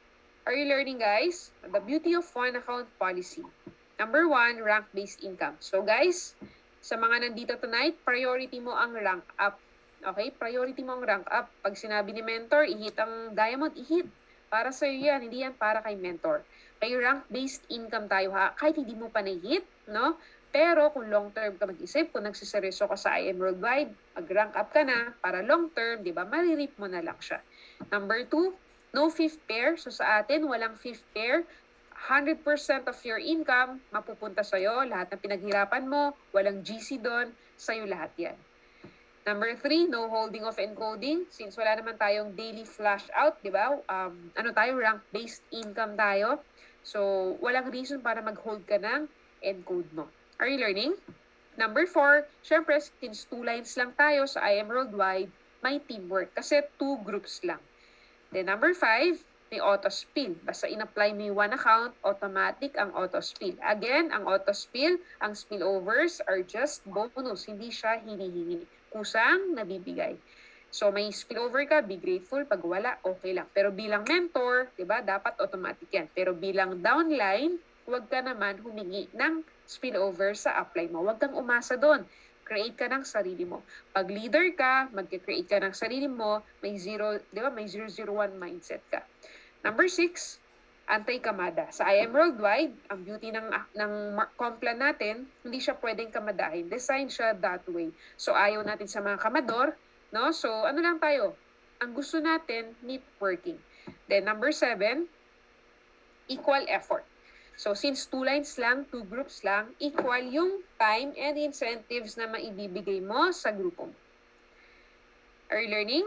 Are you learning, guys? The beauty of one account policy. Number one, rank-based income. So guys, sa mga nandito tonight, priority mo ang rank up. Okay? Priority mo ang rank up. Pag sinabi ni mentor, i-hit ang diamond, i-hit. Para sa iyo yan, hindi yan para kay mentor. Kay rank-based income tayo ha, kahit hindi mo pa na-hit, no? Pero kung long-term ka mag-isip, kung nagsiseryoso ka sa I M Worldwide, mag-rank up ka na para long-term, di ba? Maririp mo na lang siya. Number two, no fifth pair. So sa atin, walang fifth pair. one hundred percent of your income, mapupunta sa'yo. Lahat ng pinaghirapan mo, walang G C doon, sa'yo lahat yan. Number three, no holding of encoding. Since wala naman tayong daily flash out, di ba? Um, ano tayo, rank-based income tayo. So, walang reason para mag-hold ka ng encode mo. Are you learning? Number four, syempre, since two lines lang tayo sa I M Worldwide, may teamwork. Kasi two groups lang. Then number five, may auto-spill. Basta in-apply mo yung one account, automatic ang auto-spill. Again, ang auto-spill, ang spillovers are just bonus. Hindi siya hinihingi. Kusang nabibigay. So may spillover ka, be grateful. Pag wala, okay lang. Pero bilang mentor, diba, dapat automatic yan. Pero bilang downline, huwag ka naman humingi ng spillover sa apply mo. Huwag kang umasa doon. Create ka ng sarili mo. Pag leader ka, mag-create ka ng sarili mo, may zero, di ba? May zero zero one mindset ka. Number six, anti-kamada. Sa I M Worldwide, ang beauty ng, ng comp plan natin, hindi siya pwedeng kamadahin. Design siya that way. So ayaw natin sa mga kamador, no? So ano lang tayo? Ang gusto natin, networking. Then number seven, equal effort. So, since two lines lang, two groups lang, equal yung time and incentives na maibibigay mo sa grupo mo. Are you learning?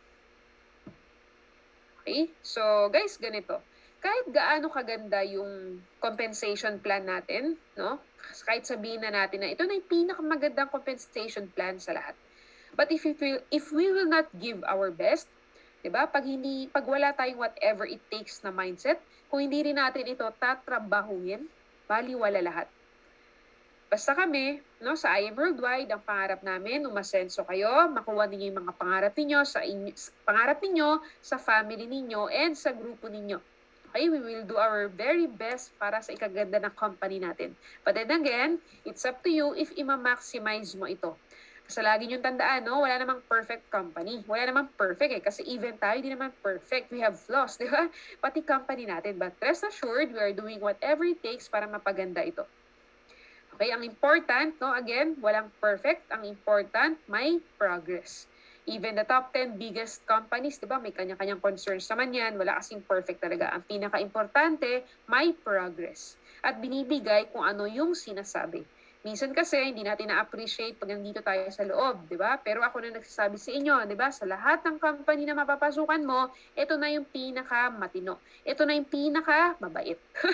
Okay? So, guys, ganito. Kahit gaano kaganda yung compensation plan natin, no? Kahit sabihin na natin na ito na yung pinakamagandang compensation plan sa lahat. But if we will, if we will not give our best, diba? Pag hindi, pag wala tayong whatever it takes na mindset, kung hindi rin natin ito tatrabahuhin, baliwala lahat. Basta kami, no, sa I M Worldwide, ang pangarap namin, umasenso kayo, makuha ninyo yung mga pangarap ninyo, sa inyo, pangarap ninyo, sa family ninyo, and sa grupo ninyo. Okay, we will do our very best para sa ikaganda ng company natin. But then again, it's up to you if ima-maximize mo ito. Kasi lagi niyong tandaan, no? Wala namang perfect company. Wala namang perfect eh. Kasi even tayo, di naman perfect. We have flaws, di ba? Pati company natin. But rest assured, we are doing whatever it takes para mapaganda ito. Okay, ang important, no? Again, walang perfect. Ang important, may progress. Even the top ten biggest companies, di ba? May kanya-kanyang concerns naman yan. Wala kasing perfect talaga. Ang pinaka-importante, may progress. At binibigay kung ano yung sinasabi. Minsan kasi hindi natin na-appreciate pag nandito tayo sa loob, di ba? Pero ako na nagsasabi sa inyo, di ba? Sa lahat ng company na mapapasukan mo, ito na yung pinaka-matino. Ito na yung pinaka-mabait.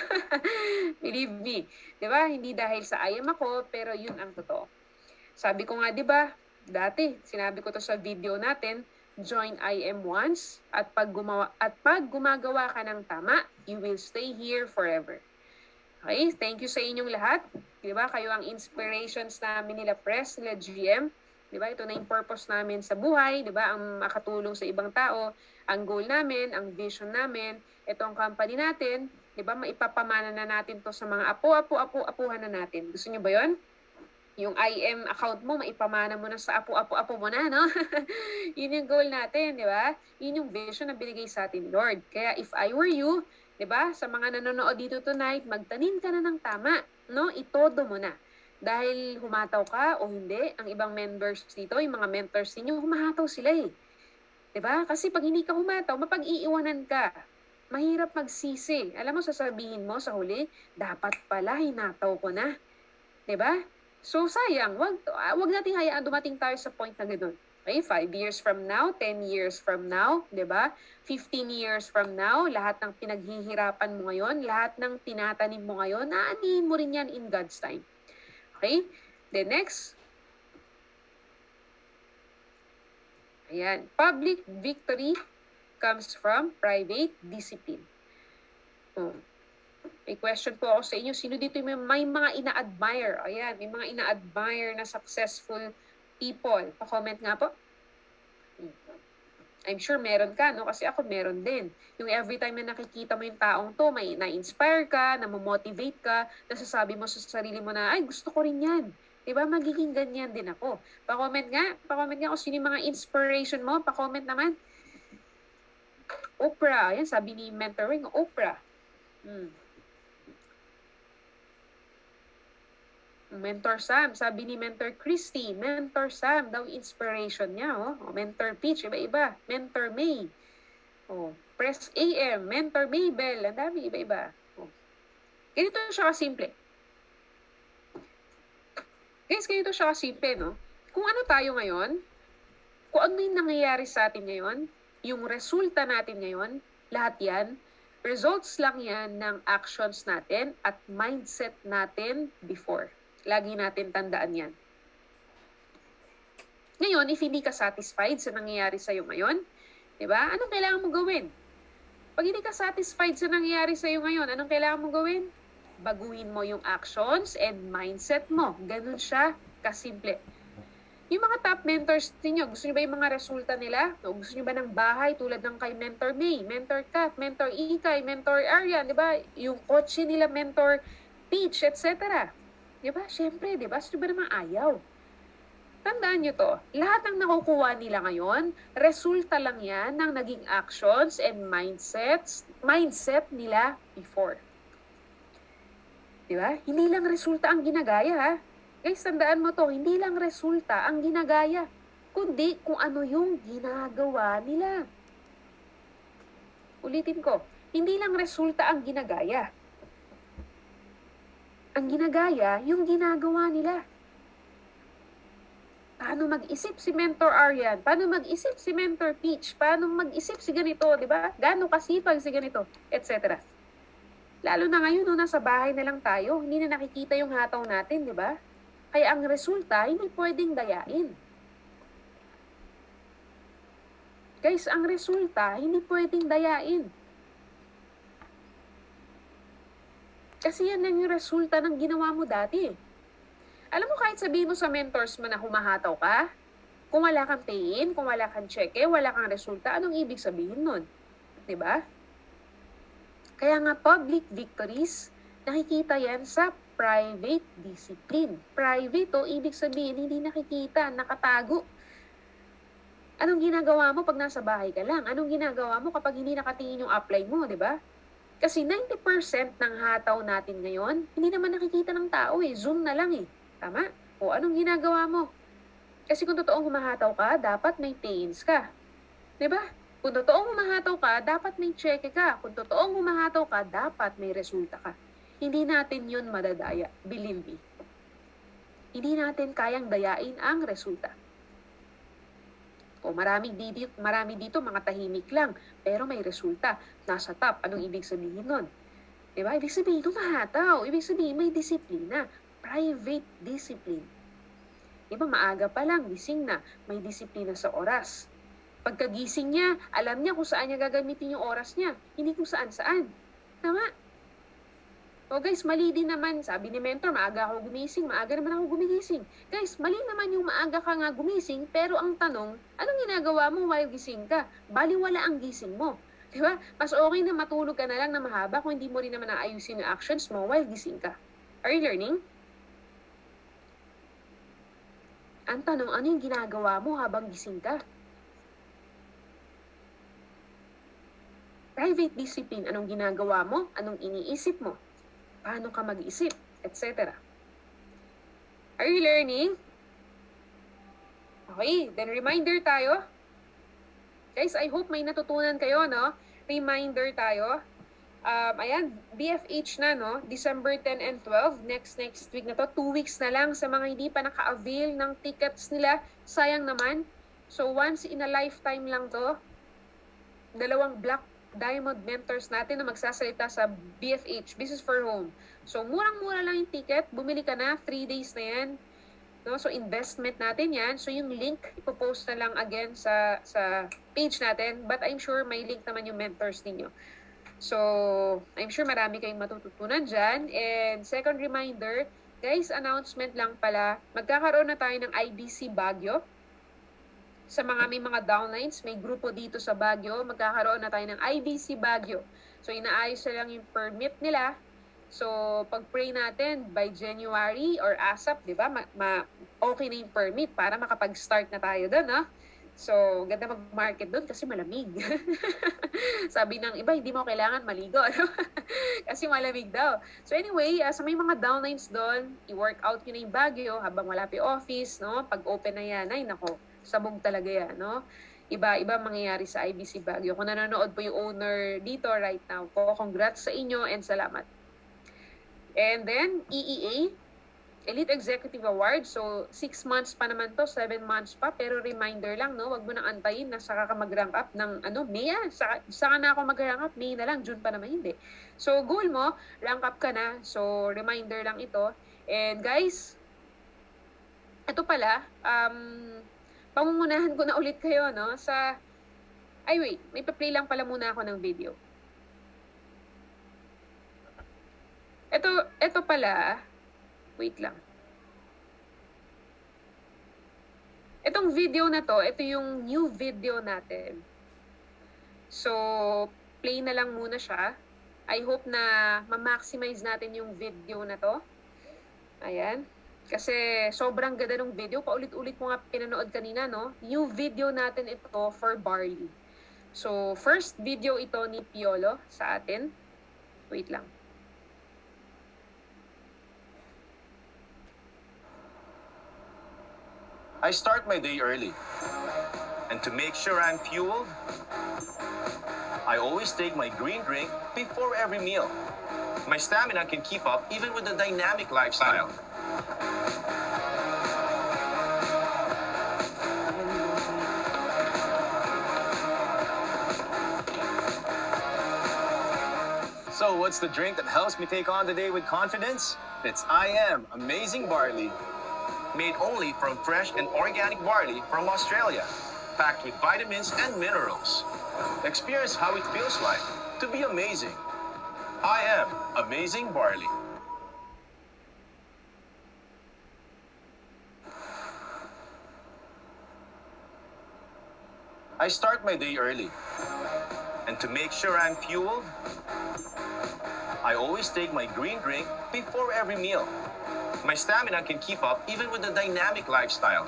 Believe me. Di ba? Hindi dahil sa I M ako, pero yun ang totoo. Sabi ko nga, di ba? Dati, sinabi ko to sa video natin, join I M once, at pag, gumawa, at pag gumagawa ka ng tama, you will stay here forever. Okay, thank you sa inyong lahat. Diba? Kayo ang inspirations namin nila Press, nila G M. Diba? Ito na yung purpose namin sa buhay. Diba? Ang makatulong sa ibang tao. Ang goal namin, ang vision namin, ito ang company natin. Diba? Maipapamana na natin to sa mga apo, apo, apo, apuhan na natin. Gusto niyo ba yun? Yung I M account mo, maipamana mo na sa apo, apo, apo mo na, no? Yun yung goal natin, di ba? Yun yung vision na binigay sa atin, Lord. Kaya if I were you, diba? Sa mga nanonood dito tonight, magtanim ka na ng tama, no? Itodo mo na. Dahil humataw ka o hindi, ang ibang members dito, yung mga mentors ninyo, humahataw sila eh. Diba? Kasi pag hindi ka humataw, mapag-iiwanan ka. Mahirap magsisi. Alam mo, sasabihin mo sa huli, dapat pala hinataw ko na. Diba? So sayang, wag, wag nating hayaan dumating tayo sa point na gano'n. Okay, five years from now, ten years from now, di ba? fifteen years from now, lahat ng pinaghihirapan mo ngayon, lahat ng tinatanim mo ngayon, aanihin mo rin yan in God's time. Okay? The next. Ayan. Public victory comes from private discipline. Oh. May question po ako sa inyo. Sino dito may, may mga ina-admire? Ayan, may mga ina-admire na successful people. Pa-comment nga po. I'm sure meron ka, no? Kasi ako meron din. Yung every time na nakikita mo yung taong to, may na-inspire ka, na-motivate ka, nasasabi mo sa sarili mo na, ay, gusto ko rin yan. Diba? Magiging ganyan din ako. Pa-comment nga. Pa-comment nga kung sino yung mga inspiration mo. Pa-comment naman. Oprah. Ayan, sabi ni Mentoring, Oprah. Hmm. Mentor Sam, sabi ni Mentor Christy, Mentor Sam daw inspiration niya, oh. O, Mentor Peach, iba-iba. Mentor May. Oh, Press A M, Mentor Maybell, ang dami, iba-iba. Oh. Ganito siya kasimple. Guys, ganito siya kasimple, no? Kung ano tayo ngayon, kung ano yung nangyayari sa atin ngayon, yung resulta natin ngayon, lahat yan, results lang yan ng actions natin at mindset natin before. Lagi natin tandaan yan. Ngayon, if hindi ka satisfied sa nangyayari sa'yo ngayon, di ba? Anong kailangan mong gawin? Pag hindi ka satisfied sa nangyayari sa'yo ngayon, anong kailangan mong gawin? Baguhin mo yung actions and mindset mo. Ganun siya kasimple. Yung mga top mentors ninyo, gusto nyo ba yung mga resulta nila? O gusto nyo ba ng bahay tulad ng kay Mentor May, Mentor Kat, Mentor Ikay, Mentor Arian, di ba? Yung kotse nila, Mentor Peach, et cetera. Diba? Siyempre, diba? Sino ba naman ayaw? Tandaan nyo to, lahat ng nakukuha nila ngayon, resulta lang yan ng naging actions and mindsets, mindset nila before. Diba? Hindi lang resulta ang ginagaya, ha? Guys, tandaan mo to, hindi lang resulta ang ginagaya, kundi kung ano yung ginagawa nila. Ulitin ko, hindi lang resulta ang ginagaya. Ang ginagaya, yung ginagawa nila. Paano mag-isip si Mentor Arian? Paano mag-isip si Mentor Peach? Paano mag-isip si ganito, di ba? Gaano kasipag si ganito, et cetera. Lalo na ngayon, no, nasa bahay na lang tayo, hindi na nakikita yung hataw natin, di ba? Kaya ang resulta, hindi pwedeng dayain. Guys, ang resulta, hindi pwedeng dayain. Kasi yan lang yung resulta ng ginawa mo dati. Alam mo, kahit sabihin mo sa mentors mo na humahataw ka, kung wala kang pay-in, kung wala kang cheque, wala kang resulta, anong ibig sabihin nun? Diba? Kaya nga public victories, nakikita yan sa private discipline. Private, o ibig sabihin, hindi nakikita, nakatago. Anong ginagawa mo pag nasa bahay ka lang? Anong ginagawa mo kapag hindi nakatingin yung upline mo, diba? Kasi ninety percent ng hataw natin ngayon, hindi naman nakikita ng tao eh. Zoom na lang eh. Tama? O anong ginagawa mo? Kasi kung totoong humahataw ka, dapat may pay-ins ka. Diba? Kung totoong humahataw ka, dapat may cheque ka. Kung totoong humahataw ka, dapat may resulta ka. Hindi natin yun madadaya. Believe me. Hindi natin kayang dayain ang resulta. O marami dito, marami dito mga tahimik lang, pero may resulta. Nasa top, anong ibig sabihin nun? Diba? Ibig sabihin, humahataw. Ibig sabihin, may disiplina. Private discipline. Diba, maaga pa lang, gising na, may disiplina sa oras. Pagkagising niya, alam niya kung saan niya gagamitin yung oras niya, hindi kung saan-saan. Tama? O guys, mali din naman, sabi ni mentor, maaga ako gumising, maaga naman ako gumigising. Guys, mali naman yung maaga ka nga gumising, pero ang tanong, anong ginagawa mo while gising ka? Baliwala ang gising mo. Diba? Mas okay na matulog ka na lang na mahaba kung hindi mo rin naman naayusin yung actions mo while gising ka. Are you learning? Ang tanong, ano yung ginagawa mo habang gising ka? Private discipline, anong ginagawa mo? Anong iniisip mo? Paano ka mag-isip? Etc. Are you learning? Okay, then reminder tayo. Guys, I hope may natutunan kayo, no? Reminder tayo. Um, ayan, B F H na, no? December ten and twelve, next next week na to. Two weeks na lang sa mga hindi pa naka-avail ng tickets nila. Sayang naman. So, once in a lifetime lang to. Dalawang black diamond mentors natin na magsasalita sa B F H, Business for Home. So, murang-mura lang yung ticket. Bumili ka na. Three days na yan. No? So, investment natin yan. So, yung link, ipopost na lang again sa, sa page natin. But I'm sure may link naman yung mentors ninyo. So, I'm sure marami kayong matututunan dyan. And second reminder, guys, announcement lang pala. Magkakaroon na tayo ng I B C Baguio. sa mga may mga downlines, may grupo dito sa Baguio, magkakaroon na tayo ng I B C Baguio. So inaayos na lang yung permit nila. So pag-pray natin by January or ASAP, di ba? Ma, ma okay na yung permit para makapag-start na tayo doon, ha? So ganda mag-market doon kasi malamig. Sabi ng iba, hindi mo kailangan maligo. Kasi malamig daw. So anyway, uh, sa may mga downlines doon, i-workout yun na yung Baguio habang wala pa office, no? Pag open na yan, ay nako, sabog talaga yan, no? Iba-iba mangyayari sa I B C Baguio. Kung nanonood po yung owner dito right now po, congrats sa inyo and salamat. And then, E E A, Elite Executive Award. So, six months pa naman to, seven months pa. Pero reminder lang, no? Wag mo nang antayin na saka ka mag-rank up ng, ano, May, ah. Saka, saka na ako mag-rank up, May na lang, June pa naman, hindi. So, goal mo, rank up ka na. So, reminder lang ito. And guys, ito pala, um, pamungunahan ko na ulit kayo, no? Sa, ay wait, may pa-play lang pala muna ako ng video. Ito, ito pala, wait lang. Itong video na to, ito yung new video natin. So, play na lang muna siya. I hope na ma-maximize natin yung video na to. Ayan. Kasi sobrang ganda ng video. Paulit-ulit ko nga pinanood kanina, no? New video natin ito for Barley. So, first video ito ni Piolo sa atin. Wait lang. I start my day early. And to make sure I'm fueled, I always take my green drink before every meal. My stamina can keep up even with the dynamic lifestyle. So what's the drink that helps me take on the day with confidence? It's I Am Amazing Barley. Made only from fresh and organic barley from Australia, packed with vitamins and minerals. Experience how it feels like to be amazing. I Am Amazing Barley. I start my day early. And to make sure I'm fueled, I always take my green drink before every meal. My stamina can keep up even with the dynamic lifestyle.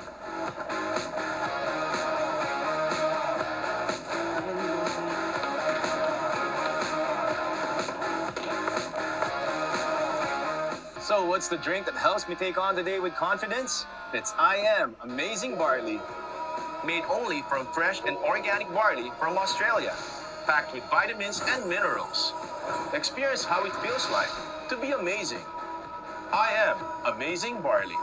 So what's the drink that helps me take on the day with confidence? It's I Am Amazing Barley. Made only from fresh and organic barley from Australia, packed with vitamins and minerals. Experience how it feels like to be amazing. I Am Amazing Barley.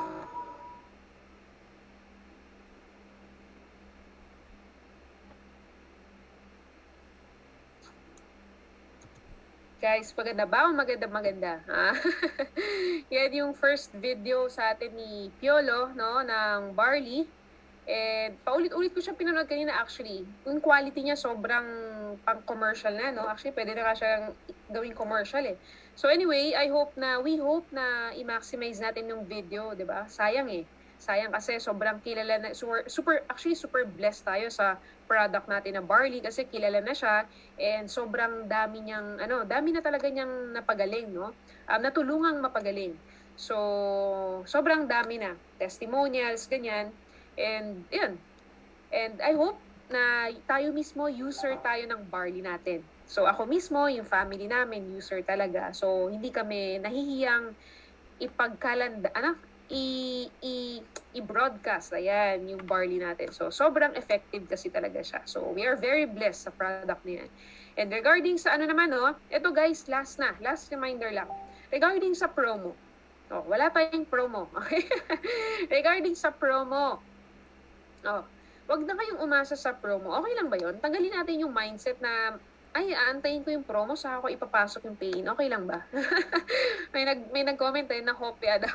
Guys, maganda ba? Maganda, maganda. Ha? Yan yung first video sa atin ni Piolo, no, ng Barley. And paulit-ulit ko siya pinanood kanina actually. Yung quality niya sobrang pang-commercial na, no? Actually, pwede na ka siyang gawing commercial eh. So anyway, I hope na, we hope na i-maximize natin yung video, di ba? Sayang eh. Sayang kasi sobrang kilala na, super, super, actually super blessed tayo sa product natin na Barley kasi kilala na siya and sobrang dami niyang, ano, dami na talaga niyang napagaling, no? Um, natulungang mapagaling. So, sobrang dami na. Testimonials, ganyan. And, yun. And I hope na tayo mismo, user tayo ng Barley natin. So, ako mismo, yung family namin, user talaga. So, hindi kami nahihiyang ipagkalanda, ano, i, i, i-broadcast, ayan, yung Barley natin. So, sobrang effective kasi talaga siya. So, we are very blessed sa product niya. And regarding sa ano naman, no, ito guys, last na, last reminder lang. Regarding sa promo, oh, wala tayong promo, okay? Regarding sa promo, oh, wag na kayong umasa sa promo. Okay lang ba yun? Tanggalin natin yung mindset na, ay, aantayin ko yung promo, saka ako ipapasok yung pay-in. Okay lang ba? may nag may nag-comment eh, na hopya daw.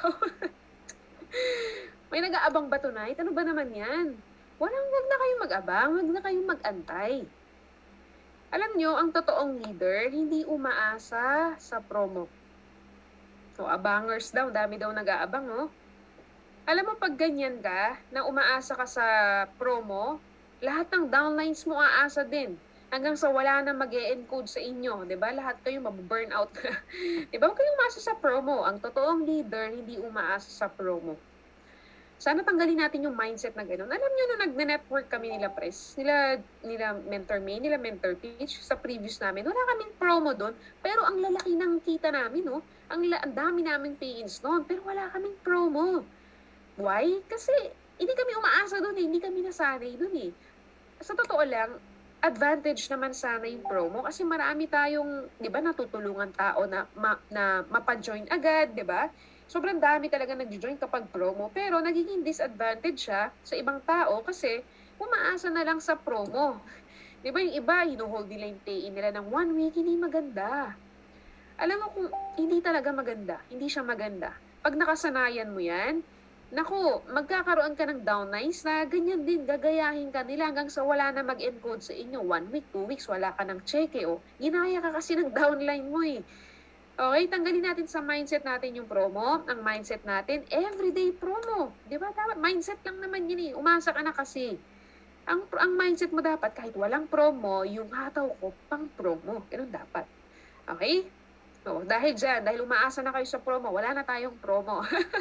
May nag-aabang ba tonight? Ano ba naman yan? Walang, wag na kayong mag-abang, wag na kayong mag-antay. Alam nyo, ang totoong leader, hindi umaasa sa promo. So, abangers daw, dami daw nag-aabang, no? Alam mo, pag ganyan ka, na umaasa ka sa promo, Lahat ng downlines mo aasa din. Hanggang sa wala na mag-e-encode sa inyo, 'di ba? Lahat kayo mabu-burn out. 'Di ba? Huwag kayong umaasa sa promo. Ang totoong leader hindi umaasa sa promo. Sana tanggalin natin yung mindset na gano'n. Alam niyo na nagne-network kami nila Pres, nila nila Mentor May, nila Mentor Peach sa previous namin. Wala kaming promo doon, pero ang lalaki ng kita namin, no? Ang, ang dami naming pay-ins noon, pero wala kaming promo. Why? Kasi hindi kami umaasa doon eh, hindi kami nasanay doon eh. Sa totoo lang, advantage naman sana yung promo kasi marami tayong, 'di ba, natutulungan tao na ma, na mapa-join agad, 'di ba? Sobrang dami talaga nag-join kapag promo, pero nagiging disadvantage siya sa ibang tao kasi umaasa na lang sa promo. 'Di ba yung iba, hinuhold nila yung pay-in nila ng one week, hindi maganda. Alam mo kung hindi talaga maganda, hindi siya maganda. Pag nakasanayan mo 'yan, naku, magkakaroon ka ng downlines na ganyan din, gagayahin ka nila hanggang sa wala na mag-encode sa inyo. One week, two weeks, wala ka ng cheque o ginaya ka kasi ng downline mo eh. Okay, tanggalin natin sa mindset natin yung promo. Ang mindset natin, everyday promo. Di ba? Dapat mindset lang naman yun eh. Umasa ka na kasi. Ang, ang mindset mo dapat, kahit walang promo, yung hataw ko pang promo. Ganun dapat. Okay? So, dahil dyan, dahil umaasa na kayo sa promo, wala na tayong promo.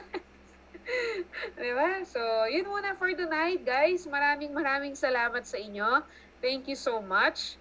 Diba? So, yun muna for tonight, guys. Maraming maraming salamat sa inyo. Thank you so much.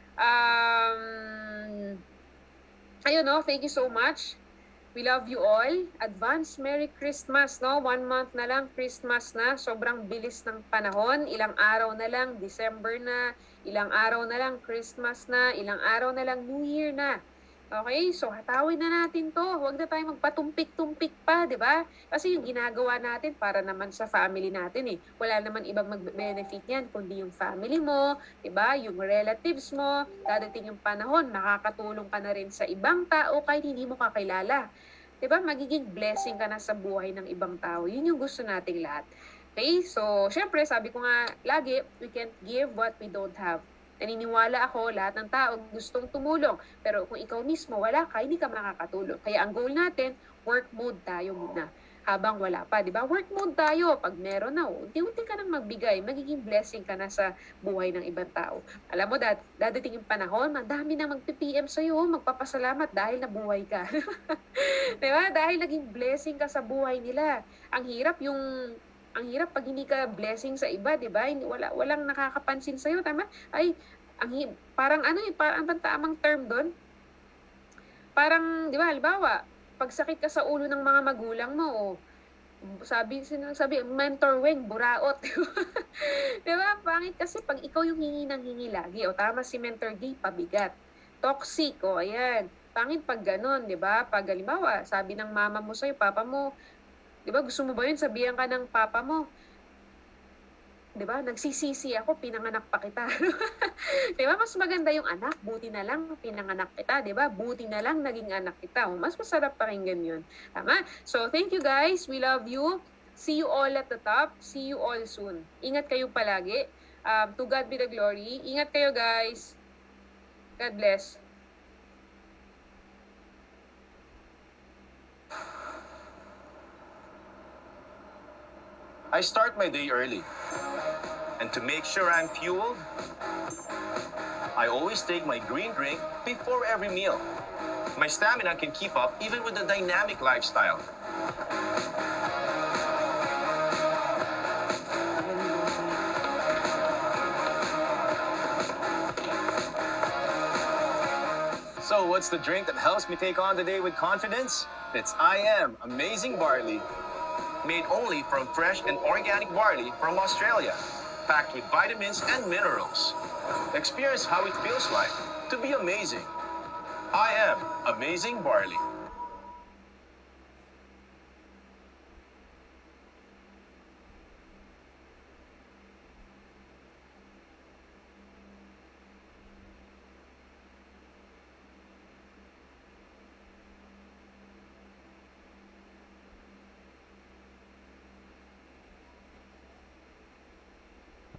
Um, ayun, no? Thank you so much. We love you all. Advance Merry Christmas, no? One month na lang, Christmas na. Sobrang bilis ng panahon. Ilang araw na lang, December na. Ilang araw na lang, Christmas na. Ilang araw na lang, New Year na. Okay, so hatawin na natin to. Huwag na tayo magpatumpik-tumpik pa, di ba? Kasi yung ginagawa natin para naman sa family natin eh. Wala naman ibang mag-benefit yan, kundi yung family mo, di ba? Yung relatives mo, dadating yung panahon, nakakatulong ka na rin sa ibang tao kahit hindi mo kakilala. Di ba? Magiging blessing ka na sa buhay ng ibang tao. Yun yung gusto nating lahat. Okay, so syempre, sabi ko nga lagi, we can't give what we don't have. Naniniwala ako, lahat ng tao gustong tumulong. Pero kung ikaw mismo wala ka, hindi ka makakatulong. Kaya ang goal natin, work mode tayo muna. Habang wala pa, di ba? Work mode tayo. Pag meron na, unti-unti ka nang magbigay, magiging blessing ka na sa buhay ng ibang tao. Alam mo, dad, dadating yung panahon, madami na mag-P M sa'yo, magpapasalamat dahil nabuhay ka. Di ba? Dahil naging blessing ka sa buhay nila. Ang hirap yung... Ang hirap pag hindi ka blessing sa iba, 'di ba? Wala walang nakakapansin sa iyo, tama? Ay, ang parang ano eh, parang ang tamang term doon. Parang, 'di ba, halimbawa, pag sakit ka sa ulo ng mga magulang mo, o sabi sinasabi, mentor wing, buraot. 'Di ba? Pangit kasi pag ikaw yung hingi ng hingi lagi, o tama si Mentor Gay, pabigat. Toxic, o ayan. Pangit pag ganun, 'di ba? Pag halimbawa, sabi ng mama mo sa'yo, papa mo, di ba, gusto mo ba yun? Sabihan ka ng papa mo. Di ba? Nagsisisi ako, pinanganak pa kita. Di ba? Mas maganda yung anak. Buti na lang, pinanganak kita. Di ba? Buti na lang, naging anak kita. O, mas masarap pakinggan yun. Tama? So, thank you guys. We love you. See you all at the top. See you all soon. Ingat kayo palagi. Um, to God be the glory. Ingat kayo guys. God bless. I start my day early. And to make sure I'm fueled, I always take my green drink before every meal. My stamina can keep up even with the dynamic lifestyle. So what's the drink that helps me take on the day with confidence? It's I Am Amazing Barley. Made only from fresh and organic barley from Australia, packed with vitamins and minerals. Experience how it feels like to be amazing. I Am Amazing Barley.